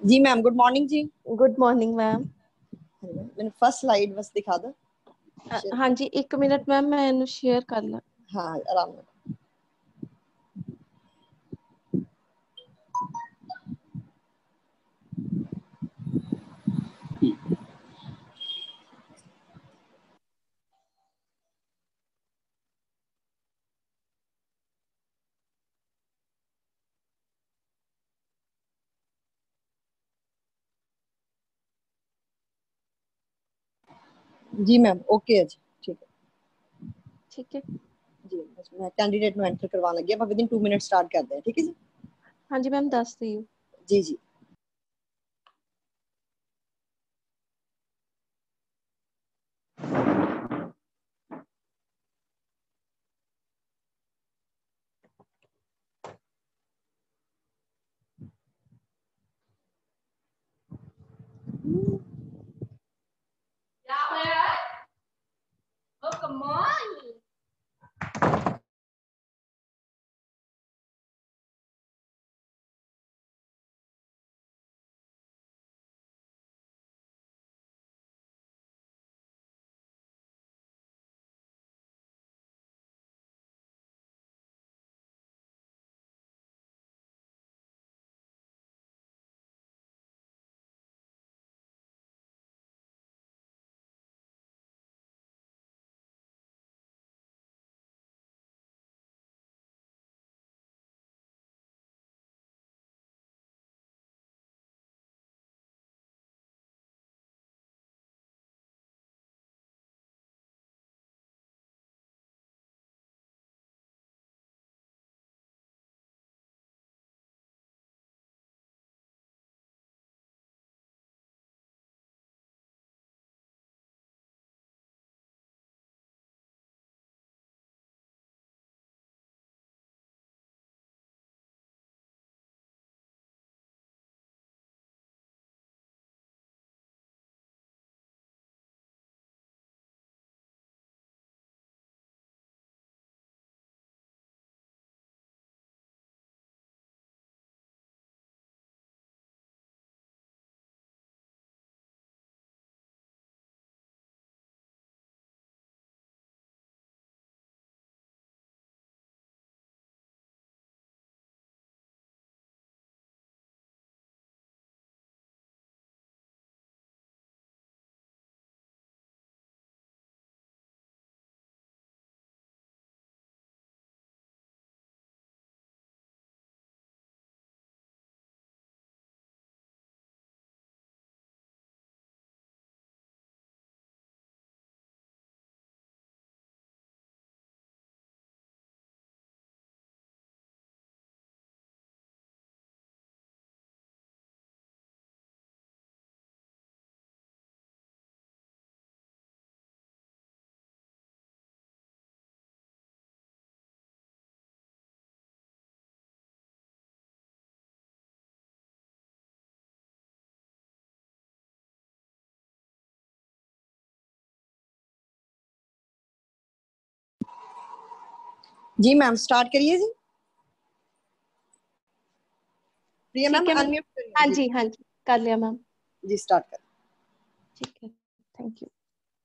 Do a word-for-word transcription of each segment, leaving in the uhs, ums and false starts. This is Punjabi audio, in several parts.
जी मैम, गुड मॉर्निंग जी। Good morning ma'am. मैंने फर्स्ट स्लाइड बस दिखा दो। हाँ जी, एक मिनट मैम, मैं इन्हें शेयर कर ला। हाँ, आराम से। जी मैम, ओके है जी, ठीक है ठीक है जी। बस मैं कैंडिडेट ਨੂੰ एंटर करवाने लगी, ਆਪਾਂ विदिन टू मिनट स्टार्ट करते हैं, ठीक है जी। हाँ जी मैम, दस दियो। जी जी। Oh, come on. जी मैम, स्टार्ट करिए जी। प्रिया मैम, अनम्यूट करिए। हाँ जी, हाँ जी, कर लिया मैम जी, स्टार्ट कर। ठीक है, थैंक यू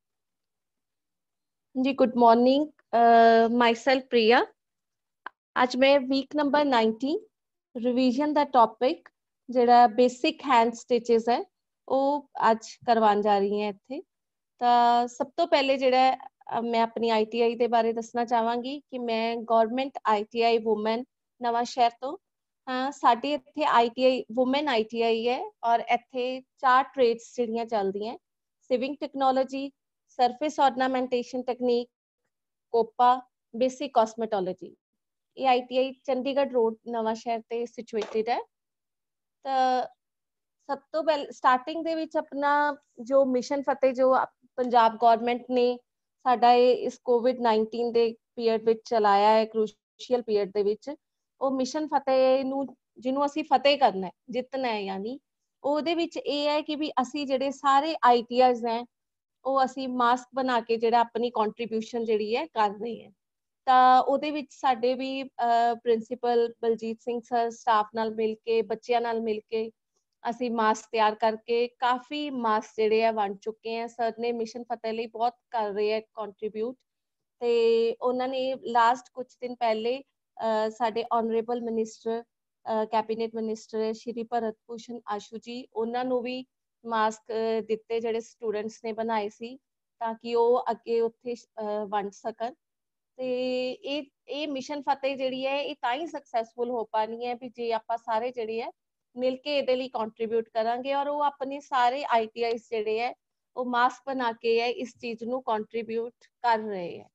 जी। Good morning, myself Priya. आज मैं वीक नंबर नाइनटीन रिवीजन ਦਾ टॉपिक ਜਿਹੜਾ बेसिक हैंड स्टिचेस है ਉਹ ਅੱਜ ਕਰਵਾਉਣ ਜਾ ਰਹੀ ਹਾਂ ਇੱਥੇ। ਤਾਂ ਸਭ ਤੋਂ ਪਹਿਲੇ ਜਿਹੜਾ मैं अपनी आई टी आई ਦੇ ਬਾਰੇ ਦੱਸਣਾ ਚਾਹਾਂਗੀ ਕਿ मैं government I T I women Nawan Shahr ਤੋਂ ਹਾਂ। ਸਾਡੇ ਇੱਥੇ I T I women I T I है और ਇੱਥੇ ਚਾਰ ਟ੍ਰੇਡਸ ਜਿਹੜੀਆਂ ਚੱਲਦੀਆਂ sewing technology, surface ornamentation technique, COPA, basic cosmetology. ਇਹ I T I Chandigarh road Nawan Shahr ਤੇ ਸਿਚੁਏਟਡ ਹੈ। ਤਾਂ ਸਭ ਤੋਂ ਪਹਿਲ ਸਟਾਰਟਿੰਗ ਦੇ ਵਿੱਚ ਆਪਣਾ ਜੋ ਮਿਸ਼ਨ ਫਤਿਹ ਜੋ ਪੰਜਾਬ ਗਵਰਨਮੈਂਟ ਨੇ ਸਾਡਾ ਇਹ ਇਸ ਕੋਵਿਡ ਨਾਈਨਟੀਨ ਦੇ ਪੀਰੀਅਡ ਵਿੱਚ ਚਲਾਇਆ ਹੈ, ਕ੍ਰੂਸ਼ੀਅਲ ਪੀਰੀਅਡ ਦੇ ਵਿੱਚ, ਉਹ ਮਿਸ਼ਨ ਫਤਿਹ ਨੂੰ ਜਿਹਨੂੰ ਅਸੀਂ ਫਤਿਹ ਕਰਨਾ ਹੈ, ਜਿੱਤਣਾ ਹੈ, ਯਾਨੀ ਉਹਦੇ ਵਿੱਚ ਇਹ ਹੈ ਕਿ ਵੀ ਅਸੀਂ ਜਿਹੜੇ ਸਾਰੇ ਆਈ ਟੀ ਆਈਜ਼ ਹੈ ਉਹ ਅਸੀਂ ਮਾਸਕ ਬਣਾ ਕੇ ਜਿਹੜਾ ਆਪਣੀ ਕੰਟਰੀਬਿਊਸ਼ਨ ਜਿਹੜੀ ਹੈ ਕਰ ਰਹੇ ਹਾਂ। ਤਾਂ ਉਹਦੇ ਵਿੱਚ ਸਾਡੇ ਵੀ principal Baljit Singh sir staff ਨਾਲ ਮਿਲ ਕੇ, ਬੱਚਿਆਂ ਨਾਲ ਮਿਲ ਕੇ ਅਸੀਂ ਮਾਸਕ ਤਿਆਰ ਕਰਕੇ ਕਾਫੀ ਮਾਸਕ ਜਿਹੜੇ ਆ ਵੰਡ ਚੁੱਕੇ ਆ। ਸਰ ਨੇ ਮਿਸ਼ਨ ਫਤਿਹ ਲਈ ਬਹੁਤ ਕਰ ਰਹੇ ਆ ਕੰਟਰੀਬਿਊਟ, ਤੇ ਉਹਨਾਂ ਨੇ ਲਾਸਟ ਕੁਝ ਦਿਨ ਪਹਿਲੇ ਅਹ ਸਾਡੇ honourable minister cabinet minister Shri Bharat Bhushan Ashu ji, ਉਹਨਾਂ ਨੂੰ ਵੀ ਮਾਸਕ ਦਿੱਤੇ ਜਿਹੜੇ ਸਟੂਡੈਂਟਸ ਨੇ ਬਣਾਏ ਸੀ, ਤਾਂ ਕਿ ਉਹ ਅੱਗੇ ਉੱਥੇ ਵੰਡ ਸਕਣ। ਤੇ ਇਹ ਇਹ ਮਿਸ਼ਨ ਫਤਿਹ ਜਿਹੜੀ ਹੈ ਇਹ ਤਾਂ ਹੀ ਸਕਸੈਸਫੁਲ ਹੋ ਪਾਣੀ ਹੈ ਵੀ ਜੇ ਆਪਾਂ ਸਾਰੇ ਜਿਹੜੇ ਹੈ ਮਿਲ ਕੇ ਇਹਦੇ ਲਈ ਕੰਟਰੀਬਿਊਟ ਕਰਾਂਗੇ, ਔਰ ਉਹ ਆਪਣੇ ਸਾਰੇ ਆਈ ਟੀ ਆਈਜ਼ ਜਿਹੜੇ ਹੈ ਉਹ ਮਾਸਕ ਬਣਾ ਕੇ ਹੈ ਇਸ ਚੀਜ਼ ਨੂੰ ਕੰਟਰੀਬਿਊਟ ਕਰ ਰਹੇ ਹੈ।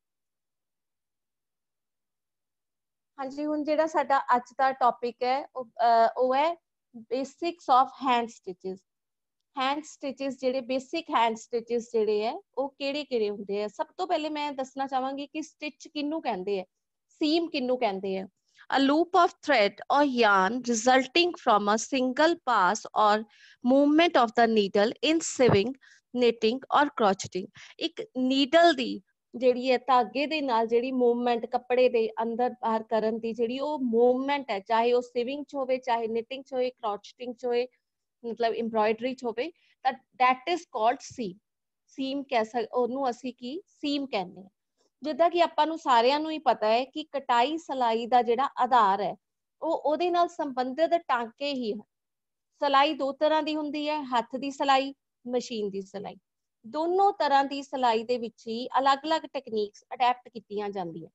ਹਾਂਜੀ, ਹੁਣ ਜਿਹੜਾ ਸਾਡਾ ਅੱਜ ਦਾ ਟੌਪਿਕ ਹੈ ਉਹ ਉਹ ਹੈ basics of hand stitches. Hand stitches ਜਿਹੜੇ ਬੇਸਿਕ हैंड स्टिचेस ਜਿਹੜੇ ਹੈ ਉਹ ਕਿਹੜੇ ਕਿਹੜੇ ਹੁੰਦੇ ਆ। ਸਭ ਤੋਂ ਪਹਿਲੇ ਮੈਂ ਦੱਸਣਾ ਚਾਹਾਂਗੀ ਕਿ ਸਟਿਚ ਕਿਹਨੂੰ ਕਹਿੰਦੇ ਆ, ਸੀਮ ਕਿਹਨੂੰ ਕਹਿੰਦੇ ਆ। A loop of thread or yarn resulting from a single pass or movement of the needle in sewing, knitting or crocheting। ਇੱਕ ਨੀਡਲ ਦੀ ਜਿਹੜੀ ਹੈ ਧਾਗੇ ਦੇ ਨਾਲ ਜਿਹੜੀ ਮੂਵਮੈਂਟ ਕੱਪੜੇ ਦੇ ਅੰਦਰ ਬਾਹਰ ਕਰਨ ਦੀ ਜਿਹੜੀ ਉਹ ਮੂਵਮੈਂਟ ਹੈ, ਚਾਹੇ ਉਹ ਸਿਵਿੰਗ ਚ ਹੋਵੇ, ਚਾਹੇ ਨਿਟਿੰਗ ਚ ਹੋਵੇ, ਕ੍ਰੋਚਟਿੰਗ ਚ ਹੋਵੇ, मतलब एम्ब्रॉयडरी च होवे, that is called seam. Seam कह सक ਉਹਨੂੰ ਅਸੀਂ ਕੀ ਸੀਮ ਕਹਿੰਦੇ ਆ। ਜਿੱਦਾਂ ਕਿ ਆਪਾਂ ਨੂੰ ਸਾਰਿਆਂ ਨੂੰ ਹੀ ਪਤਾ ਹੈ ਕਿ ਕਟਾਈ ਸਲਾਈ ਦਾ ਜਿਹੜਾ ਆਧਾਰ ਹੈ ਉਹ ਉਹਦੇ ਨਾਲ ਸੰਬੰਧਿਤ ਟਾਂਕੇ ਹੀ ਹੈ। ਸਲਾਈ ਦੋ ਤਰ੍ਹਾਂ ਦੀ ਹੁੰਦੀ ਹੈ, ਹੱਥ ਦੀ ਸਲਾਈ, ਮਸ਼ੀਨ ਦੀ ਸਲਾਈ। ਦੋਨੋਂ ਤਰ੍ਹਾਂ ਦੀ ਸਲਾਈ ਦੇ ਵਿੱਚ ਹੀ ਅਲੱਗ-ਅਲੱਗ ਟੈਕਨੀਕਸ ਅਡੈਪਟ ਕੀਤੀਆਂ ਜਾਂਦੀਆਂ।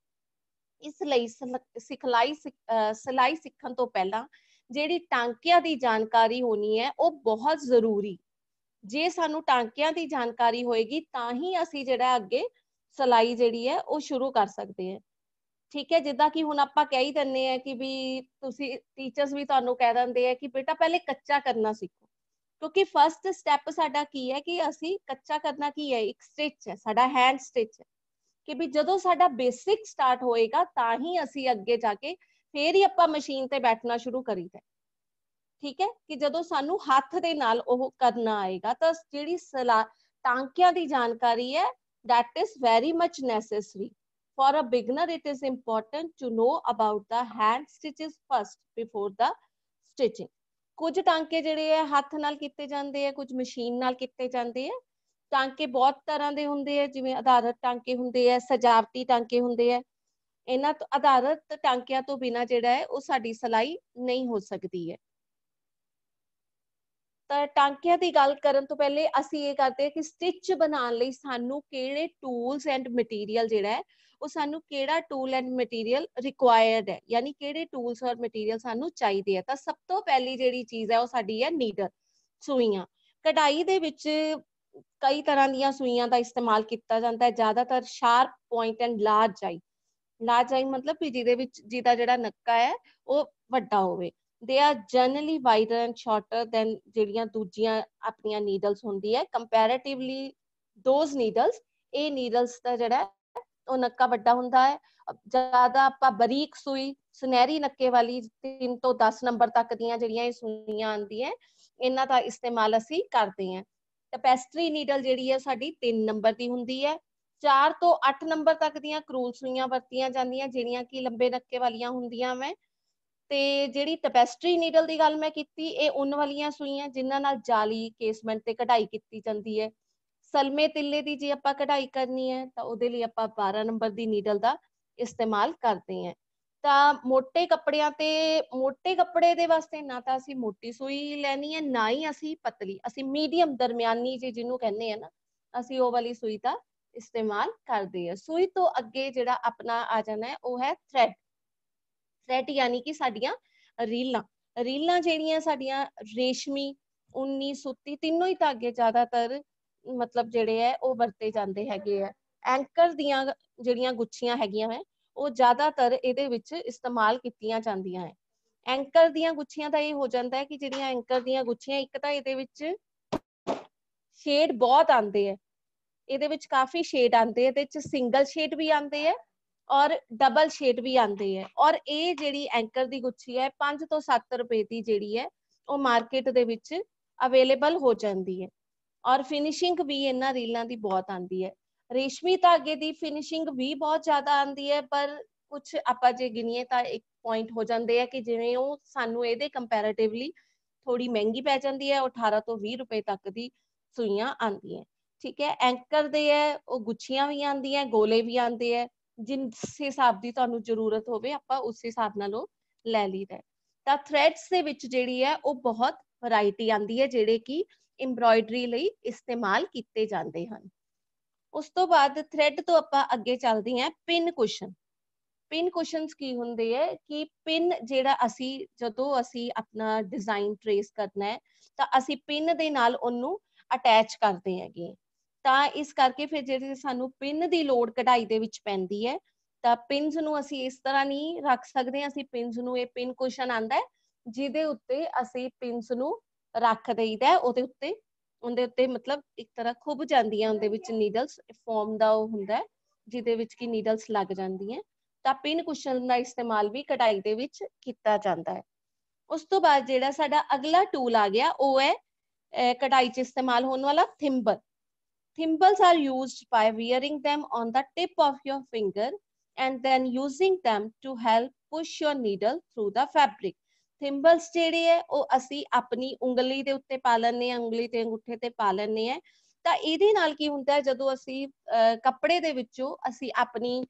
ਇਸ ਲਈ ਸਿਖਲਾਈ ਸਲਾਈ ਸਿੱਖਣ ਤੋਂ ਪਹਿਲਾਂ ਜਿਹੜੀ ਟਾਂਕਿਆਂ ਦੀ ਜਾਣਕਾਰੀ ਹੋਣੀ ਹੈ ਉਹ ਬਹੁਤ ਜ਼ਰੂਰੀ। ਜੇ ਸਾਨੂੰ ਟਾਂਕਿਆਂ ਦੀ ਜਾਣਕਾਰੀ ਹੋਏਗੀ ਤਾਂ ਹੀ ਅਸੀਂ ਜਿਹੜਾ ਅੱਗੇ ਸਲਾਈ ਜਿਹੜੀ ਹੈ ਉਹ ਸ਼ੁਰੂ ਕਰ ਸਕਦੇ ਹਾਂ। ਠੀਕ ਹੈ, ਜਿੱਦਾਂ ਕਿ ਹੁਣ ਆਪਾਂ ਕਹਿ ਹੀ ਦਿੰਦੇ ਆ ਕਿ ਵੀ ਤੁਸੀਂ ਟੀਚਰਸ ਵੀ ਤੁਹਾਨੂੰ ਕਹਿ ਦਿੰਦੇ ਆ ਕਿ ਬੇਟਾ ਪਹਿਲੇ ਕੱਚਾ ਕਰਨਾ ਸਿੱਖੋ, ਕਿਉਂਕਿ ਫਸਟ ਸਟੈਪ ਸਾਡਾ ਕੀ ਹੈ ਕਿ ਅਸੀਂ ਕੱਚਾ ਕਰਨਾ ਕੀ ਹੈ, ਇੱਕ ਸਟਿਚ ਹੈ, ਸਾਡਾ ਹੈਂਡ ਸਟਿਚ ਹੈ। ਕਿ ਵੀ ਜਦੋਂ ਸਾਡਾ ਬੇਸਿਕ ਸਟਾਰਟ ਹੋਏਗਾ ਤਾਂ ਹੀ ਅਸੀਂ ਅੱਗੇ ਜਾ ਕੇ ਫੇਰ ਹੀ ਆਪਾਂ ਮਸ਼ੀਨ ਤੇ ਬੈਠਣਾ ਸ਼ੁਰੂ ਕਰੀਦਾ। ਠੀਕ ਹੈ, ਕਿ ਜਦੋਂ ਸਾਨੂੰ ਹੱਥ ਦੇ ਨਾਲ ਉਹ ਕਰਨਾ ਆਏਗਾ ਤਾਂ ਜਿਹੜੀ ਸਲਾ ਟਾਂਕਿਆਂ ਦੀ ਜਾਣਕਾਰੀ ਹੈ that is very much necessary for a beginner। it is important to know about the hand stitches first before the stitching। ਕੁਝ ਟਾਂਕੇ ਜਿਹੜੇ ਹੈ ਹੱਥ ਨਾਲ ਕੀਤੇ ਜਾਂਦੇ ਆ, ਕੁਝ ਮਸ਼ੀਨ ਨਾਲ ਕੀਤੇ ਜਾਂਦੇ ਆ। ਟਾਂਕੇ ਬਹੁਤ ਤਰ੍ਹਾਂ ਦੇ ਹੁੰਦੇ ਆ, ਜਿਵੇਂ ਆਧਾਰਿਤ ਟਾਂਕੇ ਹੁੰਦੇ ਆ, ਸਜਾਵਟੀ ਟਾਂਕੇ ਹੁੰਦੇ ਆ। ਇਹਨਾਂ ਤੋਂ ਆਧਾਰਿਤ ਟਾਂਕਿਆਂ ਤੋਂ ਬਿਨਾਂ ਜਿਹੜਾ ਹੈ ਉਹ ਸਾਡੀ ਸਲਾਈ ਨਹੀਂ ਹੋ ਸਕਦੀ ਹੈ। ਤਾਂ ਟਾਂਕਿਆਂ ਦੀ ਗੱਲ ਕਰਨ ਤੋਂ ਪਹਿਲੇ ਅਸੀਂ ਇਹ ਕਰਦੇ ਹਾਂ ਕਿ ਸਟਿਚ ਬਣਾਉਣ ਲਈ ਸਾਨੂੰ ਕਿਹੜੇ ਟੂਲਸ ਐਂਡ ਮਟੀਰੀਅਲ ਜਿਹੜਾ ਹੈ ਉਹ ਸਾਨੂੰ ਕਿਹੜਾ ਟੂਲ ਐਂਡ ਮਟੀਰੀਅਲ ਰਿਕੁਆਇਰਡ ਹੈ, ਯਾਨੀ ਕਿਹੜੇ ਟੂਲਸ ਔਰ ਮਟੀਰੀਅਲ ਸਾਨੂੰ ਚਾਹੀਦੇ ਆ। ਤਾਂ ਸਭ ਤੋਂ ਪਹਿਲੀ ਜਿਹੜੀ ਚੀਜ਼ ਹੈ ਉਹ ਸਾਡੀ ਹੈ ਨੀਡਲ, ਸੂਈਆਂ। ਕਢਾਈ ਦੇ ਵਿੱਚ ਕਈ ਤਰ੍ਹਾਂ ਦੀਆਂ ਸੂਈਆਂ ਦਾ ਇਸਤੇਮਾਲ ਕੀਤਾ ਜਾਂਦਾ ਹੈ, ਜ਼ਿਆਦਾਤਰ sharp point and large eye. Large eye ਮਤਲਬ ਕਿ ਜਿਹਦੇ ਵਿੱਚ ਜਿਹਦਾ ਜਿਹੜਾ ਨੱਕਾ ਹੈ ਉਹ ਵੱਡਾ ਹੋਵੇ। they are generally wider and shorter than ਜਿਹੜੀਆਂ ਦੂਜੀਆਂ ਆਪਣੀਆਂ ਨੀਡਲਸ ਹੁੰਦੀ ਹੈ comparatively those needles। ਇਹ ਨੀਡਲਸ ਦਾ ਜਿਹੜਾ ਉਹ ਨੱਕਾ ਵੱਡਾ ਹੁੰਦਾ ਹੈ। ਜ਼ਿਆਦਾ ਆਪਾਂ ਬਰੀਕ ਸੂਈ, ਸੁਨਹਿਰੀ ਨੱਕੇ ਵਾਲੀ ਤਿੰਨ ਤੋਂ ਦਸ ਨੰਬਰ ਤੱਕ ਦੀਆਂ ਜਿਹੜੀਆਂ ਇਹ ਸੂਈਆਂ ਆਉਂਦੀਆਂ ਇਹਨਾਂ ਦਾ ਇਸਤੇਮਾਲ ਅਸੀਂ ਕਰਦੇ ਹਾਂ। ਟੈਪੈਸਟਰੀ ਨੀਡਲ ਜਿਹੜੀ ਹੈ ਸਾਡੀ ਤਿੰਨ ਨੰਬਰ ਦੀ ਹੁੰਦੀ ਹੈ। ਚਾਰ ਤੋਂ ਅੱਠ ਨੰਬਰ ਤੱਕ ਦੀਆਂ ਕਰੂਲ ਸੂਈਆਂ ਵਰਤੀਆਂ ਜਾਂਦੀਆਂ ਜਿਹੜੀਆਂ ਕਿ ਲੰਬੇ ਨੱਕੇ ਵਾਲੀਆਂ ਹੁੰਦੀਆਂ ਵੈ। ਤੇ ਜਿਹੜੀ ਟੈਪੈਸਟਰੀ ਨੀਡਲ ਦੀ ਗੱਲ ਮੈਂ ਕੀਤੀ, ਇਹ ਉੱਨ ਵਾਲੀਆਂ ਸੂਈਆਂ ਜਿਨ੍ਹਾਂ ਨਾਲ ਜਾਲੀ ਕੇਸਮੈਂਟ ਤੇ ਕਢਾਈ ਕੀਤੀ ਜਾਂਦੀ ਹੈ। ਸਲਮੇ ਤਿੱਲੇ ਦੀ ਜੇ ਆਪਾਂ ਕਢਾਈ ਕਰਨੀ ਹੈ ਤਾਂ ਉਹਦੇ ਲਈ ਆਪਾਂ ਬਾਰਾਂ ਨੰਬਰ ਦੀ ਨੀਡਲ ਦਾ ਇਸਤੇਮਾਲ ਕਰਦੇ ਹਾਂ। ਤਾਂ ਮੋਟੇ ਕੱਪੜਿਆਂ ਤੇ ਮੋਟੇ ਕੱਪੜੇ ਦੇ ਵਾਸਤੇ ਨਾ ਤਾਂ ਅਸੀਂ ਮੋਟੀ ਸੂਈ ਲੈਣੀ ਹੈ, ਨਾ ਹੀ ਅਸੀਂ ਪਤਲੀ, ਅਸੀਂ ਮੀਡੀਅਮ ਦਰਮਿਆਨੀ ਜੀ ਜਿਹਨੂੰ ਕਹਿੰਦੇ ਆ ਨਾ, ਅਸੀਂ ਉਹ ਵਾਲੀ ਸੂਈ ਦਾ ਇਸਤੇਮਾਲ ਕਰਦੇ ਹਾਂ। ਸੂਈ ਤੋਂ ਅੱਗੇ ਜਿਹੜਾ ਆਪਣਾ ਆ ਜਾਣਾ ਹੈ ਉਹ ਹੈ ਥ੍ਰੈਡ। ਥ੍ਰੈਡ ਯਾਨੀ ਕਿ ਸਾਡੀਆਂ ਰੀਲਾਂ। ਰੀਲਾਂ ਜਿਹੜੀਆਂ ਸਾਡੀਆਂ ਰੇਸ਼ਮੀ, ਉੱਨੀ, ਸੂਤੀ ਤਿੰਨੋਂ ਹੀ ਧਾਗੇ ਜ਼ਿਆਦਾਤਰ ਮਤਲਬ ਜਿਹੜੇ ਹੈ ਉਹ ਵਰਤੇ ਜਾਂਦੇ ਹੈਗੇ ਆ। ਐਂਕਰ ਦੀਆਂ ਜਿਹੜੀਆਂ ਗੁੱਛੀਆਂ ਹੈਗੀਆਂ ਹੈ ਉਹ ਜ਼ਿਆਦਾਤਰ ਇਹਦੇ ਵਿੱਚ ਇਸਤੇਮਾਲ ਕੀਤੀਆਂ ਜਾਂਦੀਆਂ ਹੈ। ਐਂਕਰ ਦੀਆਂ ਗੁੱਛੀਆਂ ਦਾ ਇਹ ਹੋ ਜਾਂਦਾ ਹੈ ਕਿ ਜਿਹੜੀਆਂ ਐਂਕਰ ਦੀਆਂ ਗੁੱਛੀਆਂ, ਇੱਕ ਤਾਂ ਇਹਦੇ ਵਿੱਚ ਸ਼ੇਡ ਬਹੁਤ ਆਉਂਦੇ ਹੈ, ਇਹਦੇ ਵਿੱਚ ਕਾਫੀ ਸ਼ੇਡ ਆਉਂਦੇ, ਇਹਦੇ ਵਿੱਚ ਸਿੰਗਲ ਸ਼ੇਡ ਵੀ ਆਉਂਦੇ ਹੈ ਔਰ ਡਬਲ ਸ਼ੇਡ ਵੀ ਆਉਂਦੇ ਹੈ। ਔਰ ਇਹ ਜਿਹੜੀ ਐਂਕਰ ਦੀ ਗੁੱਛੀ ਹੈ ਪੰਜ ਤੋਂ ਸੱਤ ਰੁਪਏ ਦੀ ਜਿਹੜੀ ਹੈ ਉਹ ਮਾਰਕੀਟ ਦੇ ਵਿੱਚ ਅਵੇਲੇਬਲ ਹੋ ਜਾਂਦੀ ਹੈ। ਔਰ ਫਿਨਿਸ਼ਿੰਗ ਵੀ ਇਹਨਾਂ ਰੀਲਾਂ ਦੀ ਬਹੁਤ ਆਉਂਦੀ ਹੈ। ਰੇਸ਼ਮੀ ਧਾਗੇ ਦੀ ਫਿਨਿਸ਼ਿੰਗ ਵੀ ਬਹੁਤ ਜ਼ਿਆਦਾ ਆਉਂਦੀ ਹੈ, ਪਰ ਕੁਛ ਆਪਾਂ ਜੇ ਗਿਣੀਏ ਤਾਂ ਇੱਕ ਪੁਆਇੰਟ ਹੋ ਜਾਂਦੇ ਆ ਕਿ ਜਿਵੇਂ ਉਹ ਸਾਨੂੰ ਇਹਦੇ ਕੰਪੈरेटिवली थोड़ी महंगी पै जाती है, अठारह तो बीस रुपए तक दी सुइयां आंदियां। ठीक है, एंकर दे है वो गुच्छियां भी आंदियां, गोले भी आंदे है, जिस हिसाब की तुहानू जरूरत होवे आपां उस हिसाब नाल ओ लै लईदा है। तां थ्रेड्स दे विच जिहड़ी है वो बहुत वैरायटी आंदी है जिहड़े कि एम्ब्रॉयडरी लई इस्तेमाल कीते जांदे हन। उस तो बाद थ्रेड तो आपां अगे चलदे हैं पिन कुशन। पिन कुशनस की हुंदे है कि पिन जिहड़ा असी जदों असी अपना डिजाइन ट्रेस करना है तां असी पिन दे नाल ओनू अटैच करते हैगे। ਤਾਂ ਇਸ ਕਰਕੇ ਫਿਰ ਜਿਹੜੀ ਸਾਨੂੰ ਪਿੰਨ ਦੀ ਲੋੜ ਕਢਾਈ ਦੇ ਵਿੱਚ ਪੈਂਦੀ ਹੈ ਤਾਂ ਪਿੰਸ ਨੂੰ ਅਸੀਂ ਇਸ ਤਰ੍ਹਾਂ ਨਹੀਂ ਰੱਖ ਸਕਦੇ। ਅਸੀਂ ਪਿੰਸ ਨੂੰ ਇਹ ਪਿਨ ਕੁਸ਼ਨ ਆਂਦਾ ਹੈ ਜਿਹਦੇ ਉੱਤੇ ਅਸੀਂ ਪਿੰਸ ਨੂੰ ਰੱਖ ਦੇਈਦਾ, ਉਹਦੇ ਉੱਤੇ ਉਹਦੇ ਉੱਤੇ ਮਤਲਬ ਇੱਕ ਤਰ੍ਹਾਂ ਖੁੱਭ ਜਾਂਦੀਆਂ, ਉਹਦੇ ਵਿੱਚ ਨੀਡਲਸ ਫੋਮ ਦਾ ਉਹ ਹੁੰਦਾ ਹੈ ਜਿਹਦੇ ਵਿੱਚ ਕਿ ਨੀਡਲਸ ਲੱਗ ਜਾਂਦੀਆਂ। ਤਾਂ ਪਿਨ ਕੁਸ਼ਨ ਦਾ ਇਸਤੇਮਾਲ ਵੀ ਕਢਾਈ ਦੇ ਵਿੱਚ ਕੀਤਾ ਜਾਂਦਾ ਹੈ। ਉਸ ਤੋਂ ਬਾਅਦ ਜਿਹੜਾ ਸਾਡਾ ਅਗਲਾ ਟੂਲ ਆ ਗਿਆ ਉਹ ਹੈ ਕਢਾਈ 'ਚ ਇਸਤੇਮਾਲ ਹੋਣ ਵਾਲਾ ਥਿੰਬਲ। Thimbles are used by wearing them on the tip of your finger and then using them to help push your needle through the fabric. Thimbles ਜਿਹੜੇ ਹੈ ਉਹ ਅਸੀਂ ਆਪਣੀ ਉਂਗਲੀ ਦੇ ਉੱਤੇ ਪਾ ਲੈਂਦੇ ਹਾਂ, ਉਂਗਲੀ ਤੇ ਅੰਗੂਠੇ ਤੇ ਪਾ ਲੈਂਦੇ ਹਾਂ। ਤਾਂ ਇਹਦੇ ਨਾਲ ਕੀ ਹੁੰਦਾ ਹੈ ਜਦੋਂ ਅਸੀਂ ਕੱਪੜੇ ਦੇ ਵਿੱਚੋਂ ਅਸੀਂ ਆਪਣੀ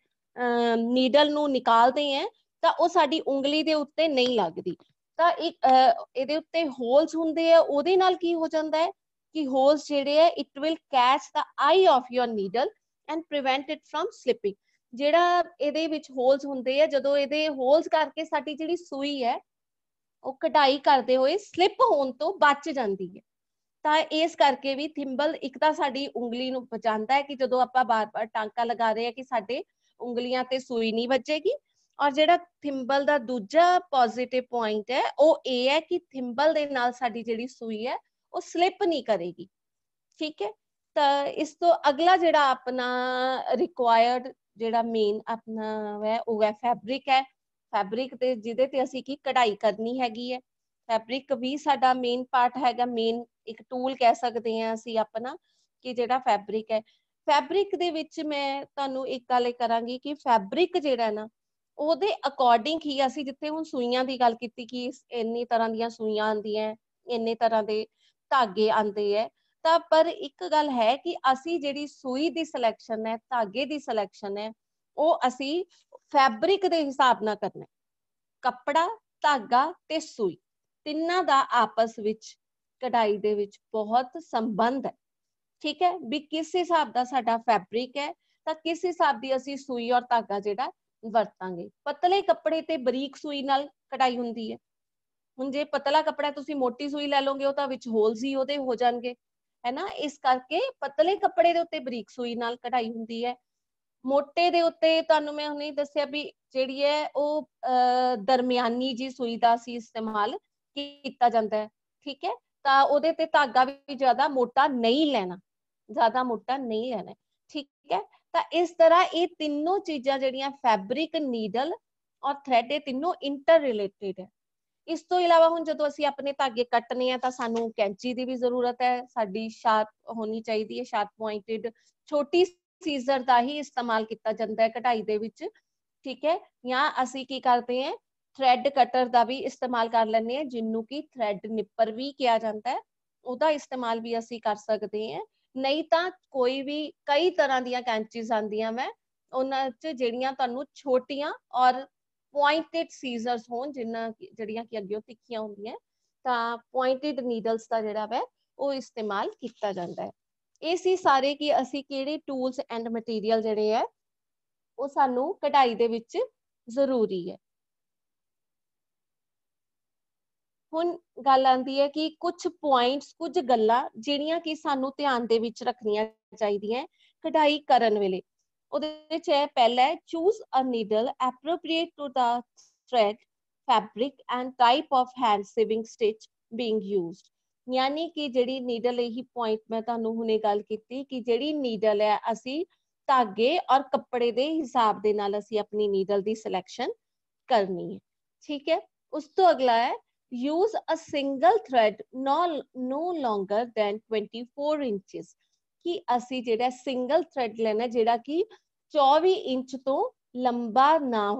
ਨੀਡਲ ਨੂੰ ਨਿਕਾਲਦੇ ਹਾਂ ਤਾਂ ਉਹ ਸਾਡੀ ਉਂਗਲੀ ਦੇ ਉੱਤੇ ਨਹੀਂ ਲੱਗਦੀ। ਤਾਂ ਇੱਕ ਇਹਦੇ ਉੱਤੇ ਹੋਲਸ ਹੁੰਦੇ ਆ, ਉਹਦੇ ਨਾਲ ਕੀ ਹੋ ਜਾਂਦਾ ਹੈ कि holes ਜਿਹੜੇ ਹੈ it will catch the eye of your needle and prevent it from slipping। ਜਿਹੜਾ ਇਹਦੇ ਵਿੱਚ holes ਹੁੰਦੇ ਆ, ਜਦੋਂ ਇਹਦੇ holes ਕਰਕੇ ਸਾਡੀ ਜਿਹੜੀ ਸੂਈ ਹੈ ਉਹ ਕਢਾਈ ਕਰਦੇ ਹੋਏ slip ਹੋਣ ਤੋਂ ਬਚ ਜਾਂਦੀ ਹੈ। ਤਾਂ ਇਸ ਕਰਕੇ ਵੀ ਥਿੰਬਲ ਇੱਕ ਤਾਂ ਸਾਡੀ ਉਂਗਲੀ ਨੂੰ ਬਚਾਉਂਦਾ ਹੈ ਕਿ ਜਦੋਂ ਆਪਾਂ ਬਾਰ-ਬਾਰ ਟਾਂਕਾ ਲਗਾ ਰਹੇ ਹਾਂ ਕਿ ਸਾਡੇ ਉਂਗਲੀਆਂ ਤੇ ਸੂਈ ਨਹੀਂ ਵੱਜੇਗੀ। ਔਰ ਜਿਹੜਾ ਥਿੰਬਲ ਦਾ ਦੂਜਾ ਪੋਜ਼ਿਟਿਵ ਪੁਆਇੰਟ ਹੈ ਉਹ ਇਹ ਹੈ ਕਿ ਥਿੰਬਲ ਦੇ ਨਾਲ ਸਾਡੀ ਜਿਹੜੀ ਸੂਈ ਹੈ ਉਹ ਸਲਿਪ ਨਹੀਂ ਕਰੇਗੀ। ਠੀਕ ਹੈ, ਤਾਂ ਇਸ ਤੋਂ ਅਗਲਾ ਜਿਹੜਾ ਆਪਣਾ ਰਿਕੁਆਇਰਡ ਜਿਹੜਾ ਮੇਨ ਆਪਣਾ ਹੈ ਉਹ ਹੈ ਫੈਬਰਿਕ ਹੈ। ਫੈਬਰਿਕ ਤੇ ਜਿਹਦੇ ਤੇ ਅਸੀਂ ਕੀ ਕਢਾਈ ਕਰਨੀ ਹੈਗੀ ਹੈ। ਫੈਬਰਿਕ ਵੀ ਸਾਡਾ ਮੇਨ ਪਾਰਟ ਹੈਗਾ, ਮੇਨ ਇੱਕ ਟੂਲ ਕਹਿ ਸਕਦੇ ਹਾਂ ਅਸੀਂ ਆਪਣਾ ਕਿ ਜਿਹੜਾ ਫੈਬਰਿਕ ਹੈ। ਫੈਬਰਿਕ ਦੇ ਵਿੱਚ ਮੈਂ ਤੁਹਾਨੂੰ ਇੱਕ ਗੱਲ ਕਰਾਂਗੀ ਕਿ ਫੈਬਰਿਕ ਜਿਹੜਾ ਨਾ ਉਹਦੇ ਅਕੋਰਡਿੰਗ ਹੀ ਅਸੀਂ ਜਿੱਥੇ ਹੁਣ ਸੂਈਆਂ ਦੀ ਗੱਲ ਕੀਤੀ ਕਿ ਇੰਨੀ ਤਰ੍ਹਾਂ ਦੀਆਂ ਸੂਈਆਂ ਆਉਂਦੀਆਂ, ਇੰਨੇ ਤਰ੍ਹਾਂ ਦੇ ਧਾਗੇ ਆਂਦੇ ਹੈ। ਤਾਂ ਪਰ ਇੱਕ ਗੱਲ ਹੈ ਕਿ ਅਸੀਂ ਜਿਹੜੀ ਸੂਈ ਦੀ ਸਿਲੈਕਸ਼ਨ ਹੈ, ਧਾਗੇ ਦੀ ਸਿਲੈਕਸ਼ਨ ਹੈ ਉਹ ਅਸੀਂ ਫੈਬਰਿਕ ਦੇ ਹਿਸਾਬ ਨਾਲ ਕਰਨਾ। ਕੱਪੜਾ, ਧਾਗਾ ਤੇ ਸੂਈ ਤਿੰਨਾਂ ਦਾ ਆਪਸ ਵਿੱਚ ਕਢਾਈ ਦੇ ਵਿੱਚ ਬਹੁਤ ਸੰਬੰਧ ਹੈ। ਠੀਕ ਹੈ, ਵੀ ਕਿਸ ਹਿਸਾਬ ਦਾ ਸਾਡਾ ਫੈਬਰਿਕ ਹੈ ਤਾਂ ਕਿਸ ਹਿਸਾਬ ਦੀ ਅਸੀਂ ਸੂਈ ਔਰ ਧਾਗਾ ਜਿਹੜਾ ਵਰਤਾਂਗੇ। ਪਤਲੇ ਕੱਪੜੇ ਤੇ ਬਰੀਕ ਸੂਈ ਨਾਲ ਕਢਾਈ ਹੁੰਦੀ ਹੈ। ਹੁਣ ਜੇ ਪਤਲਾ ਕੱਪੜਾ ਤੁਸੀਂ ਮੋਟੀ ਸੂਈ ਲੈ ਲਓਗੇ ਉਹ ਤਾਂ ਵਿੱਚ ਹੋਲਸ ਹੀ ਉਹਦੇ ਹੋ ਜਾਣਗੇ, ਹੈ ਨਾ। ਇਸ ਕਰਕੇ ਪਤਲੇ ਕੱਪੜੇ ਦੇ ਉੱਤੇ ਬਰੀਕ ਸੂਈ ਨਾਲ ਕਢਾਈ ਹੁੰਦੀ ਹੈ। ਮੋਟੇ ਦੇ ਉੱਤੇ ਤੁਹਾਨੂੰ ਮੈਂ ਹੁਣੇ ਦੱਸਿਆ ਵੀ ਜਿਹੜੀ ਹੈ ਉਹ ਦਰਮਿਆਨੀ ਜੀ ਸੂਈ ਦਾ ਅਸੀਂ ਇਸਤੇਮਾਲ ਕੀਤਾ ਜਾਂਦਾ ਹੈ। ਠੀਕ ਹੈ, ਤਾਂ ਉਹਦੇ ਤੇ ਧਾਗਾ ਵੀ ਜ਼ਿਆਦਾ ਮੋਟਾ ਨਹੀਂ ਲੈਣਾ, ਜ਼ਿਆਦਾ ਮੋਟਾ ਨਹੀਂ ਲੈਣਾ। ਠੀਕ ਹੈ, ਤਾਂ ਇਸ ਤਰ੍ਹਾਂ ਇਹ ਤਿੰਨੋਂ ਚੀਜ਼ਾਂ ਜਿਹੜੀਆਂ ਫੈਬਰਿਕ, ਨੀਡਲ ਔਰ ਥ੍ਰੈਡ ਇਹ ਤਿੰਨੋਂ ਇੰਟਰ ਰਿਲੇਟਿਡ ਹੈ। ਇਸ ਤੋਂ ਇਲਾਵਾ ਹੁਣ ਜਦੋਂ ਅਸੀਂ ਆਪਣੇ ਧਾਗੇ ਕੱਟਨੇ ਆ ਤਾਂ ਸਾਨੂੰ ਕੈਂਚੀ ਦੀ ਵੀ ਜ਼ਰੂਰਤ ਹੈ, ਸਾਡੀ ਸ਼ਾਰਪ ਹੋਣੀ ਚਾਹੀਦੀ ਹੈ, ਸ਼ਾਰਪ ਪੁਆਇੰਟਡ। ਛੋਟੀ ਸੀਜ਼ਰ ਦਾ ਹੀ ਇਸਤੇਮਾਲ ਕੀਤਾ ਜਾਂਦਾ ਹੈ ਕਢਾਈ ਦੇ ਵਿੱਚ। ਠੀਕ ਹੈ, ਜਾਂ ਅਸੀਂ ਕੀ ਕਰਦੇ ਹਾਂ ਥ੍ਰੈਡ ਕਟਰ ਦਾ ਵੀ ਇਸਤੇਮਾਲ ਕਰ ਲੈਂਦੇ ਹਾਂ ਜਿਹਨੂੰ ਕਿ ਥ੍ਰੈਡ ਨਿੱਪਰ ਵੀ ਕਿਹਾ ਜਾਂਦਾ ਹੈ, ਉਹਦਾ ਇਸਤੇਮਾਲ ਵੀ ਅਸੀਂ ਕਰ ਸਕਦੇ ਹਾਂ। ਨਹੀਂ ਤਾਂ ਕੋਈ ਵੀ ਕਈ ਤਰ੍ਹਾਂ ਦੀਆਂ ਕੈਂਚੀਜ਼ ਆਉਂਦੀਆਂ ਮੈਂ ਉਹਨਾਂ 'ਚ ਜਿਹੜੀਆਂ ਤੁਹਾਨੂੰ ਛੋਟੀਆਂ ਔਰ ਪੁਆਇੰਟਡ ਸੀਜ਼ਰਸ ਹੋਣ ਜਿੰਨਾ ਜਿਹੜੀਆਂ ਕਿ ਅੱਗੇ ਤਿੱਖੀਆਂ ਹੁੰਦੀਆਂ ਤਾਂ ਪੁਆਇੰਟਡ ਨੀਡਲਸ ਦਾ ਜਿਹੜਾ ਵੈ ਉਹ ਇਸਤੇਮਾਲ ਕੀਤਾ ਜਾਂਦਾ ਹੈ। ਇਹ ਸੀ ਸਾਰੇ ਕਿ ਅਸੀਂ ਕਿਹੜੇ ਟੂਲਸ ਐਂਡ ਮਟੀਰੀਅਲ ਜਿਹੜੇ ਹੈ ਉਹ ਸਾਨੂੰ ਕਢਾਈ ਦੇ ਵਿੱਚ ਜ਼ਰੂਰੀ ਹੈ। ਹੁਣ ਗੱਲ ਆਉਂਦੀ ਹੈ ਕਿ ਕੁਝ ਪੁਆਇੰਟਸ, ਕੁਝ ਗੱਲਾਂ ਜਿਹੜੀਆਂ ਕਿ ਸਾਨੂੰ ਧਿਆਨ ਦੇ ਵਿੱਚ ਰੱਖਣੀਆਂ ਚਾਹੀਦੀਆਂ ਕਢਾਈ ਕਰਨ ਵੇਲੇ। ਉਹਦੇ ਵਿੱਚ ਹੈ ਪਹਿਲਾ ਹੈ choose a needle appropriate to the thread, fabric and type of hand sewing stitch being used. ਯਾਨੀ ਕਿ ਜਿਹੜੀ ਨੀਡਲ, ਇਹੀ ਪੁਆਇੰਟ ਮੈਂ ਤੁਹਾਨੂੰ ਹੁਣੇ ਗੱਲ ਕੀਤੀ ਕਿ ਜਿਹੜੀ ਨੀਡਲ ਹੈ ਅਸੀਂ ਧਾਗੇ ਔਰ ਕੱਪੜੇ ਦੇ ਹਿਸਾਬ ਦੇ ਨਾਲ ਅਸੀਂ ਆਪਣੀ ਨੀਡਲ ਦੀ ਸਿਲੈਕਸ਼ਨ ਕਰਨੀ ਹੈ। ਠੀਕ ਹੈ, ਉਸ ਤੋਂ ਅਗਲਾ ਹੈ use a single thread no no longer than twenty-four inches। ਕਿ ਅਸੀਂ ਜਿਹੜਾ ਸਿੰਗਲ ਥ੍ਰੈਡ ਲੈਣਾ ਜਿਹੜਾ ਕਿ ਚੌਵੀ ਇੰਚ ਤੋਂ ਲੰਬਾ ਨਾ ਹੋਏ।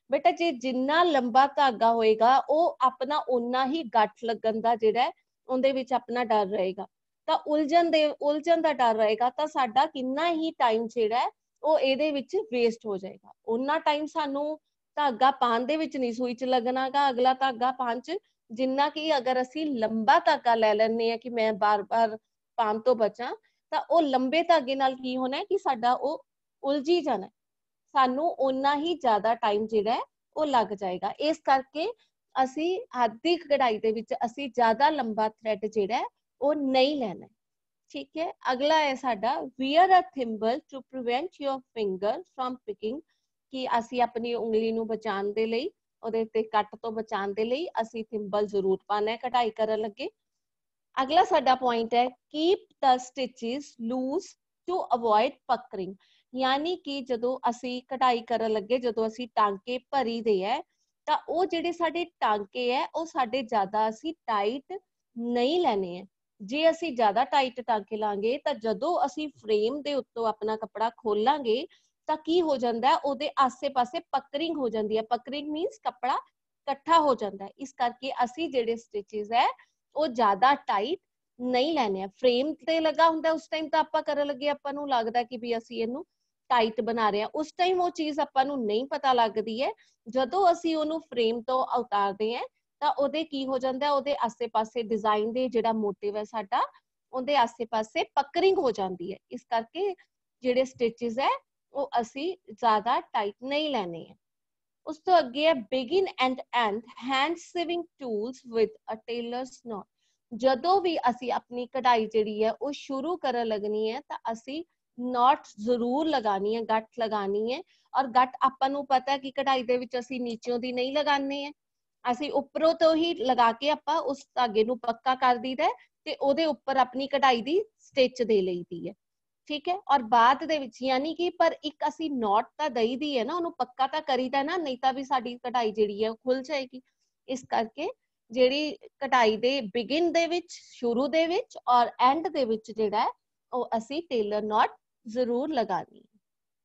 बेटा जे जिन्ना लंबा धागा होएगा ਉਹ ਆਪਣਾ ਉਨਾ ਹੀ ਗੱਠ ਲੱਗਣ ਦਾ ਜਿਹੜਾ ਉਹਦੇ ਵਿੱਚ ਆਪਣਾ ਡਰ ਰਹੇਗਾ, ਤਾਂ ਉਲਝਣ ਦੇ ਉਲਝਣ ਦਾ ਡਰ ਰਹੇਗਾ, ਤਾਂ ਸਾਡਾ ਕਿੰਨਾ ਹੀ ਟਾਈਮ ਜਿਹੜਾ ਹੈ ਉਹ ਇਹਦੇ ਵਿੱਚ ਵੇਸਟ ਹੋ ਜਾਏਗਾ। ਉਹਨਾਂ ਟਾਈਮ ਸਾਨੂੰ ਧਾਗਾ ਪਾਉਣ ਦੇ ਵਿੱਚ ਨਹੀਂ ਸੂਈ ਚ ਲੱਗਣਾਗਾ, ਅਗਲਾ ਧਾਗਾ ਪਾਉਣ ਚ, ਜਿੰਨਾ ਕਿ ਅਗਰ ਅਸੀਂ ਲੰਬਾ ਧਾਗਾ ਲੈ ਲੈਂਦੇ ਹਾਂ ਕਿ ਮੈਂ ਬਾਰ-ਬਾਰ ਪਾਉਣ ਤੋਂ ਬਚਾਂ, ਤਾਂ ਉਹ ਲੰਬੇ ਧਾਗੇ ਨਾਲ ਕੀ ਹੋਣਾ ਹੈ ਕਿ ਸਾਡਾ ਉਹ ਉਲਝੀ ਜਾਣਾ, ਸਾਨੂੰ ਓਨਾ ਹੀ ਜ਼ਿਆਦਾ ਟਾਈਮ ਜਿਹੜਾ ਹੈ ਉਹ ਲੱਗ ਜਾਏਗਾ। ਇਸ ਕਰਕੇ ਅਸੀਂ ਹੱਥ ਦੀ ਕਢਾਈ ਦੇ ਵਿੱਚ ਅਸੀਂ ਜ਼ਿਆਦਾ ਲੰਬਾ ਥ੍ਰੈਡ ਜਿਹੜਾ ਹੈ ਉਹ ਨਹੀਂ ਲੈਣਾ। ਠੀਕ ਹੈ, ਅਗਲਾ ਹੈ ਸਾਡਾ wear a thimble to prevent your finger from picking, ਕਿ ਅਸੀਂ ਆਪਣੀ ਉਂਗਲੀ ਨੂੰ ਬਚਾਉਣ ਦੇ ਲਈ, ਉਹਦੇ ਤੇ ਕੱਟ ਤੋਂ ਬਚਾਉਣ ਦੇ ਲਈ ਅਸੀਂ ਥਿੰਬਲ ਜ਼ਰੂਰ ਪਾਣਾ ਹੈ ਕਢਾਈ ਕਰਨ ਲੱਗੇ। ਅਗਲਾ ਸਾਡਾ ਪੁਆਇੰਟ ਹੈ keep the stitches loose to avoid puckering, ਯਾਨੀ ਕਿ ਜਦੋਂ ਅਸੀਂ ਕਢਾਈ ਕਰਨ ਲੱਗੇ, ਜਦੋਂ ਅਸੀਂ ਟਾਂਕੇ ਭਰੀ ਦੇ ਹੈ, ਤਾਂ ਉਹ ਜਿਹੜੇ ਸਾਡੇ ਟਾਂਕੇ ਹੈ ਉਹ ਸਾਡੇ ਜ਼ਿਆਦਾ ਅਸੀਂ ਟਾਈਟ ਨਹੀਂ ਲੈਣੇ ਹੈ। ਜੇ ਅਸੀਂ ਜ਼ਿਆਦਾ ਟਾਈਟ ਟਾਂਕੇ ਲਾਂਗੇ ਤਾਂ ਜਦੋਂ ਅਸੀਂ ਫਰੇਮ ਦੇ ਉੱਤੋਂ ਆਪਣਾ ਕੱਪੜਾ ਖੋਲਾਂਗੇ ਤਾਂ ਕੀ ਹੋ ਜਾਂਦਾ ਹੈ, ਉਹਦੇ ਆਸੇ ਪਾਸੇ ਪਕਰਿੰਗ ਹੋ ਜਾਂਦੀ ਹੈ। ਪਕਰਿੰਗ ਮੀਨਸ ਕੱਪੜਾ ਇਕੱਠਾ ਹੋ ਜਾਂਦਾ ਹੈ। ਇਸ ਕਰਕੇ ਅਸੀਂ ਜਿਹੜੇ ਸਟਿਚਸ ਹੈ ਉਹ ਜ਼ਿਆਦਾ ਟਾਈਟ ਨਹੀਂ ਲੈਣੇ ਆ। ਫਰੇਮ ਤੇ ਲੱਗਾ ਹੁੰਦਾ ਉਸ ਟਾਈਮ ਤਾਂ ਆਪਾਂ ਕਰਨ ਲੱਗੇ, ਆਪਾਂ ਨੂੰ ਲੱਗਦਾ ਕਿ ਵੀ ਅਸੀਂ ਇਹਨੂੰ ਟਾਈਟ ਬਣਾ ਰਹੇ ਹਾਂ, ਉਸ ਟਾਈਮ ਉਹ ਚੀਜ਼ ਆਪਾਂ ਨੂੰ ਨਹੀਂ ਪਤਾ ਲੱਗਦੀ ਹੈ। ਜਦੋਂ ਅਸੀਂ ਉਹਨੂੰ ਫਰੇਮ ਤੋਂ ਉਤਾਰਦੇ ਹਾਂ ਤਾਂ ਉਹਦੇ ਕੀ ਹੋ ਜਾਂਦਾ, ਉਹਦੇ ਆਸੇ ਪਾਸੇ ਡਿਜ਼ਾਈਨ ਦੇ ਜਿਹੜਾ ਮੋਟਿਵ ਹੈ ਸਾਡਾ, ਉਹਦੇ ਆਸੇ ਪਾਸੇ ਪਕਰਿੰਗ ਹੋ ਜਾਂਦੀ ਹੈ। ਇਸ ਕਰਕੇ ਜਿਹੜੇ ਸਟਿਚਸ ਹੈ ਉਹ ਅਸੀਂ ਜ਼ਿਆਦਾ ਟਾਈਟ ਨਹੀਂ ਲੈਣੇ ਹੈ। ਉਸ ਤੋਂ ਅੱਗੇ ਹੈ begin and end hand sewing tools with a tailor's knot. ਜਦੋਂ ਵੀ ਅਸੀਂ ਆਪਣੀ ਕਢਾਈ ਜਿਹੜੀ ਹੈ ਉਹ ਸ਼ੁਰੂ ਕਰਨ ਲੱਗਣੀ ਹੈ ਤਾਂ ਅਸੀਂ ਨੋਟ ਜ਼ਰੂਰ ਲਗਾਣੀ ਹੈ, ਗੱਠ ਲਗਾਣੀ ਹੈ। ਔਰ ਗੱਠ ਆਪਾਂ ਨੂੰ ਪਤਾ ਕਿ ਕਢਾਈ ਦੇ ਵਿੱਚ ਅਸੀਂ ਨੀਚੋਂ ਦੀ ਨਹੀਂ ਲਗਾਣੇ ਹੈ, ਅਸੀਂ ਉੱਪਰੋਂ ਤੋਂ ਹੀ ਲਗਾ ਕੇ ਆਪਾਂ ਉਸ ਧਾਗੇ ਨੂੰ ਪੱਕਾ ਕਰ ਦਈਦਾ ਤੇ ਉਹਦੇ ਉੱਪਰ ਆਪਣੀ ਕਢਾਈ ਦੀ ਸਟਿਚ ਦੇ ਲਈਦੀ ਹੈ। ਠੀਕ ਹੈ, ਔਰ ਬਾਅਦ ਦੇ ਵਿੱਚ ਯਾਨੀ ਕਿ ਪਰ ਇੱਕ ਅਸੀਂ ਨੋਟ ਤਾਂ ਦਈ ਦੀ ਹੈ ਨਾ, ਉਹਨੂੰ ਪੱਕਾ ਤਾਂ ਕਰੀਦਾ ਨਾ, ਨਹੀਂ ਤਾਂ ਵੀ ਸਾਡੀ ਕਢਾਈ ਜਿਹੜੀ ਹੈ ਉਹ ਖੁੱਲ ਜਾਏਗੀ। ਇਸ ਕਰਕੇ ਜਿਹੜੀ ਕਢਾਈ ਦੇ ਬਿਗਿਨ ਦੇ ਵਿੱਚ, ਸ਼ੁਰੂ ਦੇ ਵਿੱਚ ਔਰ ਐਂਡ ਦੇ ਵਿੱਚ ਜਿਹੜਾ ਹੈ ਉਹ ਅਸੀਂ ਟੇਲਰ ਨੋਟ ਜ਼ਰੂਰ ਲਗਾਣੀ ਹੈ।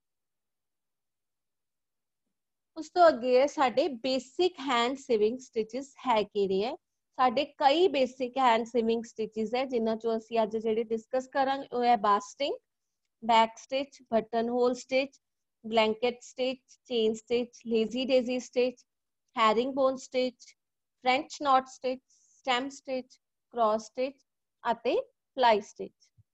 ਉਸ ਤੋਂ ਅੱਗੇ ਸਾਡੇ ਬੇਸਿਕ ਹੈਂਡ ਸਿਵਿੰਗ ਸਟਿਚਸ ਹੈ ਕਿਹੜੇ ਹੈ। ਸਾਡੇ ਕਈ ਬੇਸਿਕ ਹੈਂਡ ਸਿਵਿੰਗ ਸਟਿਚਸ ਹੈ ਜਿਨ੍ਹਾਂ ਚੋਂ ਅਸੀਂ ਅੱਜ ਜਿਹੜੇ ਡਿਸਕਸ ਕਰਾਂਗੇ ਉਹ ਹੈ basting, back stitch, button hole stitch, blanket stitch, chain stitch, lazy daisy stitch, herringbone stitch, French knot stitch, stem stitch, cross stitch ਅਤੇ ਫਲਾਈ ਸਟਿਚ।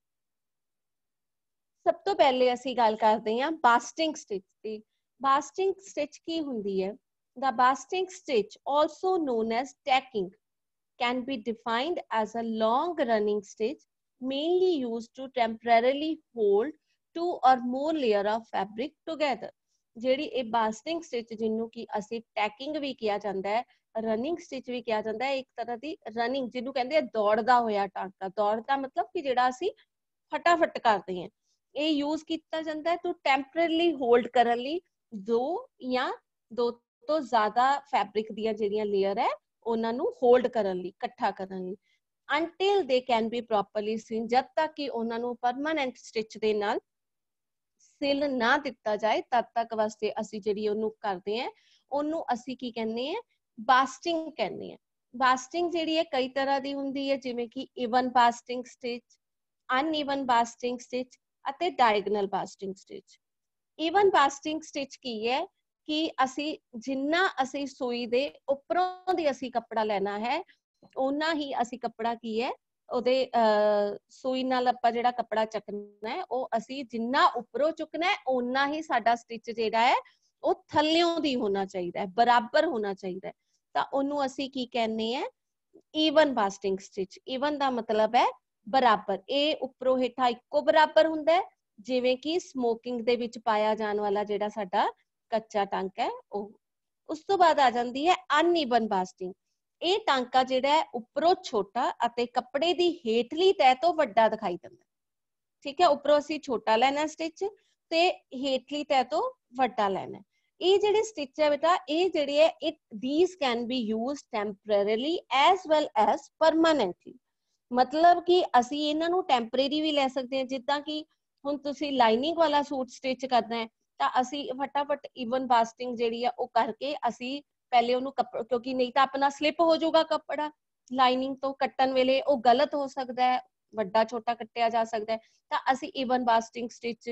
ਸਭ ਤੋਂ ਪਹਿਲੇ ਅਸੀਂ ਗੱਲ ਕਰਦੇ ਹਾਂ ਬਾਸਟਿੰਗ ਸਟਿਚ ਦੀ। ਬਾਸਟਿੰਗ ਸਟਿਚ ਕੀ ਹੁੰਦੀ ਹੈ? The basting stitch, also known as tacking, can be defined as a long running stitch mainly used to temporarily hold two or more layer of fabric together। ਜਿਹੜੀ ਇਹ ਬਾਸਟਿੰਗ ਸਟਿਚ ਜਿਹਨੂੰ ਕਿ ਅਸੀਂ ਟੈਕਿੰਗ ਵੀ ਕਿਹਾ ਜਾਂਦਾ ਹੈ, ਰਨਿੰਗ ਸਟਿਚ ਵੀ ਕਿਹਾ ਜਾਂਦਾ ਹੈ, ਇੱਕ ਤਰ੍ਹਾਂ ਦੀ ਰਨਿੰਗ ਜਿਹਨੂੰ ਕਹਿੰਦੇ ਆ ਦੌੜਦਾ ਹੋਇਆ ਟਾਂਕਾ। ਦੌੜਦਾ ਮਤਲਬ ਕਿ ਜਿਹੜਾ ਅਸੀਂ ਫਟਾਫਟ ਕਰਦੇ ਹਾਂ। ਇਹ ਯੂਜ਼ ਕੀਤਾ ਜਾਂਦਾ ਹੈ ਟੂ ਟੈਂਪਰੇਰੀ ਹੋਲਡ ਕਰਨ ਲਈ ਦੋ ਜਾਂ ਦੋ ਤੋਂ ਜ਼ਿਆਦਾ ਫੈਬਰਿਕ ਦੀਆਂ ਜਿਹੜੀਆਂ ਲੇਅਰ ਹੈ ਉਹਨਾਂ ਨੂੰ ਹੋਲਡ ਕਰਨ ਲਈ, ਇਕੱਠਾ ਕਰਨ ਲਈ। until they can be properly seen, ਜਦ ਤੱਕ ਕਿ ਉਹਨਾਂ ਨੂੰ ਪਰਮਾਨੈਂਟ ਸਟਿਚ ਦੇ ਨਾਲ ਸਿਲ ਨਾ ਦਿੱਤਾ ਜਾਏ ਤਦ ਤੱਕ ਵਾਸਤੇ ਅਸੀਂ ਜਿਹੜੀ ਉਹਨੂੰ ਕਰਦੇ ਹਾਂ ਉਹਨੂੰ ਅਸੀਂ ਕੀ ਕਹਿੰਦੇ ਹਾਂ? ਬਾਸਟਿੰਗ ਕਹਿੰਦੇ ਹਾਂ। ਬਾਸਟਿੰਗ ਜਿਹੜੀ ਹੈ ਕਈ ਤਰ੍ਹਾਂ ਦੀ ਹੁੰਦੀ ਹੈ, ਜਿਵੇਂ ਕਿ even basting stitch, uneven basting stitch ਅਤੇ diagonal basting stitch. Even basting stitch ਕੀ ਹੈ ਕਿ ਅਸੀਂ ਜਿੰਨਾ ਅਸੀਂ ਸੂਈ ਦੇ ਉੱਪਰੋਂ ਦੀ ਅਸੀਂ ਕੱਪੜਾ ਲੈਣਾ ਹੈ ਓਨਾ ਹੀ ਅਸੀਂ ਕੱਪੜਾ ਕੀ ਹੈ ਉਹਦੇ ਅਹ ਸੂਈ ਨਾਲ ਆਪਾਂ ਜਿਹੜਾ ਕੱਪੜਾ ਚੱਕਣਾ ਹੈ ਉਹ ਅਸੀਂ ਜਿੰਨਾ ਉੱਪਰੋਂ ਚੁੱਕਣਾ ਹੈ ਓਨਾ ਹੀ ਸਾਡਾ ਸਟਿਚ ਜਿਹੜਾ ਹੈ ਉਹ ਥੱਲਿਓਂ ਦੀ ਹੋਣਾ ਚਾਹੀਦਾ ਹੈ, ਬਰਾਬਰ ਹੋਣਾ ਚਾਹੀਦਾ ਹੈ। ਤਾਂ ਉਹਨੂੰ ਅਸੀਂ ਕੀ ਕਹਿੰਦੇ ਆ? Even basting stitch. ਈਵਨ ਦਾ ਮਤਲਬ ਹੈ ਬਰਾਬਰ, ਇਹ ਉੱਪਰੋਂ ਹੇਠਾਂ ਇੱਕੋ ਬਰਾਬਰ ਹੁੰਦਾ ਹੈ, ਜਿਵੇਂ ਕਿ ਸਮੋਕਿੰਗ ਦੇ ਵਿੱਚ ਪਾਇਆ ਜਾਣ ਵਾਲਾ ਜਿਹੜਾ ਸਾਡਾ ਕੱਚਾ ਟਾਂਕਾ ਹੈ ਉਹ। ਉਸ ਤੋਂ ਬਾਅਦ ਆ ਜਾਂਦੀ ਹੈ ਅਨਈਵਨ ਬਾਸਟਿੰਗ। ਇਹ ਟਾਂਕਾ ਜਿਹੜਾ ਹੈ ਉੱਪਰੋਂ ਛੋਟਾ ਅਤੇ ਕੱਪੜੇ ਦੀ ਹੇਠਲੀ ਤਹਿ ਤੋਂ ਵੱਡਾ ਦਿਖਾਈ ਦਿੰਦਾ। ਠੀਕ ਹੈ, ਉੱਪਰੋਂ ਅਸੀਂ ਛੋਟਾ ਲੈਣਾ ਸਟਿਚ ਤੇ ਹੇਠਲੀ ਤਹਿ ਤੋਂ ਵੱਡਾ ਲੈਣਾ। ਇਹ ਜਿਹੜੇ ਸਟਿਚ ਹੈ ਬੇਟਾ, ਇਹ ਜਿਹੜੇ ਹੈ it these can be used temporarily as well as permanently। ਮਤਲਬ ਕਿ ਅਸੀਂ ਇਹਨਾਂ ਨੂੰ ਟੈਂਪਰੇਰੀ ਵੀ ਲੈ ਸਕਦੇ ਹਾਂ, ਜਿੱਦਾਂ ਕਿ ਹੁਣ ਤੁਸੀਂ ਲਾਈਨਿੰਗ ਵਾਲਾ ਸੂਟ ਸਟਿਚ ਕਰਨਾ ਹੈ ਤਾਂ ਅਸੀਂ ਫਟਾਫਟ ਈਵਨ ਬਾਸਟਿੰਗ ਜਿਹੜੀ ਆ ਉਹ ਕਰਕੇ ਅਸੀਂ ਪਹਿਲੇ ਉਹਨੂੰ ਕੱਪ ਕਿਉਂਕਿ ਨਹੀਂ ਤਾਂ ਆਪਣਾ ਸਲਿਪ ਹੋ ਜਾਊਗਾ ਕੱਪੜਾ ਲਾਈਨਿੰਗ ਤੋਂ ਕੱਟਣ ਵੇਲੇ, ਉਹ ਗਲਤ ਹੋ ਸਕਦਾ ਹੈ, ਵੱਡਾ ਛੋਟਾ ਕੱਟਿਆ ਜਾ ਸਕਦਾ ਹੈ। ਤਾਂ ਅਸੀਂ ਈਵਨ ਬਾਸਟਿੰਗ ਸਟਿਚ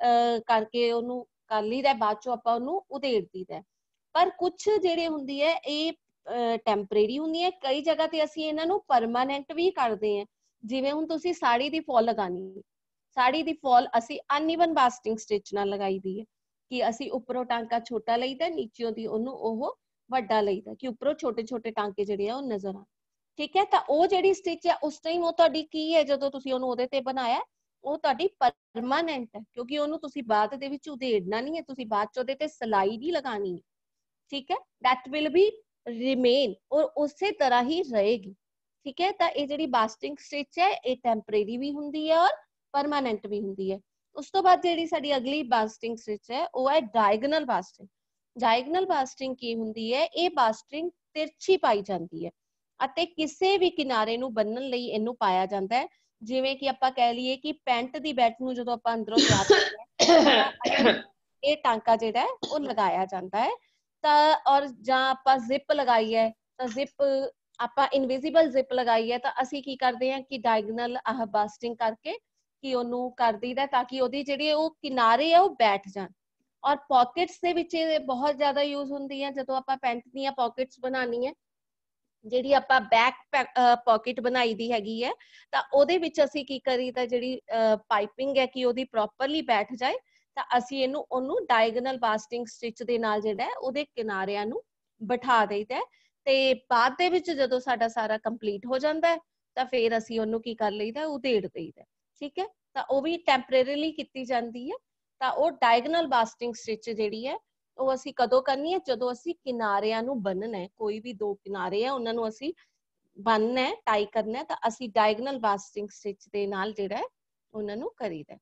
ਕਰਕੇ ਉਹਨੂੰ ਕਰ ਲਈਦਾ, ਬਾਅਦ ਚੋਂ ਆਪਾਂ ਉਹਨੂੰ ਉਧੇੜ ਦਈਦਾ। ਪਰ ਕੁਛ ਜਿਹੜੇ ਹੁੰਦੀ ਹੈ ਇਹ ਟੈਂਪਰੇਰੀ ਹੁੰਦੀ ਹੈ, ਕਈ ਜਗ੍ਹਾ ਤੇ ਅਸੀਂ ਇਹਨਾਂ ਨੂੰ ਪਰਮਾਨੈਂਟ ਵੀ ਕਰਦੇ ਹਾਂ। ਜਿਵੇਂ ਹੁਣ ਤੁਸੀਂ ਸਾੜੀ ਦੀ ਫॉल ਲਗਾਣੀ ਹੈ, ਸਾੜੀ ਦੀ ਫॉल ਅਸੀਂ ਅਨਈਵਨ ਬਾਸਟਿੰਗ ਸਟਿਚ ਨਾਲ ਲਗਾਈ ਦੀ ਹੈ ਕਿ ਅਸੀਂ ਉੱਪਰੋਂ ਟਾਂਕਾ ਛੋਟਾ ਲਈਦਾ, ਨੀਚਿਓਂ ਦੀ ਉਹਨੂੰ ਉਹ ਵੱਡਾ ਲਈਦਾ ਕਿ ਉੱਪਰੋਂ ਛੋਟੇ ਛੋਟੇ ਟਾਂਕੇ ਜਿਹੜੇ ਆ ਉਹ ਨਜ਼ਰ ਆਣ। ਠੀਕ ਹੈ, ਤਾਂ ਉਹ ਜਿਹੜੀ ਸਟਿਚ ਹੈ ਉਸ ਟਾਈਮ ਉਹ ਤੁਹਾਡੀ ਕੀ ਹੈ, ਜਦੋਂ ਤੁਸੀਂ ਉਹਨੂੰ ਉਹਦੇ ਤੇ ਬਣਾਇਆ ਉਹ ਤੁਹਾਡੀ ਪਰਮਾਨੈਂਟ ਹੈ, ਕਿਉਂਕਿ ਉਹਨੂੰ ਤੁਸੀਂ ਬਾਅਦ ਦੇ ਵਿੱਚ ਉਧੇੜਨਾ ਨਹੀਂ ਹੈ, ਤੁਸੀਂ ਬਾਅਦ ਚ ਉਹਦੇ ਤੇ ਸਿਲਾਈ ਨਹੀਂ ਲਗਾਣੀ ਹੈ। ਠੀਕ ਹੈ, that will be remain और ਉਸੇ ਤਰ੍ਹਾਂ ਹੀ ਰਹੇਗੀ। ਠੀਕ ਹੈ, ਤਾਂ ਇਹ ਜਿਹੜੀ ਬਾਸਟਿੰਗ ਸਟਿਚ ਹੈ ਇਹ ਟੈਂਪਰੇਰੀ ਵੀ ਹੁੰਦੀ ਹੈ ਔਰ ਪਰਮਾਨੈਂਟ ਵੀ ਹੁੰਦੀ ਹੈ। ਉਸ ਤੋਂ ਬਾਅਦ ਜਿਹੜੀ ਸਾਡੀ ਅਗਲੀ ਬਾਸਟਿੰਗ ਸਟਿਚ ਹੈ ਉਹ ਹੈ ਡਾਇਗਨਲ ਬਾਸਟਿੰਗ। ਡਾਇਗਨਲ ਬਾਸਟਿੰਗ ਕੀ ਹੁੰਦੀ ਹੈ? ਇਹ ਬਾਸਟਿੰਗ ਤਿਰਛੀ ਪਾਈ ਜਾਂਦੀ ਹੈ ਅਤੇ ਕਿਸੇ ਵੀ ਕਿਨਾਰੇ ਨੂੰ ਬੰਨਣ ਲਈ ਇਹਨੂੰ ਪਾਇਆ ਜਾਂਦਾ ਹੈ। ਜਿਵੇਂ ਕਿ ਆਪਾਂ ਕਹਿ ਲਈਏ ਕਿ ਪੈਂਟ ਦੀ ਬੈਟ ਨੂੰ ਜਦੋਂ ਆਪਾਂ ਅੰਦਰੋਂ ਤਿਆਰ ਕਰਦੇ ਹਾਂ ਤਾਂ ਅਸੀਂ ਇਹ ਟਾਂਕਾ ਜਿਹੜਾ ਹੈ ਉਹ ਲਗਾਇਆ ਜਾਂਦਾ ਹੈ। ਤਾਂ ਔਰ ਜਾਂ ਆਪਾਂ ਜ਼ਿਪ ਲਗਾਈ ਹੈ ਤਾਂ ਜ਼ਿਪ ਆਪਾਂ ਇਨਵਿਜ਼ੀਬਲ ਜ਼ਿਪ ਲਗਾਈ ਹੈ ਤਾਂ ਅਸੀਂ ਕੀ ਕਰਦੇ ਹਾਂ ਕਿ ਡਾਇਗਨਲ ਆਹ ਬਾਸਟਿੰਗ ਕਰਕੇ ਕਿ ਉਹਨੂੰ ਕਰ ਦਈਦਾ ਤਾਂ ਕਿ ਉਹਦੀ ਜਿਹੜੀ ਉਹ ਕਿਨਾਰੇ ਆ ਉਹ ਬੈਠ ਜਾਣ। ਔਰ ਪਾਕਟਸ ਦੇ ਵਿੱਚ ਇਹ ਬਹੁਤ ਜ਼ਿਆਦਾ ਯੂਜ਼ ਹੁੰਦੀ ਹੈ। ਜਦੋਂ ਆਪਾਂ ਪੈਂਟ ਦੀਆਂ ਪਾਕਟਸ ਬਣਾਉਣੀ ਹੈ, ਜਿਹੜੀ ਆਪਾਂ ਬੈਕ ਪਾਕਟ ਬਣਾਈ ਦੀ ਹੈਗੀ ਹੈ, ਤਾਂ ਉਹਦੇ ਵਿੱਚ ਅਸੀਂ ਕੀ ਕਰੀਦਾ, ਜਿਹੜੀ ਪਾਈਪਿੰਗ ਹੈ ਕਿ ਉਹਦੀ ਪ੍ਰੋਪਰਲੀ ਬੈਠ ਜਾਏ ਤਾਂ ਅਸੀਂ ਇਹਨੂੰ ਉਹਨੂੰ ਡਾਇਗਨਲ ਬਾਸਟਿੰਗ ਸਟਿਚ ਦੇ ਨਾਲ ਜਿਹੜਾ ਹੈ ਉਹਦੇ ਕਿਨਾਰਿਆਂ ਨੂੰ ਬਿਠਾ ਦੇਈਦਾ। ਤੇ ਬਾਅਦ ਦੇ ਵਿੱਚ ਜਦੋਂ ਸਾਡਾ ਸਾਰਾ ਕੰਪਲੀਟ ਹੋ ਜਾਂਦਾ ਤਾਂ ਫਿਰ ਅਸੀਂ ਉਹਨੂੰ ਕੀ ਕਰ ਲਈਦਾ, ਉਧੇੜ ਦੇਈਦਾ। ਠੀਕ ਹੈ, ਤਾਂ ਉਹ ਵੀ ਟੈਂਪਰੇਰੀਲੀ ਕੀਤੀ ਜਾਂਦੀ ਹੈ। ਤਾਂ ਉਹ ਡਾਇਗਨਲ ਬਾਸਟਿੰਗ ਸਟਿਚ ਜਿਹੜੀ ਹੈ ਉਹ ਅਸੀਂ ਕਦੋਂ ਕਰਨੀ ਹੈ? ਜਦੋਂ ਅਸੀਂ ਕਿਨਾਰਿਆਂ ਨੂੰ ਬੰਨਣਾ ਹੈ, ਕੋਈ ਵੀ ਦੋ ਕਿਨਾਰੇ ਆ ਉਹਨਾਂ ਨੂੰ ਅਸੀਂ ਬੰਨਣਾ ਹੈ, ਟਾਈ ਕਰਨਾ ਹੈ, ਤਾਂ ਅਸੀਂ ਡਾਇਗਨਲ ਬਾਸਟਿੰਗ ਸਟਿਚ ਦੇ ਨਾਲ ਜਿਹੜਾ ਹੈ ਉਹਨਾਂ ਨੂੰ ਕਰੀਦਾ।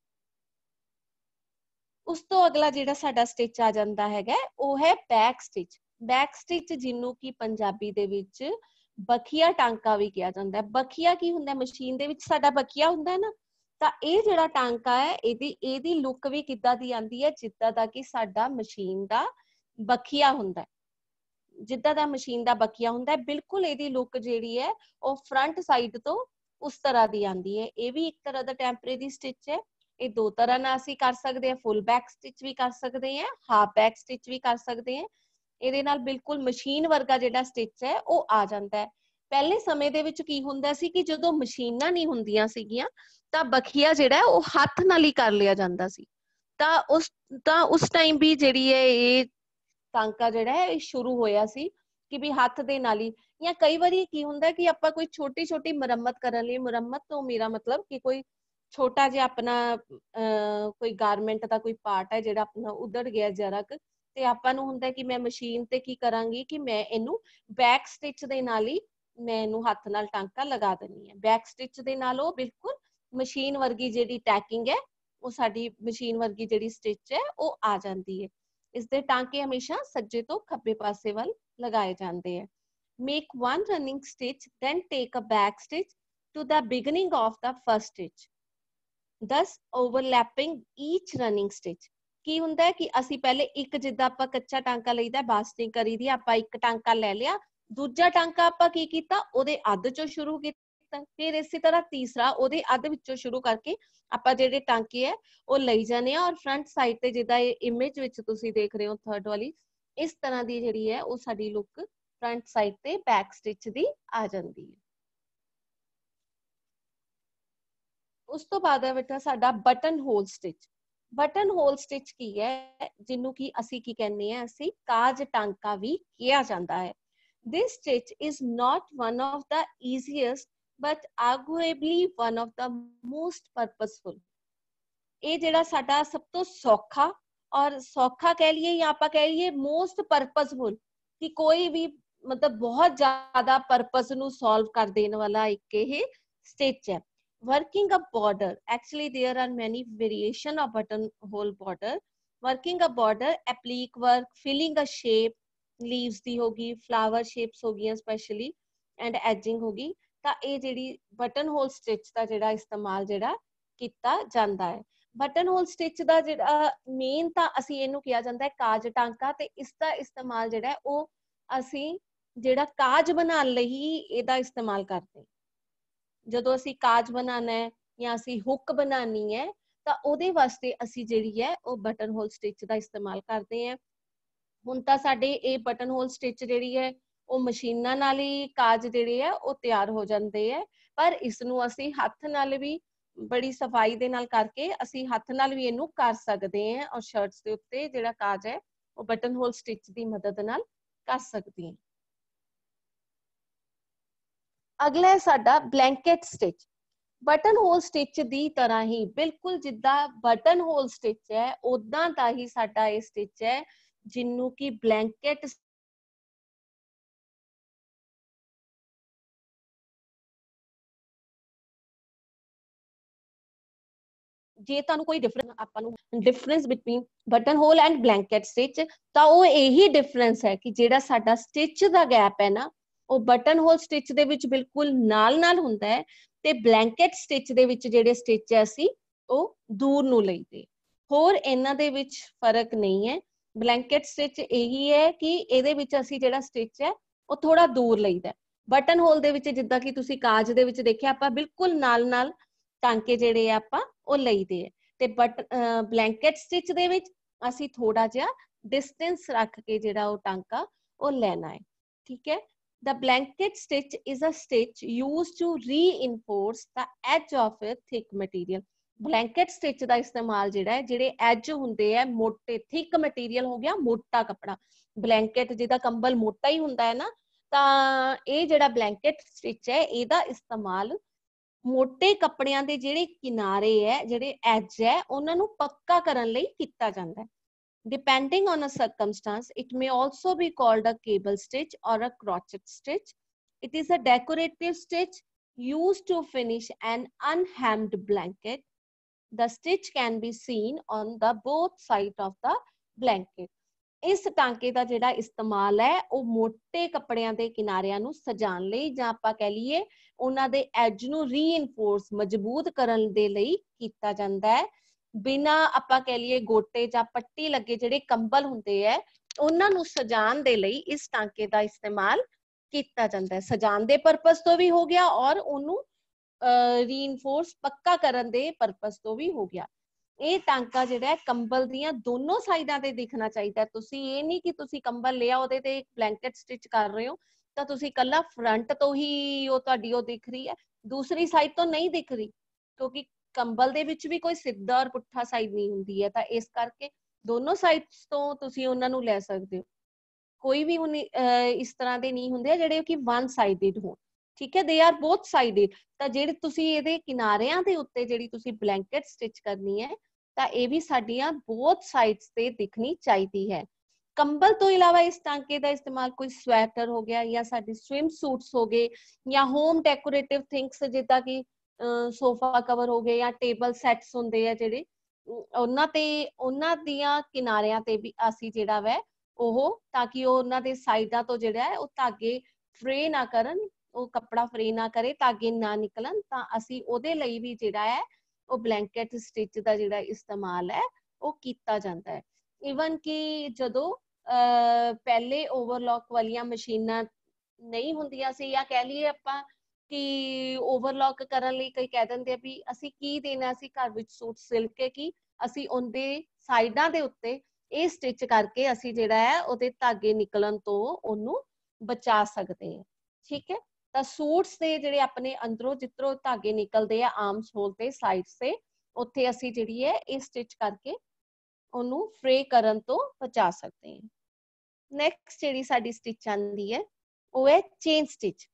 ਉਸ ਤੋਂ ਅਗਲਾ ਜਿਹੜਾ ਸਾਡਾ ਸਟਿਚ ਆ ਜਾਂਦਾ ਹੈਗਾ ਉਹ ਹੈ ਬੈਕ ਸਟਿਚ। ਬੈਕ ਸਟਿਚ ਜਿਹਨੂੰ ਕਿ ਪੰਜਾਬੀ ਦੇ ਵਿੱਚ ਬਖੀਆ ਟਾਂਕਾ ਵੀ ਕਿਹਾ ਜਾਂਦਾ ਹੈ। ਬਖੀਆ ਕੀ ਹੁੰਦਾ? ਮਸ਼ੀਨ ਦੇ ਵਿੱਚ ਸਾਡਾ ਬਖੀਆ ਹੁੰਦਾ ਨਾ, ਤਾਂ ਇਹ ਜਿਹੜਾ ਟਾਂਕਾ ਹੈ ਇਹਦੀ ਇਹਦੀ ਲੁੱਕ ਵੀ ਕਿੱਦਾਂ ਦੀ ਆਂਦੀ ਹੈ? ਜਿੱਦਾਂ ਦਾ ਕਿ ਸਾਡਾ ਮਸ਼ੀਨ ਦਾ ਬਖੀਆ ਹੁੰਦਾ, ਜਿੱਦਾਂ ਦਾ ਮਸ਼ੀਨ ਦਾ ਬਖੀਆ ਹੁੰਦਾ ਬਿਲਕੁਲ ਇਹਦੀ ਲੁੱਕ ਜਿਹੜੀ ਹੈ ਉਹ ਫਰੰਟ ਸਾਈਡ ਤੋਂ ਉਸ ਤਰ੍ਹਾਂ ਦੀ ਆਂਦੀ ਹੈ। ਇਹ ਵੀ ਇੱਕ ਤਰ੍ਹਾਂ ਦਾ ਟੈਂਪਰੇਰੀ ਸਟਿਚ ਹੈ। ਇਹ ਦੋ ਤਰ੍ਹਾਂ ਨਾਲ ਅਸੀਂ ਕਰ ਸਕਦੇ ਹਾਂ, ਫੁੱਲ ਬੈਕ ਸਟਿਚ ਵੀ ਕਰ ਸਕਦੇ ਹਾਂ, ਹਾਫ ਬੈਕ ਸਟਿਚ ਵੀ ਕਰ ਸਕਦੇ ਹਾਂ। ਇਹਦੇ ਨਾਲ ਬਿਲਕੁਲ ਮਸ਼ੀਨ ਵਰਗਾ ਜਿਹੜਾ ਸਟਿਚ ਹੈ ਉਹ ਆ ਜਾਂਦਾ ਹੈ। ਪਹਿਲੇ ਸਮੇਂ ਦੇ ਵਿੱਚ ਕੀ ਹੁੰਦਾ ਸੀ ਕਿ ਜਦੋਂ ਮਸ਼ੀਨਾਂ ਨਹੀਂ ਹੁੰਦੀਆਂ ਸੀਗੀਆਂ ਤਾਂ ਬਖੀਆ ਜਿਹੜਾ ਉਹ ਹੱਥ ਨਾਲ ਹੀ ਕਰ ਲਿਆ ਜਾਂਦਾ ਸੀ। ਤਾਂ ਉਸ ਤਾਂ ਉਸ ਟਾਈਮ ਵੀ ਜਿਹੜੀ ਹੈ ਇਹ ਟਾਂਕਾ ਜਿਹੜਾ ਹੈ ਇਹ ਸ਼ੁਰੂ ਹੋਇਆ ਸੀ ਕਿ ਵੀ ਹੱਥ ਦੇ ਨਾਲ ਹੀ, ਜਾਂ ਕਈ ਵਾਰੀ ਕੀ ਹੁੰਦਾ ਕਿ ਆਪਾਂ ਕੋਈ ਛੋਟੀ ਛੋਟੀ ਮੁਰੰਮਤ ਕਰਨ ਲਈ, ਮੁਰੰਮਤ ਤੋਂ ਮੇਰਾ ਮਤਲਬ ਕਿ ਕੋਈ ਛੋਟਾ ਜਿਹਾ ਆਪਣਾ ਅਹ ਕੋਈ ਗਾਰਮੈਂਟ ਦਾ ਕੋਈ ਪਾਰਟ ਹੈ ਜਿਹੜਾ ਆਪਣਾ ਉਧੜ ਗਿਆ ਜਰਾ ਕੁ, ਤੇ ਆਪਾਂ ਨੂੰ ਹੁੰਦਾ ਕਿ ਮੈਂ ਮਸ਼ੀਨ ਤੇ ਕੀ ਕਰਾਂਗੀ ਕਿ ਮੈਂ ਇਹਨੂੰ ਬੈਕ ਸਟਿਚ ਦੇ ਨਾਲ ਹੀ ਮੈਂ ਇਹਨੂੰ ਹੱਥ ਨਾਲ ਟਾਂਕਾ ਲਗਾ ਦਿੰਦੀ ਹਾਂ। ਬੈਕ ਸਟਿਚ ਦੇ ਨਾਲ ਉਹ ਬਿਲਕੁਲ ਮਸ਼ੀਨ ਵਰਗੀ ਜਿਹੜੀ ਟੈਕਿੰਗ ਹੈ ਉਹ ਸਾਡੀ ਮਸ਼ੀਨ ਵਰਗੀ ਜਿਹੜੀ ਸਟਿਚ ਹੈ ਉਹ ਆ ਜਾਂਦੀ ਹੈ। ਇਸ ਦੇ ਟਾਂਕੇ ਹਮੇਸ਼ਾ ਸੱਜੇ ਤੋਂ ਖੱਬੇ ਪਾਸੇ ਵੱਲ ਲਗਾਏ ਜਾਂਦੇ ਹੈ। Make one running stitch, then take a back stitch to the beginning of the first stitch, thus overlapping each running stitch। ਕੀ ਹੁੰਦਾ ਹੈ ਕਿ ਅਸੀਂ ਪਹਿਲੇ ਇੱਕ, ਜਿੱਦਾਂ ਆਪਾਂ ਕੱਚਾ ਟਾਂਕਾ ਲਈਦਾ, ਬਾਸਟਿੰਗ ਕਰੀ ਦੀ, ਆਪਾਂ ਇੱਕ ਟਾਂਕਾ ਲੈ ਲਿਆ, ਦੂਜਾ ਟਾਂਕਾ ਆਪਾਂ ਕੀ ਕੀਤਾ ਉਹਦੇ ਅੱਧ ਚੋਂ ਸ਼ੁਰੂ ਕੀਤਾ, ਫਿਰ ਇਸੇ ਤਰ੍ਹਾਂ ਤੀਸਰਾ ਉਹਦੇ ਅੱਧ ਵਿੱਚੋਂ ਸ਼ੁਰੂ ਕਰਕੇ ਆਪਾਂ ਜਿਹੜੇ ਟਾਂਕੇ ਹੈ ਉਹ ਲਈ ਜਾਂਦੇ ਆ। ਔਰ ਫਰੰਟ ਸਾਈਡ ਤੇ ਜਿੱਦਾਂ ਇਹ ਇਮੇਜ ਵਿੱਚ ਤੁਸੀਂ ਦੇਖ ਰਹੇ ਹੋ ਥਰਡ ਵਾਲੀ, ਇਸ ਤਰ੍ਹਾਂ ਦੀ ਜਿਹੜੀ ਹੈ ਉਹ ਸਾਡੀ ਲੁੱਕ ਫਰੰਟ ਸਾਈਡ ਤੇ ਬੈਕ ਸਟਿਚ ਦੀ ਆ ਜਾਂਦੀ ਹੈ। ਉਸ ਤੋਂ ਬਾਅਦ ਹੈ ਬੇਟਾ ਸਾਡਾ button hole stitch. Button hole stitch ਕੀ ਹੈ? ਜਿਹਨੂੰ ਕਿ ਅਸੀਂ ਕੀ ਕਹਿੰਦੇ ਆ, ਅਸੀਂ ਕਾਜ ਟਾਂਕਾ ਵੀ ਕਿਹਾ ਜਾਂਦਾ ਹੈ। This stitch is not one of the easiest but arguably one of the most purposeful। ਇਹ ਜਿਹੜਾ ਸਾਡਾ ਸਭ ਤੋਂ ਸੌਖਾ, ਔਰ ਸੌਖਾ ਕਹਿ ਲਈਏ ਜਾਂ ਆਪਾਂ ਕਹਿ ਲਈਏ ਮੋਸਟ ਪਰਪਸਫੁਲ, ਕਿ ਕੋਈ ਵੀ ਮਤਲਬ ਬਹੁਤ ਜ਼ਿਆਦਾ ਪਰਪਸ ਨੂੰ ਸੋਲਵ ਕਰ ਦੇਣ ਵਾਲਾ ਇੱਕ ਇਹ ਸਟਿਚ ਹੈ। Working a border, actually there are many variation of buttonhole border। Working a border, applique work, filling a shape, leaves ਦੀ ਹੋਗੀ, flower shapes ਹੋ ਗਈਆਂ specially, and edging ਹੋਗੀ। ਤਾਂ ਇਹ ਜਿਹੜੀ ਬਟਨ ਹੋਲ ਸਟਿਚ ਦਾ ਜਿਹੜਾ ਇਸਤੇਮਾਲ ਜਿਹੜਾ ਕੀਤਾ ਜਾਂਦਾ ਹੈ। बटन होल स्टिच का जिहड़ा मेन तां असीं इहनूं किहा जांदा है काज टांका, ते इसका इस्तेमाल जिहड़ा है वो असीं जिहड़ा काज बनाउण लई ही इहदा इस्तेमाल करदे हां। ਜਦੋਂ ਅਸੀਂ ਕਾਜ बनाना है ਜਾਂ ਅਸੀਂ ਹੁੱਕ बनानी है ਤਾਂ ਉਹਦੇ ਵਾਸਤੇ ਅਸੀਂ ਜਿਹੜੀ ਹੈ ਉਹ ਬਟਨ ਹੋਲ ਸਟਿਚ ਦਾ ਇਸਤੇਮਾਲ ਕਰਦੇ ਹਾਂ। ਹੁਣ ਤਾਂ ਸਾਡੇ ਇਹ ਬਟਨ ਹੋਲ ਸਟਿਚ ਜਿਹੜੀ ਹੈ ਉਹ ਮਸ਼ੀਨਾਂ ਨਾਲ ਹੀ ਕਾਜ ਜਿਹੜੇ ਆ ਉਹ ਤਿਆਰ ਹੋ ਜਾਂਦੇ ਹੈ, ਪਰ ਇਸ ਨੂੰ ਅਸੀਂ ਹੱਥ ਨਾਲ ਵੀ ਬੜੀ ਸਫਾਈ ਦੇ ਨਾਲ ਕਰਕੇ ਅਸੀਂ ਹੱਥ ਨਾਲ ਵੀ ਇਹਨੂੰ ਕਰ ਸਕਦੇ ਹਾਂ, ਔਰ ਸ਼ਰਟਸ ਦੇ ਉੱਤੇ ਜਿਹੜਾ ਕਾਜ ਹੈ ਉਹ ਬਟਨ ਹੋਲ ਸਟਿਚ ਦੀ ਮਦਦ ਨਾਲ ਕਰ ਸਕਦੇ ਹਾਂ। ਅਗਲਾ ਹੈ ਸਾਡਾ blanket stitch. Button hole stitch ਦੀ ਤਰ੍ਹਾਂ ਹੀ ਬਿਲਕੁਲ ਜਿੱਦਾਂ ਬਟਨ ਹੋਲ ਸਟਿਚ ਹੈ ਉਦਾਂ ਦਾ ਹੀ ਸਾਡਾ ਇਹ ਸਟਿਚ ਹੈ ਜਿਹਨੂੰ ਕਿ ਬਲੈਂਕਟ ਜੇ ਤੁਹਾਨੂੰ ਕੋਈ ਡਿਫਰੈਂਸ ਆਪਾਂ ਨੂੰ difference between button hole and blanket stitch ਤਾਂ ਉਹ ਇਹੀ ਡਿਫਰੈਂਸ ਹੈ ਕਿ ਜਿਹੜਾ ਸਾਡਾ ਸਟਿਚ ਦਾ ਗੈਪ ਹੈ ਨਾ ਉਹ ਬਟਨ ਹੋਲ ਸਟਿਚ ਦੇ ਵਿੱਚ ਬਿਲਕੁਲ ਨਾਲ ਨਾਲ ਹੁੰਦਾ ਹੈ, ਤੇ ਬਲੈਂਕਟ ਸਟਿਚ ਦੇ ਵਿੱਚ ਜਿਹੜੇ ਸਟਿਚ ਹੈ ਅਸੀਂ ਉਹ ਦੂਰ ਨੂੰ ਲਈਦੇ। ਹੋਰ ਇਹਨਾਂ ਦੇ ਵਿੱਚ ਫਰਕ ਨਹੀਂ ਹੈ। ਬਲੈਂਕਟ ਸਟਿਚ ਇਹੀ ਹੈ ਕਿ ਇਹਦੇ ਵਿੱਚ ਅਸੀਂ ਜਿਹੜਾ ਸਟਿਚ ਹੈ ਉਹ ਥੋੜਾ ਦੂਰ ਲਈਦਾ। ਬਟਨ ਹੋਲ ਦੇ ਵਿੱਚ ਜਿੱਦਾਂ ਕਿ ਤੁਸੀਂ ਕਾਜ ਦੇ ਵਿੱਚ ਦੇਖਿਆ ਆਪਾਂ ਬਿਲਕੁਲ ਨਾਲ ਨਾਲ ਟਾਂਕੇ ਜਿਹੜੇ ਆ ਆਪਾਂ ਉਹ ਲਈਦੇ ਆ, ਤੇ ਬਟ ਬਲੈਂਕਟ ਸਟਿਚ ਦੇ ਵਿੱਚ ਅਸੀਂ ਥੋੜਾ ਜਿਹਾ ਡਿਸਟੈਂਸ ਰੱਖ ਕੇ ਜਿਹੜਾ ਉਹ ਟਾਂਕਾ ਉਹ ਲੈਣਾ ਹੈ। ਠੀਕ ਹੈ। The blanket stitch is a stitch used to reinforce the edge of a thick material. Blanket stitch ਦਾ ਇਸਤੇਮਾਲ ਜਿਹੜਾ ਹੈ ਜਿਹੜੇ ਐਜ ਹੁੰਦੇ ਆ ਮੋਟੇ thick material ਹੋ ਗਿਆ ਮੋਟਾ ਕੱਪੜਾ, ਬਲੈਂਕਟ ਜਿਹਦਾ ਕੰਬਲ ਮੋਟਾ ਹੀ ਹੁੰਦਾ ਹੈ ਨਾ, ਤਾਂ ਇਹ ਜਿਹੜਾ ਬਲੈਂਕਟ ਸਟਿਚ ਹੈ ਇਹਦਾ ਇਸਤੇਮਾਲ ਮੋਟੇ ਕੱਪੜਿਆਂ ਦੇ ਜਿਹੜੇ ਕਿਨਾਰੇ ਹੈ ਜਿਹੜੇ ਐਜ ਹੈ ਉਹਨਾਂ ਨੂੰ ਪੱਕਾ ਕਰਨ ਲਈ ਕੀਤਾ ਜਾਂਦਾ ਹੈ। Depending on a circumstance, it may also be called a cable stitch or a crochet stitch. It is a decorative stitch used to finish an unhemmed blanket. The stitch can be seen on the both sides of the blanket. ਇਸ ਟਾਂਕੇ ਦਾ ਜਿਹੜਾ ਇਸਤੇਮਾਲ ਹੈ ਉਹ ਮੋਟੇ ਕੱਪੜਿਆਂ ਦੇ ਕਿਨਾਰਿਆਂ ਨੂੰ ਸਜਾਉਣ ਲਈ ਜਾਂ ਆਪਾਂ ਕਹਿ ਲਈਏ ਉਹਨਾਂ ਦੇ ਐਜ ਨੂੰ ਰੀਇਨਫੋਰਸ ਮਜ਼ਬੂਤ ਕਰਨ ਦੇ ਲਈ ਕੀਤਾ ਜਾਂਦਾ ਹੈ। ਬਿਨਾ ਆਪਾਂ ਕਹਿ ਲਈਏ ਗੋਟੇ ਜਾਂ ਪੱਟੀ ਲੱਗੇ ਜਿਹੜੇ ਕੰਬਲ ਹੁੰਦੇ ਹੈ ਉਹਨਾਂ ਨੂੰ ਸਜਾਉਣ ਦੇ ਲਈ ਇਸ ਟਾਂਕੇ ਦਾ ਇਸਤੇਮਾਲ ਕੀਤਾ ਜਾਂਦਾ ਹੈ। ਸਜਾਉਣ ਦੇ ਪਰਪਸ ਤੋਂ ਵੀ ਹੋ ਗਿਆ ਔਰ ਉਹਨੂੰ ਰੀਇਨਫੋਰਸ ਪੱਕਾ ਕਰਨ ਦੇ ਪਰਪਸ ਤੋਂ ਵੀ ਹੋ ਗਿਆ। ਇਹ ਟਾਂਕਾ ਜਿਹੜਾ ਹੈ ਕੰਬਲ ਦੀਆਂ ਦੋਨੋਂ ਸਾਈਡਾਂ ਤੇ ਦਿਖਣਾ ਚਾਹੀਦਾ। ਤੁਸੀਂ ਇਹ ਨਹੀਂ ਕਿ ਤੁਸੀਂ ਕੰਬਲ ਲਿਆ ਉਹਦੇ ਤੇ ਬਲੈਂਕਟ ਸਟਿਚ ਕਰ ਰਹੇ ਹੋ ਤਾਂ ਤੁਸੀਂ ਕੱਲਾ ਫਰੰਟ ਤੋਂ ਹੀ ਉਹ ਤੁਹਾਡੀ ਉਹ ਦਿਖ ਰਹੀ ਹੈ, ਦੂਸਰੀ ਸਾਈਡ ਤੋਂ ਨਹੀਂ ਦਿਖ ਰਹੀ, ਕਿਉਂਕਿ ਕੰਬਲ ਦੇ ਵਿੱਚ ਵੀ ਕੋਈ ਸਿੱਧਾ ਔਰ ਪੁੱਠਾ ਸਾਈਡ ਨਹੀਂ ਹੁੰਦੀ ਹੈ, ਤਾਂ ਇਸ ਕਰਕੇ ਦੋਨੋਂ ਸਾਈਡਸ ਤੋਂ ਤੁਸੀਂ ਉਹਨਾਂ ਨੂੰ ਲੈ ਸਕਦੇ ਹੋ। ਕੋਈ ਵੀ ਹੁਣ ਇਸ ਤਰ੍ਹਾਂ ਦੇ ਨਹੀਂ ਹੁੰਦੇ ਜਿਹੜੇ ਕਿ ਵਨ ਸਾਈਡਡ ਹੋਣ। ਠੀਕ ਹੈ, ਦੇ ਆਰ ਬੋਥ ਸਾਈਡਡ। ਤਾਂ ਜਿਹੜੇ ਤੁਸੀਂ ਇਹਦੇ ਕਿਨਾਰਿਆਂ ਦੇ ਉੱਤੇ ਜਿਹੜੀ ਤੁਸੀਂ ਬਲੈਂਕਟ ਸਟਿਚ ਕਰਨੀ ਹੈ ਤਾਂ ਇਹ ਵੀ ਸਾਡੀਆਂ ਬੋਥ ਸਾਈਡਸ ਤੇ ਦਿਖਣੀ ਚਾਹੀਦੀ ਹੈ। ਕੰਬਲ ਤੋਂ ਇਲਾਵਾ ਇਸ ਟਾਂਕੇ ਦਾ ਇਸਤੇਮਾਲ ਕੋਈ ਸਵੈਟਰ ਹੋ ਗਿਆ ਜਾਂ ਸਾਡੇ ਸਵਿਮ ਸੂਟਸ ਹੋ ਗਏ ਜਾਂ ਹੋਮ ਡੈਕੋਰੇਟਿਵ ਥਿੰਗਸ ਜਿੱਦਾਂ ਕਿ ਸੋਫਾ ਕਵਰ ਹੋ ਗਏ ਜਾਂ ਟੇਬਲ ਸੈਟਸ ਹੁੰਦੇ ਆ ਜਿਹੜੇ ਉਹਨਾਂ ਤੇ ਉਹਨਾਂ ਦੀਆਂ ਕਿਨਾਰਿਆਂ ਤੇ ਵੀ ਅਸੀਂ ਜਿਹੜਾ ਵੈ ਉਹ ਤਾਂ ਕਿ ਉਹ ਉਹਨਾਂ ਦੇ ਸਾਈਡਾਂ ਤੋਂ ਜਿਹੜਾ ਹੈ ਉਹ ਧਾਗੇ ਫਰੇ ਨਾ ਕਰਨ, ਉਹ ਕੱਪੜਾ ਫਰੇ ਨਾ ਕਰੇ, ਧਾਗੇ ਨਾ ਨਿਕਲਣ, ਤਾਂ ਅਸੀਂ ਉਹਦੇ ਲਈ ਵੀ ਜਿਹੜਾ ਹੈ ਉਹ ਬਲੈਂਕਟ ਸਟਿਚ ਦਾ ਜਿਹੜਾ ਇਸਤੇਮਾਲ ਹੈ ਉਹ ਕੀਤਾ ਜਾਂਦਾ ਹੈ। ਈਵਨ ਕਿ ਜਦੋਂ ਅਹ ਪਹਿਲੇ ਓਵਰਲੌਕ ਵਾਲੀਆਂ ਮਸ਼ੀਨਾਂ ਨਹੀਂ ਹੁੰਦੀਆਂ ਸੀ ਜਾਂ ਕਹਿ ਲਈਏ ਆਪਾਂ ਕਿ ਓਵਰਲੌਕ ਕਰਨ ਲਈ ਕਈ ਕਹਿ ਦਿੰਦੇ ਆ ਵੀ ਅਸੀਂ ਕੀ ਦੇਣਾ, ਅਸੀਂ ਘਰ ਵਿੱਚ ਸੂਟ ਸਿਲ ਕੇ ਕੀ ਅਸੀਂ ਉਹਦੇ ਸਾਈਡਾਂ ਦੇ ਉੱਤੇ ਇਹ ਸਟਿਚ ਕਰਕੇ ਅਸੀਂ ਜਿਹੜਾ ਹੈ ਉਹਦੇ ਧਾਗੇ ਨਿਕਲਣ ਤੋਂ ਉਹਨੂੰ ਬਚਾ ਸਕਦੇ ਹਾਂ। ਠੀਕ ਹੈ, ਤਾਂ ਸੂਟਸ ਦੇ ਜਿਹੜੇ ਆਪਣੇ ਅੰਦਰੋਂ ਜਿੱਧਰੋਂ ਧਾਗੇ ਨਿਕਲਦੇ ਆ ਆਰਮਸ ਹੋਲ ਤੇ ਸਾਈਡਸ ਤੇ ਉੱਥੇ ਅਸੀਂ ਜਿਹੜੀ ਹੈ ਇਹ ਸਟਿਚ ਕਰਕੇ ਉਹਨੂੰ ਫਰੇ ਕਰਨ ਤੋਂ ਬਚਾ ਸਕਦੇ ਹਾਂ। ਨੈਕਸਟ ਜਿਹੜੀ ਸਾਡੀ ਸਟਿਚ ਆਂਦੀ ਹੈ ਉਹ ਹੈ ਚੇਨ ਸਟਿਚ।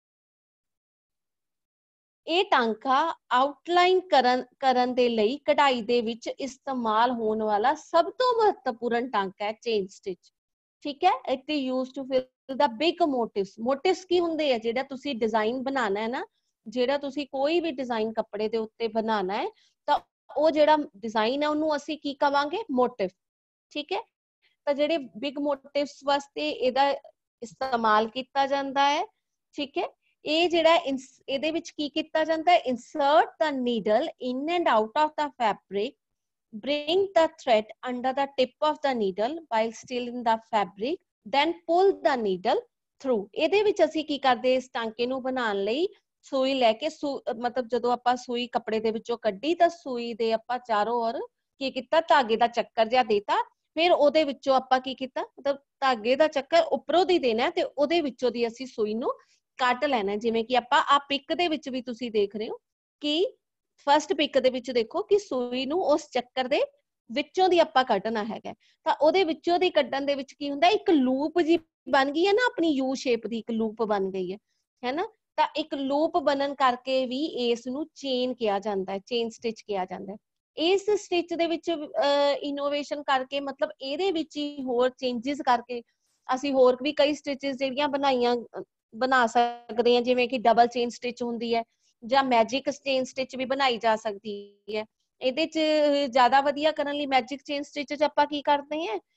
ਇਹ ਟਾਂਕਾ ਆਊਟਲਾਈਨ ਕਰਨ ਕਰਨ ਦੇ ਲਈ ਕਢਾਈ ਦੇ ਵਿੱਚ ਇਸਤੇਮਾਲ ਹੋਣ ਵਾਲਾ ਸਭ ਤੋਂ ਮਹੱਤਵਪੂਰਨ ਟਾਂਕਾ ਹੈ ਚੇਨ ਸਟਿਚ। ਠੀਕ ਹੈ, it is used to fill the big motifs. Motifs ਕੀ ਹੁੰਦੇ ਆ? ਜਿਹੜਾ ਤੁਸੀਂ ਡਿਜ਼ਾਈਨ ਬਣਾਉਣਾ ਹੈ ਨਾ, ਜਿਹੜਾ ਤੁਸੀਂ ਕੋਈ ਵੀ ਡਿਜ਼ਾਈਨ ਕੱਪੜੇ ਦੇ ਉੱਤੇ ਬਣਾਉਣਾ ਹੈ ਤਾਂ ਉਹ ਜਿਹੜਾ ਡਿਜ਼ਾਈਨ ਹੈ ਉਹਨੂੰ ਅਸੀਂ ਕੀ ਕਵਾਂਗੇ? ਮੋਟਿਵ। ਠੀਕ ਹੈ, ਤਾਂ ਜਿਹੜੇ ਬਿਗ ਮੋਟਿਵਸ ਵਾਸਤੇ ਇਹਦਾ ਇਸਤੇਮਾਲ ਕੀਤਾ ਜਾਂਦਾ ਹੈ। ਠੀਕ ਹੈ, ਇਹ ਜਿਹੜਾ ਇਹਦੇ ਵਿੱਚ ਕੀ ਕੀਤਾ ਜਾਂਦਾ ਹੈ? Insert the needle in and out of the fabric bring the thread under the tip of the needle while still in the fabric, then pull the needle through। ਇਹਦੇ ਵਿੱਚ ਅਸੀਂ ਕੀ ਕਰਦੇ, ਇਸ ਟਾਂਕੇ ਨੂੰ ਬਣਾਉਣ ਲਈ ਸੂਈ ਲੈ ਕੇ ਸੂ ਮਤਲਬ ਜਦੋਂ ਆਪਾਂ ਸੂਈ ਕੱਪੜੇ ਦੇ ਵਿੱਚੋਂ ਕੱਢੀ ਤਾਂ ਸੂਈ ਦੇ ਆਪਾਂ ਚਾਰੋਂ ਔਰ ਕੀ ਕੀਤਾ, ਧਾਗੇ ਦਾ ਚੱਕਰ ਜਿਹਾ ਦੇਤਾ। ਫਿਰ ਉਹਦੇ ਵਿੱਚੋਂ ਆਪਾਂ ਕੀ ਕੀਤਾ, ਮਤਲਬ ਧਾਗੇ ਦਾ ਚੱਕਰ ਉੱਪਰੋਂ ਦੀ ਦੇਣਾ ਤੇ ਉਹਦੇ ਵਿੱਚੋਂ ਦੀ ਅਸੀਂ ਸੂਈ ਨੂੰ ਕੱਟ ਲੈਣਾ। ਜਿਵੇਂ ਕਿ ਆਪਾਂ ਆ ਪਿਕ ਦੇ ਵਿੱਚ ਵੀ ਤੁਸੀਂ ਦੇਖ ਰਹੇ ਹੋ ਕਿ ਫਸਟ ਪਿਕ ਦੇ ਵਿੱਚ ਦੇਖੋ ਕਿ ਸੂਈ ਨੂੰ ਉਸ ਚੱਕਰ ਦੇ ਵਿੱਚੋਂ ਦੀ ਆਪਾਂ ਕੱਢਣਾ ਹੈਗਾ। ਤਾਂ ਉਹਦੇ ਵਿੱਚੋਂ ਦੀ ਕੱਢਣ ਦੇ ਵਿੱਚ ਕੀ ਹੁੰਦਾ, ਇੱਕ ਲੂਪ ਜੀ ਬਣ ਗਈ ਹੈ ਨਾ, ਆਪਣੀ ਯੂ ਸ਼ੇਪ ਦੀ ਇੱਕ ਲੂਪ ਬਣ ਗਈ ਹੈ, ਹੈ ਨਾ। ਤਾਂ ਇੱਕ ਲੂਪ ਬਣਨ ਕਰਕੇ ਵੀ ਇਸ ਨੂੰ ਚੇਨ ਕਿਹਾ ਜਾਂਦਾ ਹੈ, ਚੇਨ ਸਟਿਚ ਕਿਹਾ ਜਾਂਦਾ ਹੈ। ਇਸ ਸਟਿਚ ਦੇ ਵਿੱਚ ਇਨੋਵੇਸ਼ਨ ਕਰਕੇ, ਮਤਲਬ ਇਹਦੇ ਵਿੱਚ ਹੀ ਹੋਰ ਚੇਂਜਸ ਕਰਕੇ ਅਸੀਂ ਹੋਰ ਵੀ ਕਈ ਸਟਿਚਸ ਜਿਹੜੀਆਂ ਬਣਾਈਆਂ ਬਣਾ ਸਕਦੇ ਹਾਂ, ਜਿਵੇਂ ਕਿ ਡਬਲ ਚੇਨ ਸਟਿਚ ਹੁੰਦੀ ਹੈ ਜਾਂ ਮੈਜਿਕ ਚੇਨ ਸਟਿਚ ਵੀ ਬਣਾਈ ਜਾ ਸਕਦੀ ਹੈ। ਇਹਦੇ ਚ ਜ਼ਿਆਦਾ ਵਧੀਆ ਕਰਨ ਲਈ ਮੈਜਿਕ ਚੇਨ ਸਟਿਚ ਚ ਆਪਾਂ ਕੀ ਕਰਦੇ ਹਾਂ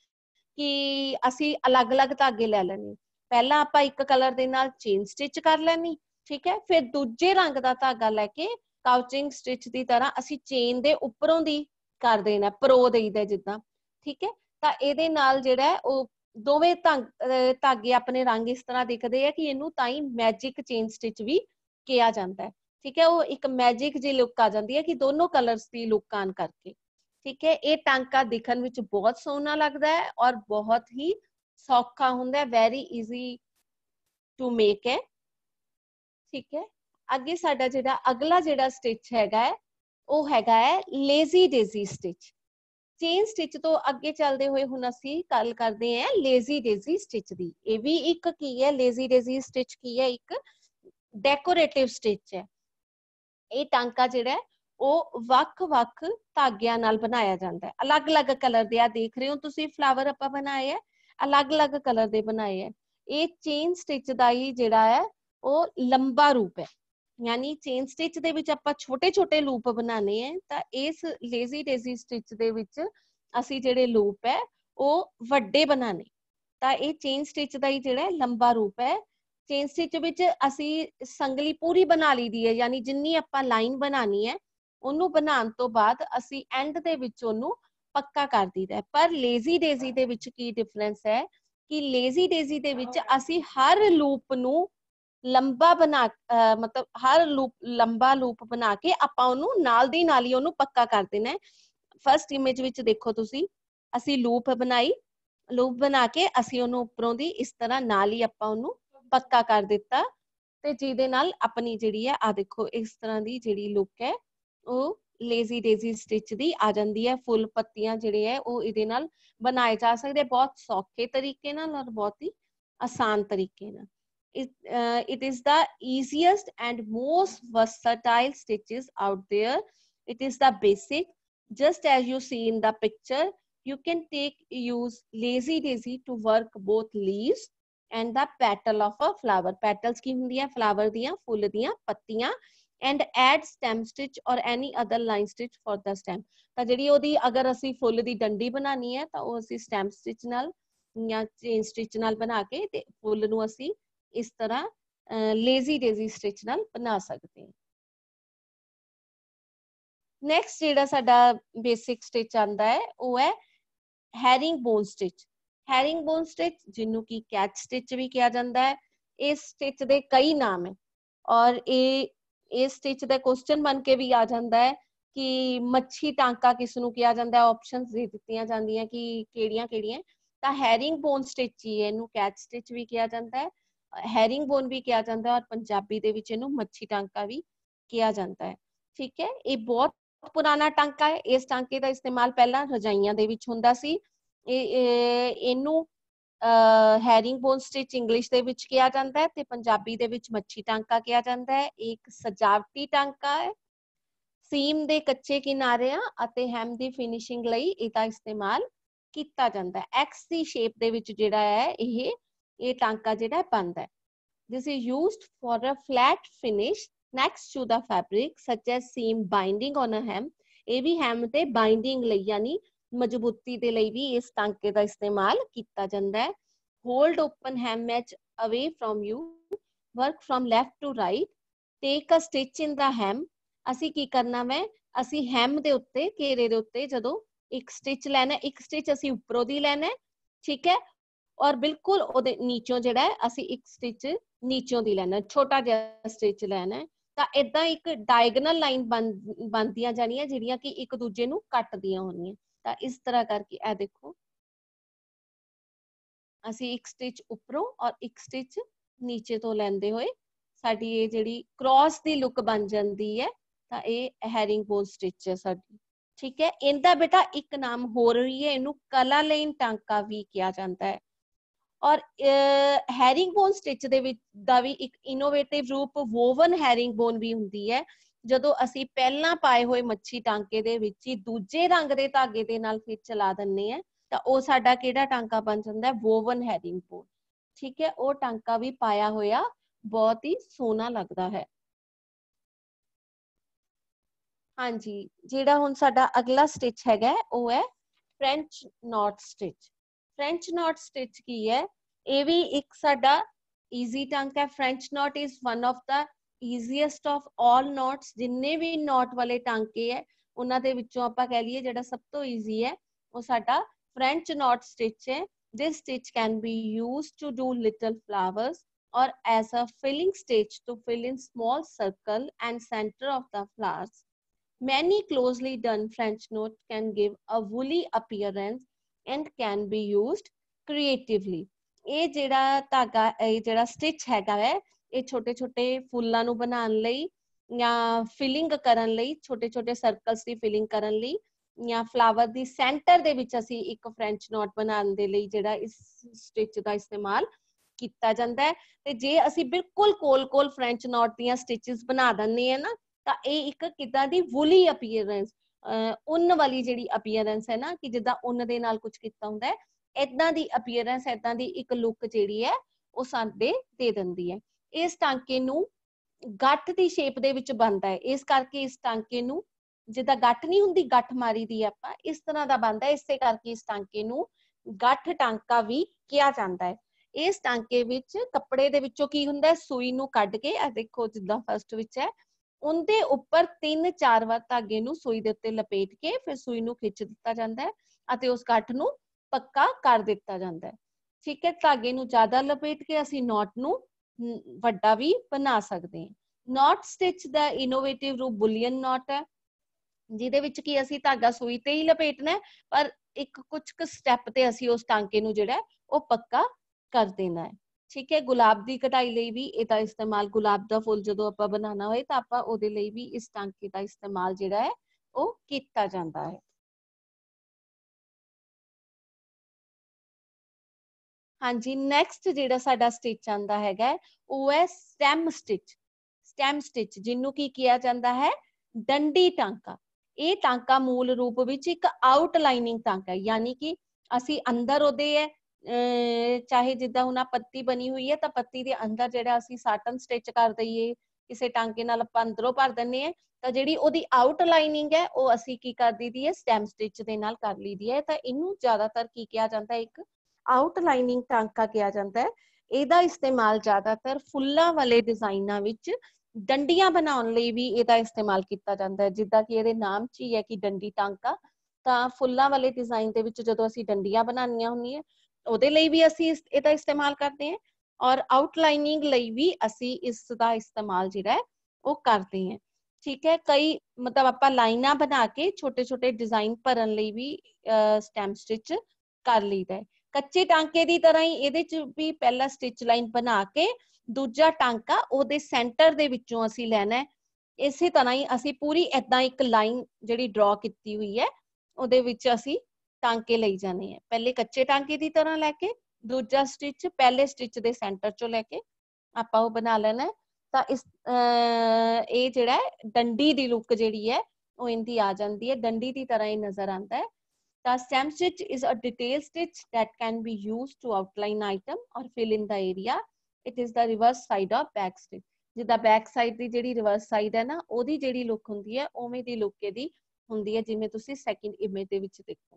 ਕਿ ਅਸੀਂ ਅਲੱਗ-ਅਲੱਗ ਧਾਗੇ ਲੈ ਲੈਣੇ। ਪਹਿਲਾਂ ਆਪਾਂ ਇੱਕ ਕਲਰ ਦੇ ਨਾਲ ਚੇਨ ਸਟਿਚ ਕਰ ਲੈਣੀ, ਠੀਕ ਹੈ। ਫਿਰ ਦੂਜੇ ਰੰਗ ਦਾ ਧਾਗਾ ਲੈ ਕੇ ਕਾਊਚਿੰਗ ਸਟਿਚ ਦੀ ਤਰ੍ਹਾਂ ਅਸੀਂ ਚੇਨ ਦੇ ਉੱਪਰੋਂ ਦੀ ਕਰ ਦੇਣਾ, ਪਰੋ ਦੇਈਦਾ ਜਿੱਦਾਂ, ਠੀਕ ਹੈ। ਤਾਂ ਇਹਦੇ ਨਾਲ ਜਿਹੜਾ ਉਹ ਦੋਵੇਂ ਧਾਗੇ ਆਪਣੇ ਰੰਗ ਇਸ ਤਰ੍ਹਾਂ ਦਿਖਦੇ ਆ ਕਿ ਇਹਨੂੰ ਤਾਂ ਹੀ ਮੈਜਿਕ ਚੇਨ ਸਟਿਚ ਵੀ ਕਿਹਾ ਜਾਂਦਾ ਹੈ, ਠੀਕ ਹੈ। ਉਹ ਇੱਕ ਮੈਜਿਕ ਜਿਹੀ ਲੁੱਕ ਆ ਜਾਂਦੀ ਹੈ ਕਿ ਦੋਨੋਂ ਕਲਰਸ ਦੀ ਲੁੱਕ ਆਉਣ ਕਰਕੇ, ਠੀਕ ਹੈ। ਇਹ ਟਾਂਕਾ ਦਿਖਣ ਵਿੱਚ ਬਹੁਤ ਸੋਹਣਾ ਲੱਗਦਾ ਹੈ ਔਰ ਬਹੁਤ ਹੀ ਸੌਖਾ ਹੁੰਦਾ ਹੈ, ਵੈਰੀ ਈਜ਼ੀ ਟੂ ਮੇਕ ਹੈ, ਠੀਕ ਹੈ। ਅੱਗੇ ਸਾਡਾ ਜਿਹੜਾ ਅਗਲਾ ਜਿਹੜਾ ਸਟਿਚ ਹੈਗਾ ਹੈ ਉਹ ਹੈਗਾ ਹੈ lazy daisy stitch. Chain stitch ਤੋਂ ਅੱਗੇ ਚੱਲਦੇ ਹੋਏ ਹੁਣ ਅਸੀਂ ਗੱਲ ਕਰਦੇ ਹਾਂ ਲੇਜ਼ੀ ਡੇਜ਼ੀ ਸਟਿਚ ਦੀ। ਇਹ ਵੀ ਇੱਕ ਕੀ ਹੈ, ਲੇਜ਼ੀ ਡੇਜ਼ੀ ਸਟਿਚ ਕੀ ਹੈ, ਇੱਕ ਡੈਕੋਰੇਟਿਵ ਸਟਿਚ ਹੈ। ਇਹ ਟਾਂਕਾ ਜਿਹੜਾ ਹੈ ਉਹ ਵੱਖ-ਵੱਖ ਧਾਗਿਆਂ ਨਾਲ ਬਣਾਇਆ ਜਾਂਦਾ ਹੈ, ਅਲੱਗ-ਅਲੱਗ ਕਲਰ ਦੇ। ਆ ਦੇਖ ਰਹੇ ਹੋ ਤੁਸੀਂ ਫਲਾਵਰ ਆਪਾਂ ਬਣਾਏ ਹੈ, ਅਲੱਗ-ਅਲੱਗ ਕਲਰ ਦੇ ਬਣਾਏ ਹੈ। ਇਹ ਚੇਨ ਸਟਿਚ ਦਾ ਹੀ ਜਿਹੜਾ ਹੈ ਉਹ ਲੰਬਾ ਰੂਪ ਹੈ, ਯਾਨੀ ਚੇਨ ਸਟਿਚ ਦੇ ਵਿੱਚ ਆਪਾਂ ਛੋਟੇ-ਛੋਟੇ ਲੂਪ ਬਣਾਉਣੇ ਹੈ, ਤਾਂ ਇਸ ਲੇਜ਼ੀ ਡੇਜ਼ੀ ਸਟਿਚ ਦੇ ਵਿੱਚ ਅਸੀਂ ਜਿਹੜੇ ਲੂਪ ਹੈ ਉਹ ਵੱਡੇ ਬਣਾਉਣੇ। ਤਾਂ ਇਹ ਚੇਨ ਸਟਿਚ ਦਾ ਹੀ ਜਿਹੜਾ ਲੰਬਾ ਰੂਪ ਹੈ। ਚੇਨ ਸਟਿਚ ਵਿੱਚ ਅਸੀਂ ਸੰਗਲੀ ਪੂਰੀ ਬਣਾ ਲਈ ਦੀ ਹੈ, ਯਾਨੀ ਜਿੰਨੀ ਆਪਾਂ ਲਾਈਨ ਬਣਾਉਣੀ ਹੈ ਉਹਨੂੰ ਬਣਾਉਣ ਤੋਂ ਬਾਅਦ ਅਸੀਂ ਐਂਡ ਦੇ ਵਿੱਚ ਉਹਨੂੰ ਪੱਕਾ ਕਰ ਦਈਦਾ ਹੈ। ਪਰ ਲੇਜ਼ੀ ਡੇਜ਼ੀ ਦੇ ਵਿੱਚ ਕੀ ਡਿਫਰੈਂਸ ਹੈ ਕਿ ਲੇਜ਼ੀ ਡੇਜ਼ੀ ਦੇ ਵਿੱਚ ਅਸੀਂ ਹਰ ਲੂਪ ਨੂੰ ਲੰਬਾ ਬਣਾ ਅਹ ਮਤਲਬ ਹਰ ਲੂਪ ਲੰਬਾ ਲੂਪ ਬਣਾ ਕੇ ਆਪਾਂ ਉਹਨੂੰ ਨਾਲ ਦੀ ਨਾਲ ਹੀ ਉਹਨੂੰ ਪੱਕਾ ਕਰ ਦੇਣਾ ਹੈ। ਫਸਟ ਇਮੇਜ ਵਿੱਚ ਦੇਖੋ ਤੁਸੀਂ, ਅਸੀਂ ਲੂਪ ਬਣਾਈ, ਲੂਪ ਬਣਾ ਕੇ ਅਸੀਂ ਉਹਨੂੰ ਉੱਪਰੋਂ ਦੀ ਇਸ ਤਰ੍ਹਾਂ ਨਾਲ ਹੀ ਆਪਾਂ ਉਹਨੂੰ ਪੱਕਾ ਕਰ ਦਿੱਤਾ, ਤੇ ਜਿਹਦੇ ਨਾਲ ਆਪਣੀ ਜਿਹੜੀ ਹੈ ਆ ਦੇਖੋ ਇਸ ਤਰ੍ਹਾਂ ਦੀ ਜਿਹੜੀ ਲੁੱਕ ਹੈ ਉਹ ਲੇਜ਼ੀ ਡੇਜ਼ੀ ਸਟਿਚ ਦੀ ਆ ਜਾਂਦੀ ਹੈ। ਫੁੱਲ ਪੱਤੀਆਂ ਜਿਹੜੇ ਹੈ ਉਹ ਇਹਦੇ ਨਾਲ ਬਣਾਏ ਜਾ ਸਕਦੇ, ਬਹੁਤ ਸੌਖੇ ਤਰੀਕੇ ਨਾਲ ਔਰ ਬਹੁਤ ਹੀ ਆਸਾਨ ਤਰੀਕੇ ਨਾਲ। It, uh, it is the easiest and most versatile stitches out there. It is the basic, just as you see in the picture. You can take use lazy daisy to work both leaves and the petal of a flower. Petals की हुंदी है flower दियां, फुल दियां पत्तियां, and add stem stitch or any other line stitch for the stem. ਤਾਂ ਜਿਹੜੀ ਉਹਦੀ ਅਗਰ ਅਸੀਂ ਫੁੱਲ ਦੀ ਡੰਡੀ ਬਣਾਣੀ ਹੈ ਤਾਂ ਉਹ ਅਸੀਂ stem stitch ਨਾਲ ਜਾਂ chain stitch ਨਾਲ ਬਣਾ ਕੇ ਤੇ ਫੁੱਲ ਨੂੰ ਅਸੀਂ ਇਸ ਤਰ੍ਹਾਂ ਲੇਜ਼ੀ ਡੇਜ਼ੀ ਸਟਿਚ ਨਾਲ ਬਣਾ ਸਕਦੇ ਹਾਂ। ਨੈਕਸਟ ਜਿਹੜਾ ਸਾਡਾ ਬੇਸਿਕ ਸਟਿਚ ਆਂਦਾ ਹੈ ਉਹ ਹੈ herringbone stitch. Herringbone stitch ਜਿਹਨੂੰ ਕਿ ਕੈਚ ਸਟਿਚ ਵੀ ਕਿਹਾ ਜਾਂਦਾ ਹੈ। ਇਸ ਸਟਿਚ ਦੇ ਕਈ ਨਾਮ ਹੈ ਔਰ ਇਹ ਇਸ ਸਟਿਚ ਦਾ ਕੁਐਸਚਨ ਬਣ ਕੇ ਵੀ ਆ ਜਾਂਦਾ ਹੈ ਕਿ ਮੱਛੀ ਟਾਂਕਾ ਕਿਸ ਨੂੰ ਕਿਹਾ ਜਾਂਦਾ ਹੈ। ਆਪਸ਼ਨਸ ਦੇ ਦਿੱਤੀਆਂ ਜਾਂਦੀਆਂ ਕਿ ਕਿਹੜੀਆਂ ਕਿਹੜੀਆਂ। ਤਾਂ ਹੈਰਿੰਗ ਬੋਨ ਸਟਿਚ ਹੀ ਇਹਨੂੰ ਕੈਚ ਸਟਿਚ ਵੀ ਕਿਹਾ ਜਾਂਦਾ ਹੈ, ਹੈਰਿੰਗ ਬੋਨ ਵੀ ਕਿਹਾ ਜਾਂਦਾ ਹੈ ਔਰ ਪੰਜਾਬੀ ਦੇ ਵਿੱਚ ਇਹਨੂੰ ਮੱਛੀ ਟਾਂਕਾ ਵੀ ਕਿਹਾ ਜਾਂਦਾ ਹੈ, ਠੀਕ ਹੈ। ਇਹ ਬਹੁਤ ਪੁਰਾਣਾ ਟਾਂਕਾ ਹੈ। ਇਸ ਟਾਂਕੇ ਦਾ ਇਸਤੇਮਾਲ ਪਹਿਲਾਂ ਰਜਾਈਆਂ ਦੇ ਵਿੱਚ ਹੁੰਦਾ ਸੀ। ਇਹ ਇਹਨੂੰ ਹੈਰਿੰਗ ਬੋਨ ਸਟਿਚ ਇੰਗਲਿਸ਼ ਦੇ ਵਿੱਚ ਕਿਹਾ ਜਾਂਦਾ ਹੈ ਤੇ ਪੰਜਾਬੀ ਦੇ ਵਿੱਚ ਮੱਛੀ ਟਾਂਕਾ ਕਿਹਾ ਜਾਂਦਾ ਹੈ। ਇਹ ਇੱਕ ਸਜਾਵਟੀ ਟਾਂਕਾ ਹੈ। ਸੀਮ ਦੇ ਕੱਚੇ ਕਿਨਾਰਿਆਂ ਅਤੇ ਹੈਮ ਦੀ ਫਿਨਿਸ਼ਿੰਗ ਲਈ ਇਹਦਾ ਇਸਤੇਮਾਲ ਕੀਤਾ ਜਾਂਦਾ ਹੈ। ਐਕਸ ਦੀ ਸ਼ੇਪ ਦੇ ਵਿੱਚ ਜਿਹੜਾ ਹੈ ਇਹ ਇਹ ਟਾਂਕਾ ਜਿਹੜਾ ਬਣਦਾ ਹੈ। This is used for a flat finish next to the fabric such as seam binding on a hem. ਇਹ ਵੀ hem ਤੇ binding ਲਈ ਯਾਨੀ ਮਜ਼ਬੂਤੀ ਦੇ ਲਈ ਵੀ ਇਸ ਟਾਂਕੇ ਦਾ ਇਸਤੇਮਾਲ ਕੀਤਾ ਜਾਂਦਾ ਹੈ। Hold open hem edge away from you. Work from left to right. Take a stitch in the hem. ਅਸੀਂ ਕੀ ਕਰਨਾ ਵੈ, ਅਸੀਂ hem ਦੇ ਉੱਤੇ ਘੇਰੇ ਦੇ ਉੱਤੇ ਜਦੋਂ एक स्टिच लेना है, एक स्टिच असी उपरों दी लेना है, ठीक है, और बिल्कुल ओदे नीचों जिहड़ा है असी एक स्टिच नीचों दी लेना, छोटा जिहा स्टिच लेना है। ਤਾਂ ਇਦਾਂ ਇੱਕ ਡਾਇਗਨਲ ਲਾਈਨ ਬਣ ਬਣਦੀਆਂ ਜਾਣੀਆਂ ਜਿਹੜੀਆਂ ਕਿ ਇੱਕ ਦੂਜੇ ਨੂੰ ਕੱਟਦੀਆਂ ਹੋਣੀਆਂ। ਤਾਂ ਇਸ ਤਰ੍ਹਾਂ ਕਰਕੇ ਇਹ ਦੇਖੋ ਅਸੀਂ ਇੱਕ ਸਟਿਚ ਉੱਪਰੋਂ ਔਰ ਇੱਕ ਸਟਿਚ ਨੀਚੇ ਤੋਂ ਲੈਂਦੇ ਹੋਏ ਸਾਡੀ ਇਹ ਜਿਹੜੀ ਕ੍ਰਾਸ ਦੀ ਲੁੱਕ ਬਣ ਜਾਂਦੀ ਹੈ। ਤਾਂ ਇਹ ਹੈਰਿੰਗ ਬੋਨ ਸਟਿਚ ਹੈ ਸਾਡੀ, ਠੀਕ ਹੈ। ਇਹਦਾ ਬੇਟਾ ਇੱਕ ਨਾਮ ਹੋਰ ਵੀ ਹੈ, ਇਹਨੂੰ ਕਲਾ ਲਾਈਨ ਟਾਂਕਾ ਵੀ ਕਿਹਾ ਜਾਂਦਾ ਹੈ। ਔਰ ਹੈਰਿੰਗ ਬੋਨ ਸਟਿਚ ਦੇ ਵਿੱਚ ਦਾ ਵੀ ਇੱਕ ਇਨੋਵੇਟਿਵ ਰੂਪ ਵੋਵਨ ਹੈਰਿੰਗ ਬੋਨ ਵੀ ਹੁੰਦੀ ਹੈ। ਜਦੋਂ ਅਸੀਂ ਪਹਿਲਾਂ ਪਾਏ ਹੋਏ ਮੱਛੀ ਟਾਂਕੇ ਦੇ ਵਿੱਚ ਹੀ ਦੂਜੇ ਰੰਗ ਦੇ ਧਾਗੇ ਦੇ ਨਾਲ ਫਿਰ ਚਲਾ ਦਿੰਨੇ ਆ ਤਾਂ ਉਹ ਸਾਡਾ ਕਿਹੜਾ ਟਾਂਕਾ ਬਣ ਜਾਂਦਾ ਹੈ, ਵੋਵਨ ਹੈਰਿੰਗ ਬੋਨ, ਠੀਕ ਹੈ। ਉਹ ਟਾਂਕਾ ਵੀ ਪਾਇਆ ਹੋਇਆ ਬਹੁਤ ਹੀ ਸੋਹਣਾ ਲੱਗਦਾ ਹੈ। ਹਾਂਜੀ, ਜਿਹੜਾ ਹੁਣ ਸਾਡਾ ਅਗਲਾ ਸਟਿਚ ਹੈਗਾ ਉਹ ਹੈ French knot stitch. French knot stitch ਕੀ ਹੈ, ਇਹ ਵੀ ਇੱਕ ਸਾਡਾ ਈਜ਼ੀ ਟਾਂਕਾ ਹੈ। French knot is one of the easiest of all knots. ਜਿੰਨੇ ਵੀ ਨੋਟ ਵਾਲੇ ਟਾਂਕੇ ਹੈ ਉਹਨਾਂ ਦੇ ਵਿੱਚੋਂ ਆਪਾਂ ਕਹਿ ਲਈਏ ਜਿਹੜਾ ਸਭ ਤੋਂ ਈਜ਼ੀ ਹੈ ਉਹ ਸਾਡਾ ਫ੍ਰੈਂਚ ਨੋਟ ਸਟਿਚ ਹੈ। This stitch can be used to do little flowers or as a filling stitch to fill in small circle and center of the flowers. Many closely done French knot can give a woolly appearance and can be used creatively. ਇਹ ਜਿਹੜਾ ਧਾਗਾ ਇਹ ਜਿਹੜਾ ਸਟਿਚ ਹੈਗਾ ਹੈ ਇਹ ਛੋਟੇ ਛੋਟੇ ਫੁੱਲਾਂ ਨੂੰ ਬਣਾਉਣ ਲਈ ਜਾਂ ਫਿਲਿੰਗ ਕਰਨ ਲਈ, ਛੋਟੇ ਛੋਟੇ ਸਰਕਲਸ ਦੀ ਫਿਲਿੰਗ ਕਰਨ ਲਈ ਜਾਂ ਫਲਾਵਰ ਦੀ ਸੈਂਟਰ ਦੇ ਵਿੱਚ ਅਸੀਂ ਇੱਕ ਫ੍ਰੈਂਚ ਨੋਟ ਬਣਾਉਣ ਦੇ ਲਈ ਜਿਹੜਾ ਇਸ ਸਟਿਚ ਦਾ ਇਸਤੇਮਾਲ ਕੀਤਾ ਜਾਂਦਾ ਹੈ। ਤੇ ਜੇ ਅਸੀਂ ਬਿਲਕੁਲ ਕੋਲ ਕੋਲ ਫ੍ਰੈਂਚ ਨੋਟ ਦੀਆਂ ਸਟਿਚਸ ਬਣਾ ਦਿੰਦੇ ਆ ਨਾ ਤਾਂ ਇਹ ਇੱਕ ਕਿੱਦਾਂ ਦੀ ਵੂਲੀ ਅਪੀਅਰੈਂਸ, ਉੱਨ ਵਾਲੀ ਜਿਹੜੀ ਅਪੀਅਰੈਂਸ ਹੈ ਨਾ ਕਿ ਜਿੱਦਾਂ ਉੱਨ ਦੇ ਨਾਲ ਕੁਝ ਕੀਤਾ ਹੁੰਦਾ ਹੈ, ਏਦਾਂ ਦੀ ਅਪੀਅਰੈਂਸ, ਏਦਾਂ ਦੀ ਇੱਕ ਲੁੱਕ ਜਿਹੜੀ ਹੈ ਉਹ ਸਾਡੇ ਦੇ ਦਿੰਦੀ ਹੈ। ਇਸ ਟਾਂਕੇ ਨੂੰ ਗੱਠ ਦੀ ਸ਼ੇਪ ਦੇ ਵਿੱਚ ਬਣਦਾ ਹੈ, ਇਸ ਕਰਕੇ ਇਸ ਟਾਂਕੇ ਨੂੰ ਜਿੱਦਾਂ ਗੱਠ ਨਹੀਂ ਹੁੰਦੀ, ਗੱਠ ਮਾਰੀ ਦੀ ਆਪਾਂ, ਇਸ ਤਰ੍ਹਾਂ ਦਾ ਬਣਦਾ ਹੈ। ਇਸੇ ਕਰਕੇ ਇਸ ਟਾਂਕੇ ਨੂੰ ਗੱਠ ਟਾਂਕਾ ਵੀ ਕਿਹਾ ਜਾਂਦਾ ਹੈ। ਇਸ ਟਾਂਕੇ ਵਿੱਚ ਕੱਪੜੇ ਦੇ ਵਿੱਚੋਂ ਕੀ ਹੁੰਦਾ, ਸੂਈ ਨੂੰ ਕੱਢ ਕੇ ਆ ਦੇਖੋ ਜਿੱਦਾਂ ਫਸਟ ਵਿੱਚ ਹੈ, ਉਹਦੇ ਉੱਪਰ ਤਿੰਨ ਚਾਰ ਵਾਰ ਧਾਗੇ ਨੂੰ ਸੂਈ ਦੇ ਉੱਤੇ ਲਪੇਟ ਕੇ ਫਿਰ ਸੂਈ ਨੂੰ ਖਿੱਚ ਦਿੱਤਾ ਜਾਂਦਾ ਹੈ ਅਤੇ ਉਸ ਗੱਠ ਨੂੰ ਪੱਕਾ ਕਰ ਦਿੱਤਾ ਜਾਂਦਾ ਹੈ, ਠੀਕ ਹੈ। ਧਾਗੇ ਨੂੰ ਜ਼ਿਆਦਾ ਲਪੇਟ ਕੇ ਅਸੀਂ ਨੋਟ ਨੂੰ ਵੱਡਾ ਵੀ ਬਣਾ ਸਕਦੇ ਹਾਂ। ਨੋਟ ਸਟਿਚ ਦਾ ਇਨੋਵੇਟਿਵ ਰੂਪ ਬੁਲੀਅਨ ਨੋਟ ਹੈ, ਜਿਹਦੇ ਵਿੱਚ ਕੀ ਅਸੀਂ ਧਾਗਾ ਸੂਈ ਤੇ ਹੀ ਲਪੇਟਣਾ ਹੈ ਪਰ ਇੱਕ ਕੁਝ ਕੁ ਸਟੈਪ ਤੇ ਅਸੀਂ ਉਸ ਟਾਂਕੇ ਨੂੰ ਜਿਹੜਾ ਉਹ ਪੱਕਾ ਕਰ ਦੇਣਾ ਹੈ, ਠੀਕ ਹੈ। ਗੁਲਾਬ ਦੀ ਕਢਾਈ ਲਈ ਵੀ ਇਹਦਾ ਇਸਤੇਮਾਲ, ਗੁਲਾਬ ਦਾ ਫੁੱਲ ਜਦੋਂ ਆਪਾਂ ਬਣਾਉਣਾ ਹੋਏ ਤਾਂ ਆਪਾਂ ਉਹਦੇ ਲਈ ਵੀ ਇਸ ਟਾਂਕੇ ਦਾ ਇਸਤੇਮਾਲ ਜਿਹੜਾ ਹੈ ਉਹ ਕੀਤਾ ਜਾਂਦਾ ਹੈ। ਹਾਂਜੀ, ਨੈਕਸਟ ਜਿਹੜਾ ਸਾਡਾ ਸਟਿਚ ਆਂਦਾ ਹੈਗਾ ਉਹ ਹੈ ਸਟੈਮ ਸਟਿਚ। ਸਟੈਮ ਸਟਿਚ ਜਿਹਨੂੰ ਕੀ ਕਿਹਾ ਜਾਂਦਾ ਹੈ, ਡੰਡੀ ਟਾਂਕਾ। ਇਹ ਟਾਂਕਾ ਮੂਲ ਰੂਪ ਵਿੱਚ ਇੱਕ ਆਊਟਲਾਈਨਿੰਗ ਟਾਂਕਾ ਹੈ, ਯਾਨੀ ਕਿ ਅਸੀਂ ਅੰਦਰ ਉਹਦੇ ਹੈ ਚਾਹੇ ਜਿੱਦਾਂ ਹੁਣ ਆ ਪੱਤੀ ਬਣੀ ਹੋਈ ਹੈ ਤਾਂ ਪੱਤੀ ਦੇ ਅੰਦਰ ਜਿਹੜਾ ਅਸੀਂ ਸਾਟਨ ਸਟਿਚ ਕਰ ਦਈਏ, ਕਿਸੇ ਟਾਂਕੇ ਨਾਲ ਆਪਾਂ ਅੰਦਰੋਂ ਭਰ ਦਿੰਦੇ ਹਾਂ ਤਾਂ ਜਿਹੜੀ ਉਹਦੀ ਆਊਟਲਾਈਨਿੰਗ ਹੈ ਉਹ ਅਸੀਂ ਕੀ ਕਰ ਦਈਦੀ ਹੈ, ਸਟੈਮ ਸਟਿਚ ਦੇ ਨਾਲ ਕਰ ਲਈਦੀ ਹੈ। ਤਾਂ ਇਹਨੂੰ ਜ਼ਿਆਦਾਤਰ ਕੀ ਕਿਹਾ ਜਾਂਦਾ ਹੈ, ਇੱਕ ਆਊਟਲਾਈਨਿੰਗ ਟਾਂਕਾ ਕਿਹਾ ਜਾਂਦਾ ਹੈ। ਇਹਦਾ ਇਸਤੇਮਾਲ ਜ਼ਿਆਦਾਤਰ ਫੁੱਲਾਂ ਵਾਲੇ ਡਿਜ਼ਾਈਨਾਂ ਵਿੱਚ ਡੰਡੀਆਂ ਬਣਾਉਣ ਲਈ ਵੀ ਇਹਦਾ ਇਸਤੇਮਾਲ ਕੀਤਾ ਜਾਂਦਾ ਹੈ, ਜਿੱਦਾਂ ਕਿ ਇਹਦੇ ਨਾਮ 'ਚ ਹੀ ਹੈ ਕਿ ਡੰਡੀ ਟਾਂਕਾ। ਤਾਂ ਫੁੱਲਾਂ ਵਾਲੇ ਡਿਜ਼ਾਈਨ ਦੇ ਵਿੱਚ ਜਦੋਂ ਅਸੀਂ ਡੰਡੀਆਂ ਬਣਾਉਣੀਆਂ ਹੁੰਦੀਆਂ ਉਹਦੇ ਲਈ ਵੀ ਅਸੀਂ ਇਹਦਾ ਇਸਤੇਮਾਲ ਕਰਦੇ ਹਾਂ ਔਰ ਆਊਟਲਾਈਨਿੰਗ ਲਈ ਵੀ ਅਸੀਂ ਇਸ ਦਾ ਇਸਤੇਮਾਲ ਜਿਹੜਾ ਹੈ ਉਹ ਕਰਦੇ ਹਾਂ, ਠੀਕ ਹੈ। ਕਈ ਮਤਲਬ ਆਪਾਂ ਲਾਈਨਾਂ ਬਣਾ ਕੇ ਛੋਟੇ ਛੋਟੇ ਡਿਜ਼ਾਈਨ ਭਰਨ ਲਈ ਵੀ ਸਟੈਮ ਸਟਿਚ ਕਰ ਲਈਦਾ ਹੈ। ਕੱਚੇ ਟਾਂਕੇ ਦੀ ਤਰ੍ਹਾਂ ਹੀ ਇਹਦੇ 'ਚ ਵੀ ਪਹਿਲਾ ਸਟਿਚ ਲਾਈਨ ਬਣਾ ਕੇ ਦੂਜਾ ਟਾਂਕਾ ਉਹਦੇ ਸੈਂਟਰ ਦੇ ਵਿੱਚੋਂ ਅਸੀਂ ਲੈਣਾ ਹੈ। ਇਸੇ ਤਰ੍ਹਾਂ ਹੀ ਅਸੀਂ ਪੂਰੀ ਏਦਾਂ ਇੱਕ ਲਾਈਨ ਜਿਹੜੀ ਡਰਾ ਕੀਤੀ ਹੋਈ ਹੈ ਉਹਦੇ ਵਿੱਚ ਅਸੀਂ ਟਾਂਕੇ ਲਈ ਜਾਣੇ ਆ। ਪਹਿਲੇ ਕੱਚੇ ਟਾਂਕੇ ਦੀ ਤਰ੍ਹਾਂ ਲੈ ਕੇ ਦੂਜਾ ਸਟਿਚ ਪਹਿਲੇ ਸਟਿਚ ਦੇ ਸੈਂਟਰ ਚੋਂ ਲੈ ਕੇ ਆਪਾਂ ਉਹ ਬਣਾ ਲੈਣਾ ਹੈ। ਤਾਂ ਇਸ ਇਹ ਜਿਹੜਾ ਹੈ ਡੰਡੀ ਦੀ ਲੁੱਕ ਜਿਹੜੀ ਹੈ ਉਹ ਇਹਦੀ ਆ ਜਾਂਦੀ ਹੈ, ਡੰਡੀ ਦੀ ਤਰ੍ਹਾਂ ਹੀ ਨਜ਼ਰ ਆਉਂਦਾ ਹੈ। The stem stitch is a detail stitch that can be used to outline item or fill in the area. It is the reverse side of back stitch. ਜਿੱਦਾਂ ਬੈਕ ਸਾਈਡ ਦੀ ਜਿਹੜੀ ਰਿਵਰਸ ਸਾਈਡ ਹੈ ਨਾ ਉਹਦੀ ਜਿਹੜੀ ਲੁੱਕ ਹੁੰਦੀ ਹੈ ਉਵੇਂ ਦੀ ਲੁੱਕ ਇਹਦੀ ਹੁੰਦੀ ਹੈ, ਜਿਵੇਂ ਤੁਸੀਂ ਸੈਕਿੰਡ ਇਮੇਜ ਦੇ ਵਿੱਚ ਦੇਖੋ।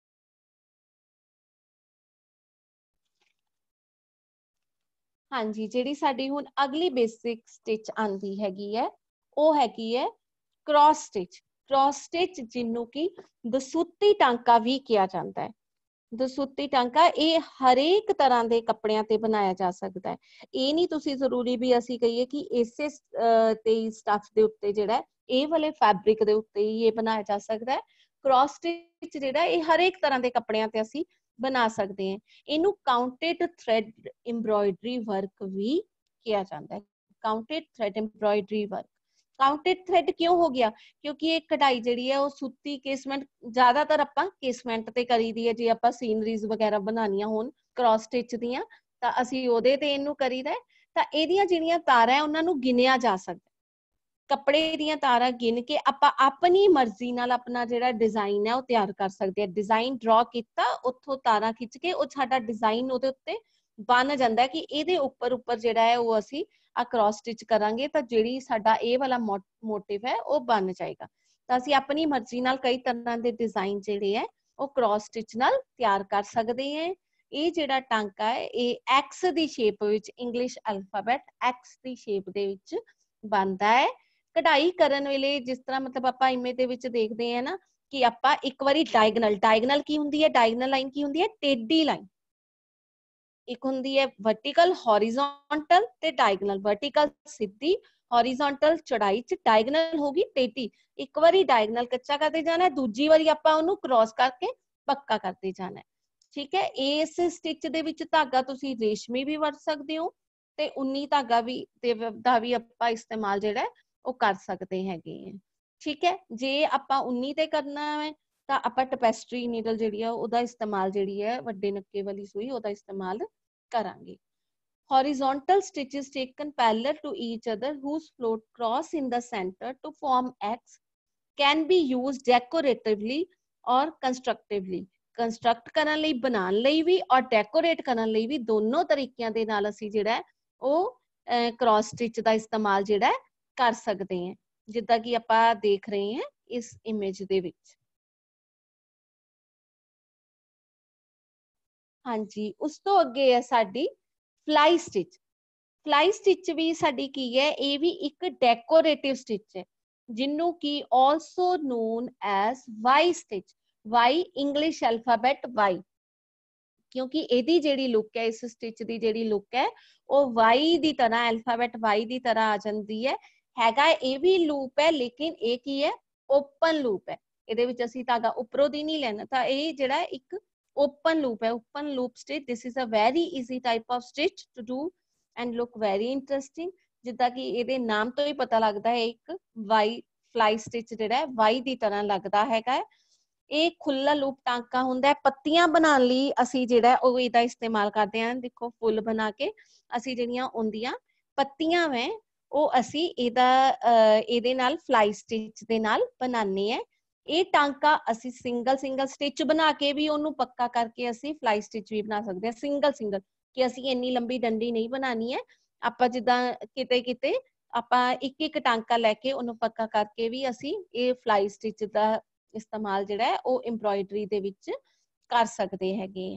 ਹਾਂਜੀ, ਜਿਹੜੀ ਸਾਡੀ ਹੁਣ ਅਗਲੀ ਬੇਸਿਕ ਸਟਿਚ ਆਂਦੀ ਹੈਗੀ ਹੈ ਉਹ ਹੈਗੀ ਹੈ ਕ੍ਰਾਸ ਸਟਿਚ। क्रॉस स्टिच जिन्हों की दसूती टांका भी किया जाता है। दसूती टांका ये हरेक तरह के कपड़िਆਂ ਤੇ बनाया जा सकता है। ये नहीं तुसी जरूरी भी ਅਸੀਂ ਕਹੀਏ कि ਇਸੇ ਤੇ ਸਟਫ ਦੇ ਉੱਤੇ ਜਿਹੜਾ ਇਹ ਵਾਲੇ ਫੈਬਰਿਕ ਦੇ ਉੱਤੇ ਹੀ ਇਹ ਬਣਾਇਆ ਜਾ ਸਕਦਾ ਹੈ। क्रॉस स्टिच ਜਿਹੜਾ ਇਹ ਹਰੇਕ ਤਰ੍ਹਾਂ ਦੇ ਕੱਪੜਿਆਂ ਤੇ ਅਸੀਂ ਬਣਾ ਸਕਦੇ ਹਾਂ। ਇਹਨੂੰ ਕਾਊਂਟਡ ਥ੍ਰੈਡ ਐਮਬ੍ਰੋਇਡਰੀ ਵਰਕ ਵੀ किया जाता है। Counted thread embroidery work, counted thread क्यों हो गया? क्योंकि ये कढ़ाई जिहड़ी है वो सूती केसमेंट ज्यादातर आपां केसमेंट ते करी दी है। जे आपां सीनरीज वगैरह बनानियां होण क्रॉस स्टिच दियां तां असीं ओहदे ते इहनूं करीदा है। तां इहदियां जिहड़ियां तारां है उहनां नूं गिनिया जा सकदा। कपड़े दियां तारां गिन के आपां अपनी मर्जी नाल अपना जिहड़ा डिजाइन है वो तैयार कर सकदे हैं। डिजाइन ड्रॉ कीता उत्थों तारां खिच के वो साडा डिजाइन ओहदे उत्ते बन जाता है कि ਇਹਦੇ ਉੱਪਰ ਉੱਪਰ ਜਿਹੜਾ ਹੈ ਉਹ ਅਸੀਂ ਆ क्रॉस स्टिच करांगे ਤਾਂ ਜਿਹੜੀ ਸਾਡਾ ਇਹ ਵਾਲਾ ਮੋਟਿਵ ਹੈ ਉਹ ਬਣ ਜਾਏਗਾ। ਤਾਂ ਅਸੀਂ ਆਪਣੀ ਮਰਜ਼ੀ ਨਾਲ ਕਈ ਤਰ੍ਹਾਂ ਦੇ ਡਿਜ਼ਾਈਨ ਜਿਹੜੇ ਹੈ ਉਹ क्रॉस स्टिच ਨਾਲ ਤਿਆਰ ਕਰ ਸਕਦੇ ਹਾਂ। ਇਹ ਜਿਹੜਾ ਟਾਂਕਾ ਹੈ ਇਹ ਐਕਸ ਦੀ ਸ਼ੇਪ ਵਿੱਚ ਇੰਗਲਿਸ਼ ਅਲਫਾਬੈਟ ਐਕਸ ਦੀ ਸ਼ੇਪ ਦੇ ਵਿੱਚ ਬਣਦਾ ਹੈ। ਕਢਾਈ ਕਰਨ ਵੇਲੇ ਜਿਸ ਤਰ੍ਹਾਂ ਮਤਲਬ ਆਪਾਂ ਇਮੇਜ ਦੇ ਵਿੱਚ ਦੇਖਦੇ ਹਾਂ ਨਾ ਕਿ ਆਪਾਂ ਇੱਕ ਵਾਰੀ ਡਾਇਗਨਲ ਡਾਇਗਨਲ ਕੀ ਹੁੰਦੀ ਹੈ? ਡਾਇਗਨਲ ਲਾਈਨ ਕੀ ਹੁੰਦੀ ਹੈ? ਟੇਢੀ ਲਾਈਨ। एक हुंदी है वर्टिकल हॉरिजॉन्टल ते डायगनल। वर्टिकल सीधी, हॉरिजॉन्टल चढ़ाई च, डायगनल होगी टेढ़ी। एक बारी डायगनल कच्चा करते जाना है, दूजी बारी आपां ओनू क्रॉस करके पक्का करते जाना है। ठीक है, इस स्टिच दे विच धागा तुसी रेशमी भी वरत सकदे हो ते उन्नी धागा भी दा भी आपां इस्तेमाल जिहड़ा है वो कर सकते हैगे हैं। ठीक है, जे आपां उन्नी ते करना है ਤਾਂ ਆਪਾਂ ਟਪੈਸਟਰੀ ਨੀਡਲ ਜਿਹੜੀ ਆ ਉਹਦਾ ਇਸਤੇਮਾਲ ਜਿਹੜੀ ਹੈ ਵੱਡੇ ਨੱਕੇ ਵਾਲੀ ਸੂਈ ਉਹਦਾ ਇਸਤੇਮਾਲ ਕਰਾਂਗੇ। horizontal stitches taken parallel to each other whose float cross in the center to form X can be used decoratively or constructively। construct ਕਰਨ ਲਈ ਬਣਾਉਣ ਲਈ ਵੀ ਔਰ ਡੈਕੋਰੇਟ ਕਰਨ ਲਈ ਵੀ ਦੋਨੋਂ ਤਰੀਕਿਆਂ ਦੇ ਨਾਲ ਅਸੀਂ ਜਿਹੜਾ ਉਹ cross stitch ਦਾ ਇਸਤੇਮਾਲ ਜਿਹੜਾ ਕਰ ਸਕਦੇ ਹਾਂ ਜਿੱਦਾਂ ਕਿ ਆਪਾਂ ਦੇਖ ਰਹੇ ਹਾਂ ਇਸ ਇਮੇਜ ਦੇ ਵਿੱਚ। हाँ जी, उस तो अगे है साडी फ्लाई स्टिच। फ्लाई स्टिच भी साडी की है, ये भी एक डेकोरेटिव स्टिच है जिन्हों की also known as Y stitch. Y English alphabet Y, क्योंकि एदी जेडी लुक है इस स्टिच दी जेडी लुक है वो वाई दी तरह अल्फाबेट वाई दी तरह आ जाती है। हैगा ये भी लूप है लेकिन ये की है ओपन लूप है। ਇਹਦੇ ਵਿੱਚ ਅਸੀਂ ਧਾਗਾ ਉੱਪਰੋਂ ਦੀ ਨਹੀਂ ਲੈਣਾ ਤਾਂ ਇਹ ਜਿਹੜਾ ਇੱਕ open loop है, open loop stitch। this is a very easy type of stitch to do and look very interesting। ਜਿੱਦਾਂ ਕਿ ਇਹਦੇ ਨਾਮ ਤੋਂ ਹੀ ਪਤਾ ਲੱਗਦਾ ਹੈ ਇੱਕ ਵਾਈ ਫਲਾਈ ਸਟਿਚ ਜਿਹੜਾ ਹੈ ਵਾਈ ਦੀ ਤਰ੍ਹਾਂ ਲੱਗਦਾ ਹੈਗਾ। ਇਹ ਖੁੱਲਾ ਲੂਪ ਟਾਂਕਾ ਹੁੰਦਾ ਹੈ। ਪੱਤੀਆਂ ਬਣਾਉਣ ਲਈ ਅਸੀਂ ਜਿਹੜਾ ਉਹ ਇਹਦਾ ਇਸਤੇਮਾਲ ਕਰਦੇ ਹਾਂ। ਦੇਖੋ ਫੁੱਲ ਬਣਾ ਕੇ ਅਸੀਂ ਜਿਹੜੀਆਂ ਹੁੰਦੀਆਂ ਪੱਤੀਆਂ ਵੈ ਉਹ ਅਸੀਂ ਇਹਦਾ ਇਹਦੇ ਨਾਲ ਫਲਾਈ ਸਟਿਚ ਦੇ ਨਾਲ ਬਣਾਉਂਦੇ ਹਾਂ। ਇਹ ਟਾਂਕਾ ਅਸੀਂ ਸਿੰਗਲ ਸਿੰਗਲ ਸਟਿਚ ਬਣਾ ਕੇ ਵੀ ਉਹਨੂੰ ਪੱਕਾ ਕਰਕੇ ਅਸੀਂ ਫਲਾਈ ਸਟਿਚ ਵੀ ਬਣਾ ਸਕਦੇ ਹਾਂ। ਸਿੰਗਲ ਸਿੰਗਲ ਕਿ ਅਸੀਂ ਇੰਨੀ ਲੰਬੀ ਡੰਡੀ ਨਹੀਂ ਬਣਾਣੀ ਹੈ। ਆਪਾਂ ਜਿੱਦਾਂ ਕਿਤੇ ਕਿਤੇ ਆਪਾਂ ਇੱਕ ਇੱਕ ਟਾਂਕਾ ਲੈ ਕੇ ਉਹਨੂੰ ਪੱਕਾ ਕਰਕੇ ਵੀ ਅਸੀਂ ਇਹ ਫਲਾਈ ਸਟਿਚ ਦਾ ਇਸਤੇਮਾਲ ਜਿਹੜਾ ਹੈ ਉਹ ਐਮਬ੍ਰੋਇਡਰੀ ਦੇ ਵਿੱਚ ਕਰ ਸਕਦੇ ਹੈਗੇ।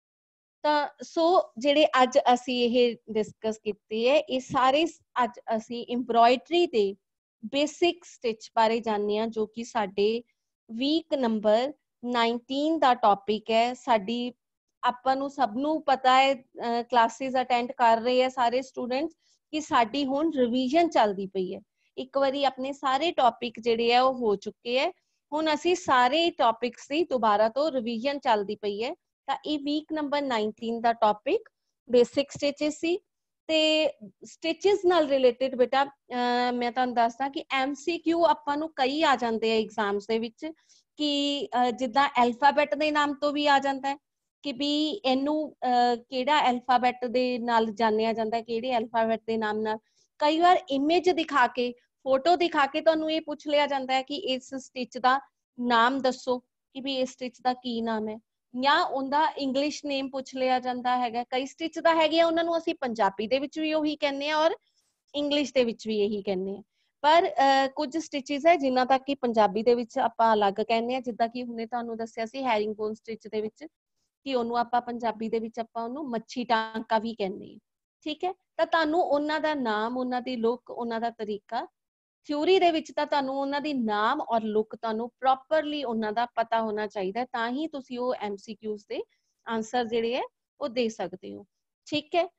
ਤਾਂ ਸੋ ਜਿਹੜੇ ਅੱਜ ਅਸੀਂ ਇਹ ਡਿਸਕਸ ਕੀਤੇ ਹੈ ਇਹ ਸਾਰੇ ਅੱਜ ਅਸੀਂ ਐਮਬ੍ਰੋਇਡਰੀ ਦੇ ਬੇਸਿਕ ਸਟਿਚ ਬਾਰੇ ਜਾਣਦੇ ਹਾਂ ਜੋ ਕਿ ਸਾਡੇ ਵੀਕ ਨੰਬਰ नाइनटीन ਦਾ ਟੌਪਿਕ ਹੈ। ਸਾਡੀ ਆਪਾਂ ਨੂੰ ਸਭ ਨੂੰ ਪਤਾ ਹੈ ਕਲਾਸਿਸ ਅਟੈਂਡ ਕਰ ਰਹੇ ਆ ਸਾਰੇ ਸਟੂਡੈਂਟਸ ਕਿ ਸਾਡੀ ਹੁਣ ਰਿਵੀਜ਼ਨ ਚੱਲਦੀ ਪਈ ਹੈ। ਇੱਕ ਵਾਰੀ ਆਪਣੇ ਸਾਰੇ ਟੌਪਿਕ ਜਿਹੜੇ ਆ ਉਹ ਹੋ ਚੁੱਕੇ ਹੈ। ਹੁਣ ਅਸੀਂ ਸਾਰੇ ਟੌਪਿਕਸ ਦੀ ਦੁਬਾਰਾ ਤੋਂ ਰਿਵੀਜ਼ਨ ਚੱਲਦੀ ਪਈ ਹੈ। ਤਾਂ ਇਹ ਵੀਕ ਨੰਬਰ नाइनटीन ਦਾ ਟੌਪਿਕ ਬੇਸਿਕ ਸਟਿਚਸ ਸੀ ਤੇ ਸਟਿਚਸ ਨਾਲ ਰਿਲੇਟਡ ਬੇਟਾ ਮੈਂ ਤੁਹਾਨੂੰ ਦੱਸਦਾ ਕਿ ਐਮਸੀਕਿਊ ਆਪਾਂ ਨੂੰ ਕਈ ਆ ਜਾਂਦੇ ਆ ਐਗਜ਼ਾਮਸ ਦੇ ਵਿੱਚ ਕਿ ਜਿੱਦਾਂ ਐਲਫਾਬੈਟ ਦੇ ਨਾਮ ਤੋਂ ਵੀ ਆ ਜਾਂਦਾ ਹੈ ਕਿ ਵੀ ਇਹਨੂੰ ਕਿਹੜਾ ਐਲਫਾਬੈਟ ਦੇ ਨਾਲ ਜਾਣਿਆ ਜਾਂਦਾ ਕਿਹੜੇ ਐਲਫਾਬੈਟ ਦੇ ਨਾਮ ਨਾਲ। ਕਈ ਵਾਰ ਇਮੇਜ ਦਿਖਾ ਕੇ ਫੋਟੋ ਦਿਖਾ ਕੇ ਤੁਹਾਨੂੰ ਇਹ ਪੁੱਛ ਲਿਆ ਜਾਂਦਾ ਹੈ ਕਿ ਇਸ ਸਟਿਚ ਦਾ ਨਾਮ ਦੱਸੋ ਕਿ ਵੀ ਇਸ ਸਟਿਚ ਦਾ ਕੀ ਨਾਮ ਹੈ ਜਾਂ ਉਹਦਾ ਇੰਗਲਿਸ਼ ਨੇਮ ਪੁੱਛ ਲਿਆ ਜਾਂਦਾ ਹੈਗਾ। ਕਈ ਸਟਿਚ ਦਾ ਹੈਗੇ ਆ ਉਹਨਾਂ ਨੂੰ ਅਸੀਂ ਪੰਜਾਬੀ ਦੇ ਵਿੱਚ ਵੀ ਉਹੀ ਕਹਿੰਦੇ ਆ ਔਰ ਇੰਗਲਿਸ਼ ਦੇ ਵਿੱਚ ਵੀ ਇਹੀ ਕਹਿੰਦੇ ਆ। ਪਰ ਕੁਝ ਸਟਿਚਸ ਹੈ ਜਿਨ੍ਹਾਂ ਤੱਕ ਕਿ ਪੰਜਾਬੀ ਦੇ ਵਿੱਚ ਆਪਾਂ ਅਲੱਗ ਕਹਿੰਦੇ ਆ ਜਿੱਦਾਂ ਕਿ ਹੁਣੇ ਤੁਹਾਨੂੰ ਦੱਸਿਆ ਸੀ ਹੈਰਿੰਗਬੋਨ ਸਟਿਚ ਦੇ ਵਿੱਚ ਕਿ ਉਹਨੂੰ ਆਪਾਂ ਪੰਜਾਬੀ ਦੇ ਵਿੱਚ ਆਪਾਂ ਉਹਨੂੰ ਮੱਛੀ ਟਾਂਕਾ ਵੀ ਕਹਿੰਦੇ ਆ। ਠੀਕ ਹੈ, ਤਾਂ ਤੁਹਾਨੂੰ ਉਹਨਾਂ ਦਾ ਨਾਮ ਉਹਨਾਂ ਦੀ ਲੁੱਕ ਉਹਨਾਂ ਦਾ ਤਰੀਕਾ ਥਿਊਰੀ ਦੇ ਵਿੱਚ ਤਾਂ ਤੁਹਾਨੂੰ ਉਹਨਾਂ ਦੀ ਨਾਮ ਔਰ ਲੁੱਕ ਤੁਹਾਨੂੰ ਪ੍ਰੋਪਰਲੀ ਉਹਨਾਂ ਦਾ ਪਤਾ ਹੋਣਾ ਚਾਹੀਦਾ, ਤਾਂ ਹੀ ਤੁਸੀਂ ਉਹ ਐਮਸੀਕਿਊਜ਼ ਦੇ ਆਨਸਰ ਜਿਹੜੇ ਹੈ ਉਹ ਦੇ ਸਕਦੇ ਹੋ। ਠੀਕ ਹੈ,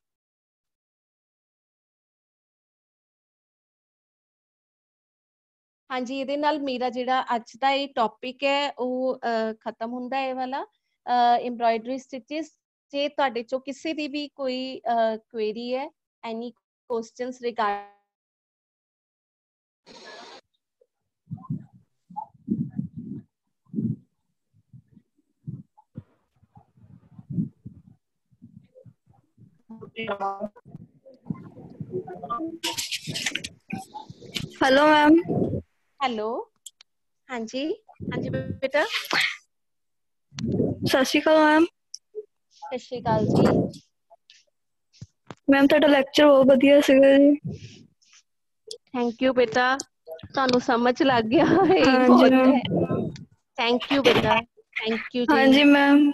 ਹਾਂਜੀ, ਇਹਦੇ ਨਾਲ ਮੇਰਾ ਜਿਹੜਾ ਅੱਜ ਦਾ ਇਹ ਟੌਪਿਕ ਹੈ ਉਹ ਖਤਮ ਹੁੰਦਾ ਹੈ, ਇਹ ਵਾਲਾ ਐਮਬਰਾਇਡਰੀ ਸਟਿਚਸ। ਜੇ ਤੁਹਾਡੇ ਚੋਂ ਕਿਸੇ ਦੀ ਵੀ ਕੋਈ ਕੁਐਰੀ ਹੈ, any questions regarding hello ma'am. Hello, हाँ जी, हाँ जी बेटा, सत श्री अकाल मैम। सत श्री अकाल जी मैम, ਤੁਹਾਡਾ ਲੈਕਚਰ ਬਹੁਤ ਵਧੀਆ ਸੀਗਾ ਜੀ। थैंक यू बेटा, ਤੁਹਾਨੂੰ समझ लग गया है ਹਾਂਜੀ बहुत मैम। है। थैंक यू बेटा, थैंक यू जी। ਹਾਂਜੀ मैम,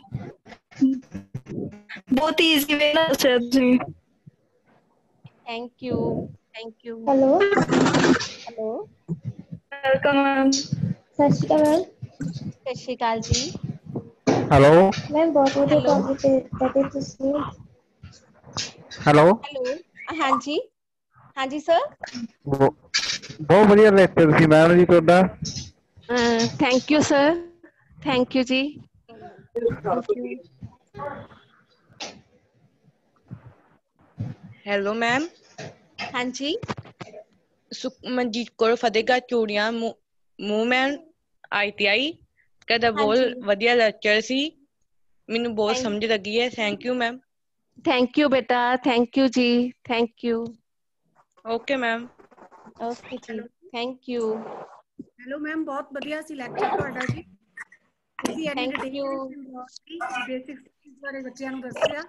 बहुत इजी वे ਨਾਲ ਦੱਸਿਆ ਤੁਸੀਂ। Thank you, thank you. Hello hello, welcome ma'am. Sat Sri अकाल मैम। सत श्री अकाल जी। हेलो मैम, बहुत ਵਧੀਆ हेलो, टॉपिक बताते ਤੁਸੀਂ। हेलो हेलो, हाँ जी, हाँ जी सर। बहुत बढ़िया लेक्चर सी मैम जी ਤੁਹਾਡਾ। Thank you sir, thank you जी, थैंक यू। Hello ma'am. हाँ जी, सुखमनजीत कौर फतेहगढ़ चूड़ियां मूवमेंट आई टी आई कहता हाँ जी, बहुत वधिया लेक्चर सी, मैनू बहुत थैंक समझ लगी है। Thank you ma'am. Thank you बेटा, थैंक यू जी, thank you. Okay ma'am. Okay जी, थैंक यू। हेलो मैम, बहुत बढ़िया सी लैक्चर ਤੁਹਾਡਾ ਜੀ। ਤੁਸੀਂ ਐਨੀ थैंक ਡਿਟੇਲ यू। ਵਿੱਚ ਬਹੁਤ ਬੇਸਿਕਸ ਬਾਰੇ ਬੱਚਿਆਂ ਨੂੰ ਦੱਸਿਆ।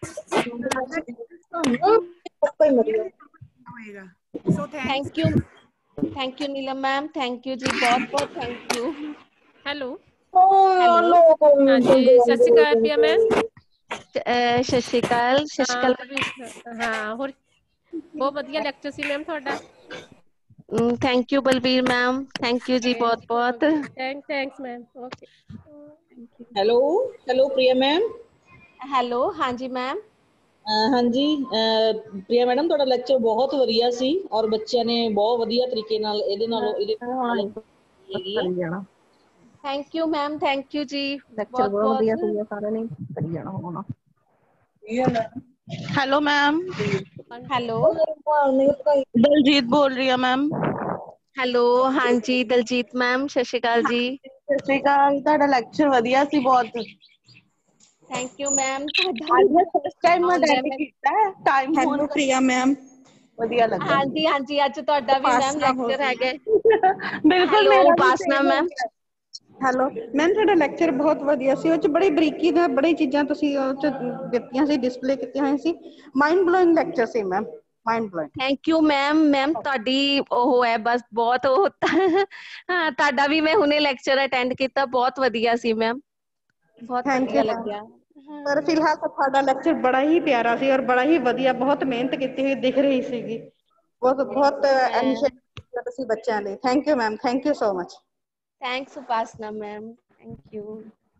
ਹੋਏਗਾ so thanks. Thank you, thank you Neelam ma'am, thank you जी, बहुत बहुत थैंक यू। हेलो, हेलो, हाँ जी, सत श्री अकाल प्रिया मैम। सत श्री अकाल, सत श्री अकाल। हाँ, ਹੋਰ ਬਹੁਤ ਵਧੀਆ ਲੈਕਚਰ ਸੀ ਮੈਮ ਤੁਹਾਡਾ। Thank you Balbir ma'am, thank you जी बहुत बहुत। Thank thanks ma'am. Okay, hello hello Priya ma'am. Hello, हाँ जी मैम। हाँ जी प्रिया मैडम, ਤੁਹਾਡਾ ਲੈਕਚਰ ਬਹੁਤ ਵਧੀਆ ਸੀ ਔਰ ਬੱਚਿਆਂ ਨੇ ਬਹੁਤ ਵਧੀਆ ਤਰੀਕੇ ਨਾਲ ਇਹਦੇ ਨਾਲੋਂ ਇਹਦੇ ਕਰੀ ਜਾਣਾ। Thank you ma'am, thank you ਜੀ, ਲੈਕਚਰ ਬਹੁਤ ਵਧੀਆ ਸੀ, ਸਾਰਿਆਂ ਨੇ ਕਰੀ ਜਾਣਾ ਹੁਣ। Hello ma'am. हेलो, दलजीत बोल रही है मैम। हेलो, हाँ जी दलजीत मैम, सत श्री अकाल जी। सत श्री अकाल। ਤੁਹਾਡਾ ਲੈਕਚਰ ਵਧੀਆ ਸੀ ਬਹੁਤ। Thank you ma'am. ਅੱਜ ਮੈਂ ਫਸਟ ਟਾਈਮ ਅਟੈਂਡ ਕੀਤਾ ਹੈ। ਟਾਈਮ ਹੋਣ ਪ੍ਰਿया ਮੈਮ ਵਧੀਆ ਲੱਗਾ। हाँ जी, हाँ जी, ਅੱਜ ਤੁਹਾਡਾ ਵੀ ਮੈਮ ਲੈਕਚਰ ਹੈਗਾ। ਬਿਲਕੁਲ हेलो ਮੇਰਾ ਵੀ उपासना same ਹੋ मैम। ਗਿਆ। ਹੈਲੋ ਮੈਮ, ਤੁਹਾਡਾ ਲੈਕਚਰ ਬਹੁਤ ਵਧੀਆ ਸੀ। ਉਹ ਚ ਬੜੀ ਬਰੀਕੀ ਨਾਲ ਬੜੀ ਚੀਜ਼ਾਂ ਤੁਸੀਂ ਉਹ ਚ ਦਿੱਤੀਆਂ ਸੀ, ਡਿਸਪਲੇ ਕੀਤੀਆਂ ਹੋਈਆਂ ਸੀ। ਮਾਈਂਡ ਬਲੋਇੰਗ ਲੈਕਚਰ ਸੀ ma'am, mind blowing. Thank you ma'am. Ma'am ਤੁਹਾਡੀ ਉਹ ਹੈ ਬਸ ਬਹੁਤ ਉਹ ਹਾਂ, ਤੁਹਾਡਾ ਵੀ ਮੈਂ ਹੁਣੇ ਲੈਕਚਰ ਅਟੈਂਡ ਕੀਤਾ, ਬਹੁਤ ਵਧੀਆ ਸੀ ਮੈਮ, ਬਹੁਤ ਥੈਂਕ ਯੂ ਵਧੀਆ ਮੈਮ। ਲੱਗਿਆ। ਪਰ ਫਿਲਹਾਲ ਤਾਂ ਤੁਹਾਡਾ ਲੈਕਚਰ ਬੜਾ ਹੀ ਪਿਆਰਾ ਸੀ ਔਰ ਬੜਾ ਹੀ ਵਧੀਆ, ਬਹੁਤ ਮਿਹਨਤ ਕੀਤੀ ਹੋਈ ਦਿਖ ਰਹੀ ਸੀਗੀ। ਬਹੁਤ ਬਹੁਤ ਇਨੀਸ਼ੀਏਟਿਵ ਤੁਸੀਂ ਬੱਚਿਆਂ ਲਈ। Thank you ma'am, thank you so much. Thanks Upasana ma'am, thank you.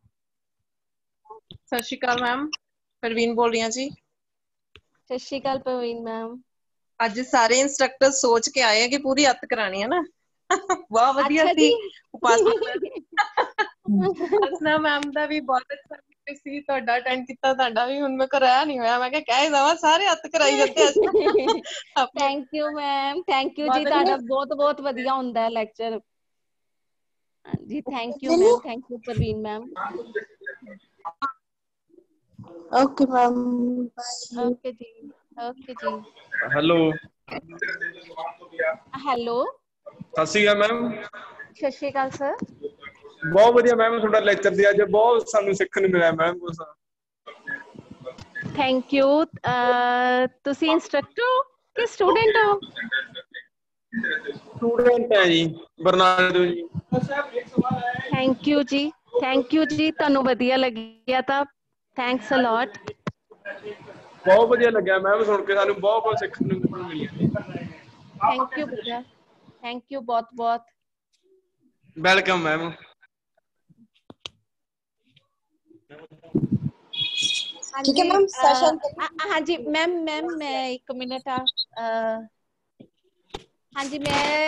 Sat Sri Akal ma'am, Praveen ਬੋਲ ਰਹੀ ਹਾਂ ਜੀ। ਸਤਿ ਸ਼੍ਰੀ ਅਕਾਲ ਪ੍ਰਵੀਨ ਮੈਮ। ਅੱਜ ਸਾਰੇ ਇੰਸਟ੍ਰਕਟਰ ਸੋਚ ਕੇ ਆਏ ਆ ਕਿ ਪੂਰੀ ਅੱਤ ਕਰਾਣੀ ਹੈ ਨਾ। ਬਹੁਤ ਵਧੀਆ ਅੱਛਾ ਸੀ। ਜੀ। ਉਪਾਸਨਾ ਉਪਾਸਨਾ ਮੈਮ ਦਾ ਵੀ ਬਹੁਤ ਅੱਛਾ ਸੀ। ਤੁਹਾਡਾ ਅਟੈਂਡ ਕੀਤਾ, ਤੁਹਾਡਾ ਵੀ ਹੁਣ ਮੈਂ ਕਰਾਇਆ ਨਹੀਂ ਹੋਇਆ। ਮੈਂ ਕਿਹਾ ਕਹਿ ਦਵਾਂ, ਸਾਰੇ ਅੱਤ ਕਰਾਈ ਜਾਂਦੇ ਆਪਣੇ। Thank you ma'am, thank you ਜੀ, ਬਹੁਤ ਤੁਹਾਡਾ ਵਧੀਆ। ਬਹੁਤ ਬਹੁਤ ਵਧੀਆ ਹੁੰਦਾ ਹੈ ਲੈਕਚਰ। जी thank you ma'am, thank you Parveen ma'am. Okay ma'am. Okay जी, ओके जी। हेलो हेलो, सत श्री अकाल मैम। सत श्री अकाल सर। बहुत बढ़िया मैम, ਤੁਹਾਡਾ ਲੈਕਚਰ ਸੀ ਅੱਜ, ਬਹੁਤ ਸਾਨੂੰ ਸਿੱਖਣ ਨੂੰ ਮਿਲਿਆ ਮੈਮ ਕੁਛ। Thank you. ਤੁਸੀਂ ਇੰਸਟ੍ਰਕਟਰ ਹੋ ਕਿ ਸਟੂਡੈਂਟ ਹੋ? ਸਟੂਡੈਂਟ ਹੈ ਜੀ, ਬਰਨਾਲੇ ਤੋਂ ਜੀ। ਥੈਂਕ ਯੂ ਜੀ, ਥੈਂਕ ਯੂ ਜੀ, ਤੁਹਾਨੂੰ ਵਧੀਆ ਲੱਗਿਆ ਤਾਂ ਥੈਂਕਸ ਅ ਲੋਟ। ਬਹੁਤ ਵਧੀਆ ਲੱਗਿਆ ਮੈਮ ਸੁਣ ਕੇ, ਸਾਨੂੰ ਬਹੁਤ ਕੁਝ ਸਿੱਖਣ ਨੂੰ ਮਿਲਿਆ। ਥੈਂਕ ਯੂ ਬੇਟਾ। थैंक यू बहुत बहुत। Welcome ma'am. हाँ ठीक है जी मैम, अ, सेशन हाँ हाँ जी मैम मैम मैं एक मिनट आ अ, हाँ जी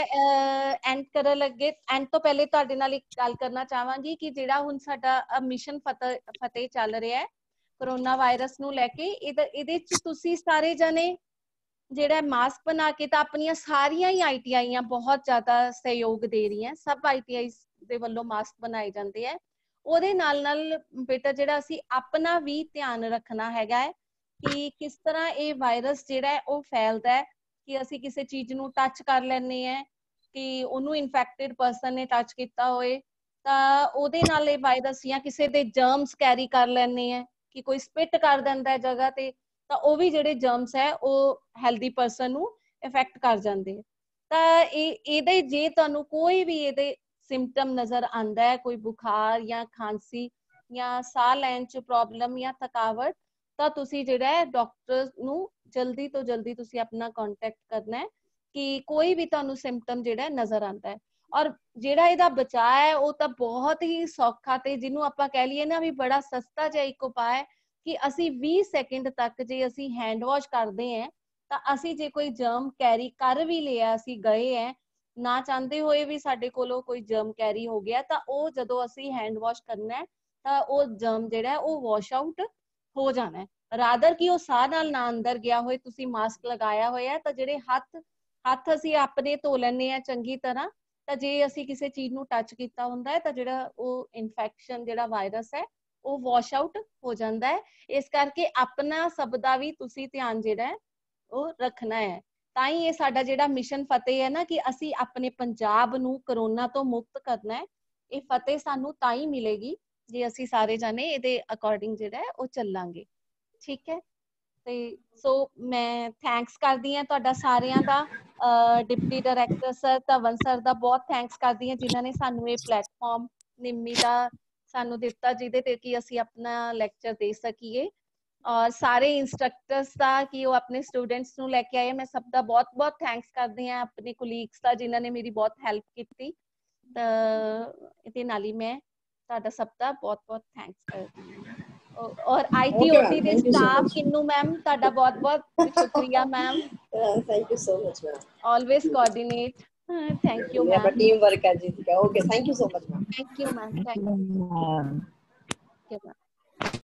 मैं एंड ਕਰਨ ਲੱਗੇ ਐਂਡ ਤੋਂ ਪਹਿਲੇ ਤੁਹਾਡੇ ਨਾਲ ਇੱਕ ਗੱਲ ਕਰਨਾ ਚਾਹਾਂਗੀ ਕਿ ਜਿਹੜਾ ਹੁਣ ਸਾਡਾ ਮਿਸ਼ਨ ਫਤਿਹ ਫਤਿਹ ਚੱਲ ਰਿਹਾ ਹੈ ਕਰੋਨਾ ਵਾਇਰਸ ਨੂੰ ਲੈ ਕੇ ਇਹਦੇ ਇਹਦੇ ਚ ਤੁਸੀਂ ਸਾਰੇ ਜਣੇ ਜਿਹੜਾ ਮਾਸਕ ਬਣਾ ਕੇ ਤਾਂ ਆਪਣੀਆਂ ਸਾਰੀਆਂ ਹੀ ਆਈਟੀਆਈਆਂ ਬਹੁਤ ਜ਼ਿਆਦਾ ਸਹਿਯੋਗ ਦੇ ਰਹੀਆਂ ਸਭ ਆਈਟੀਆਈ ਦੇ ਵੱਲੋਂ ਮਾਸਕ ਬਣਾਏ ਜਾਂਦੇ ਆ ਉਹਦੇ ਨਾਲ ਨਾਲ ਬੇਟਾ ਜਿਹੜਾ ਅਸੀਂ ਆਪਣਾ ਵੀ ਧਿਆਨ ਰੱਖਣਾ ਹੈਗਾ ਹੈ ਕਿ ਕਿਸ ਤਰ੍ਹਾਂ ਇਹ ਵਾਇਰਸ ਜਿਹੜਾ ਹੈ ਉਹ ਫੈਲਦਾ ਹੈ ਕਿ ਅਸੀਂ ਕਿਸੇ ਚੀਜ਼ ਨੂੰ ਟੱਚ ਕਰ ਲੈਂਦੇ ਆ ਕਿ ਉਹਨੂੰ ਇਨਫੈਕਟਡ ਪਰਸਨ ਨੇ ਟੱਚ ਕੀਤਾ ਹੋਏ ਤਾਂ ਉਹਦੇ ਨਾਲ ਇਹ ਵਾਇਰਸ ਜਾਂ ਕਿਸੇ ਦੇ ਜਰਮਸ ਕੈਰੀ ਕਰ ਲੈਂਦੇ ਆ ਕਿ ਕੋਈ ਸਪਿਟ ਕਰ ਦਿੰਦਾ ਹੈ ਜਗ੍ਹਾ ਤੇ ਤਾਂ ਉਹ ਵੀ ਜਿਹੜੇ ਜਰਮਸ ਹੈ ਉਹ ਹੈਲਦੀ ਪਰਸਨ ਨੂੰ ਇਫੈਕਟ ਕਰ ਜਾਂਦੇ ਆ ਤਾਂ ਇਹ ਇਹਦੇ ਜੇ ਤੁਹਾਨੂੰ ਕੋਈ ਵੀ ਇਹਦੇ ਸਿੰਪਟਮ ਨਜ਼ਰ ਆਂਦਾ ਹੈ ਕੋਈ ਬੁਖਾਰ ਜਾਂ ਖਾਂਸੀ ਜਾਂ ਸਾਹ ਲੈਣ ਚ ਪ੍ਰੋਬਲਮ ਜਾਂ ਥਕਾਵਟ ਤਾਂ ਤੁਸੀਂ ਜਿਹੜਾ ਹੈ ਡਾਕਟਰ ਨੂੰ ਜਲਦੀ ਤੋਂ ਜਲਦੀ ਤੁਸੀਂ ਆਪਣਾ ਕੰਟੈਕਟ ਕਰਨਾ ਹੈ ਕਿ ਕੋਈ ਵੀ ਤੁਹਾਨੂੰ ਸਿੰਪਟਮ ਜਿਹੜਾ ਨਜ਼ਰ ਆਂਦਾ ਹੈ ਔਰ ਜਿਹੜਾ ਇਹਦਾ ਬਚਾਅ ਹੈ ਉਹ ਤਾਂ ਬਹੁਤ ਹੀ ਸੌਖਾ ਤੇ ਜਿਹਨੂੰ ਆਪਾਂ ਕਹਿ ਲਈਏ ਨਾ ਵੀ ਬੜਾ ਸਸਤਾ ਜਿਹਾ ਇੱਕ ਉਪਾਅ ਹੈ ਕਿ ਅਸੀਂ ਵੀਹ ਸੈਕਿੰਡ ਤੱਕ ਜੇ ਅਸੀਂ ਹੈਂਡ ਵਾਸ਼ ਕਰਦੇ ਹਾਂ ਤਾਂ ਅਸੀਂ ਜੇ ਕੋਈ ਜਰਮ ਕੈਰੀ ਕਰ ਵੀ ਲਿਆ ਅਸੀਂ ਗਏ ਹੈ ਨਾ ਚਾਹੁੰਦੇ ਹੋਏ ਵੀ ਸਾਡੇ ਕੋਲੋਂ ਕੋਈ ਜਰਮ ਕੈਰੀ ਹੋ ਗਿਆ ਤਾਂ ਉਹ ਜਦੋਂ ਅਸੀਂ ਹੈਂਡ ਵਾਸ਼ ਕਰਨਾ ਹੈ ਤਾਂ ਉਹ ਜਰਮ ਜਿਹੜਾ ਉਹ ਵਾਸ਼ ਆਊਟ ਹੋ ਜਾਣਾ ਹੈ ਰਾਦਰ ਕਿ ਉਹ ਸਾਹ ਨਾਲ ਨਾ ਅੰਦਰ ਗਿਆ ਹੋਏ ਤੁਸੀਂ ਮਾਸਕ ਲਗਾਇਆ ਹੋਇਆ ਤਾਂ ਜਿਹੜੇ ਹੱਥ ਹੱਥ ਅਸੀਂ ਆਪਣੇ ਧੋ ਲੈਂਦੇ ਆ ਚੰਗੀ ਤਰ੍ਹਾਂ ਤਾਂ ਜੇ ਅਸੀਂ ਕਿਸੇ ਚੀਜ਼ ਨੂੰ ਟੱਚ ਕੀਤਾ ਹੁੰਦਾ ਹੈ ਤਾਂ ਜਿਹੜਾ ਉਹ ਇਨਫੈਕਸ਼ਨ ਜਿਹੜਾ ਵਾਇਰਸ ਹੈ ਉਹ ਵਾਸ਼ ਆਊਟ ਹੋ ਜਾਂਦਾ ਹੈ ਇਸ ਕਰਕੇ ਆਪਣਾ ਸਭ ਦਾ ਵੀ ਤੁਸੀਂ ਧਿਆਨ ਜਿਹੜਾ ਹੈ ਉਹ ਰੱਖਣਾ ਹੈ ਤਾਂ ਹੀ ਇਹ ਸਾਡਾ ਜਿਹੜਾ ਮਿਸ਼ਨ ਫਤਿਹ ਹੈ ਨਾ ਕਿ ਅਸੀਂ ਆਪਣੇ ਪੰਜਾਬ ਨੂੰ ਕਰੋਨਾ ਤੋਂ ਮੁਕਤ ਕਰਨਾ ਹੈ ਇਹ ਫਤਿਹ ਸਾਨੂੰ ਤਾਂ ਹੀ ਮਿਲੇਗੀ ਜੇ ਅਸੀਂ ਸਾਰੇ ਜਾਣੇ ਇਹਦੇ ਅਕੋਰਡਿੰਗ ਜਿਹੜਾ ਹੈ ਉਹ ਚੱਲਾਂਗੇ ਠੀਕ ਹੈ ਤੇ ਸੋ ਮੈਂ ਥੈਂਕਸ ਕਰਦੀ ਹਾਂ ਤੁਹਾਡਾ ਸਾਰਿਆਂ ਦਾ deputy director sir Dhawan sir ਦਾ ਬਹੁਤ ਥੈਂਕਸ ਕਰਦੀ ਹਾਂ ਜਿਨ੍ਹਾਂ ਨੇ ਸਾਨੂੰ ਇਹ ਪਲੇਟਫਾਰਮ ਨਿੰਮੀ ਦਾ ਸਾਨੂੰ ਦਿੱਤਾ ਜਿਹਦੇ ਤੇ ਕਿ ਅਸੀਂ ਆਪਣਾ ਲੈਕਚਰ ਦੇ ਸਕੀਏ ਔਰ ਸਾਰੇ ਇੰਸਟ੍ਰਕਟਰਸ ਦਾ ਕਿ ਉਹ ਆਪਣੇ ਸਟੂਡੈਂਟਸ ਨੂੰ ਲੈ ਕੇ ਆਏ ਮੈਂ ਸਭ ਦਾ ਬਹੁਤ ਬਹੁਤ ਥੈਂਕਸ ਕਰਦੀ ਹਾਂ ਆਪਣੇ ਕੋਲੀਗਸ ਦਾ ਜਿਨ੍ਹਾਂ ਨੇ ਮੇਰੀ ਬਹੁਤ ਹੈਲਪ ਕੀਤੀ ਤਾਂ ਇਹਦੇ ਨਾਲ ਹੀ ਮੈਂ ਤੁਹਾਡਾ ਸਭ ਦਾ ਬਹੁਤ ਬਹੁਤ ਥੈਂਕਸ ਕਰਦੀ ਹਾਂ और आईटी ओटी ਦੇ ਸਟਾਫ ਕਿੰਨੂ ਮੈਮ ਤੁਹਾਡਾ ਬਹੁਤ ਬਹੁਤ ਸ਼ੁਕਰੀਆ ma'am thank you so much ma'am always coordinate thank you ma'am team work है जी okay thank you so much ma'am thank you ma'am thank you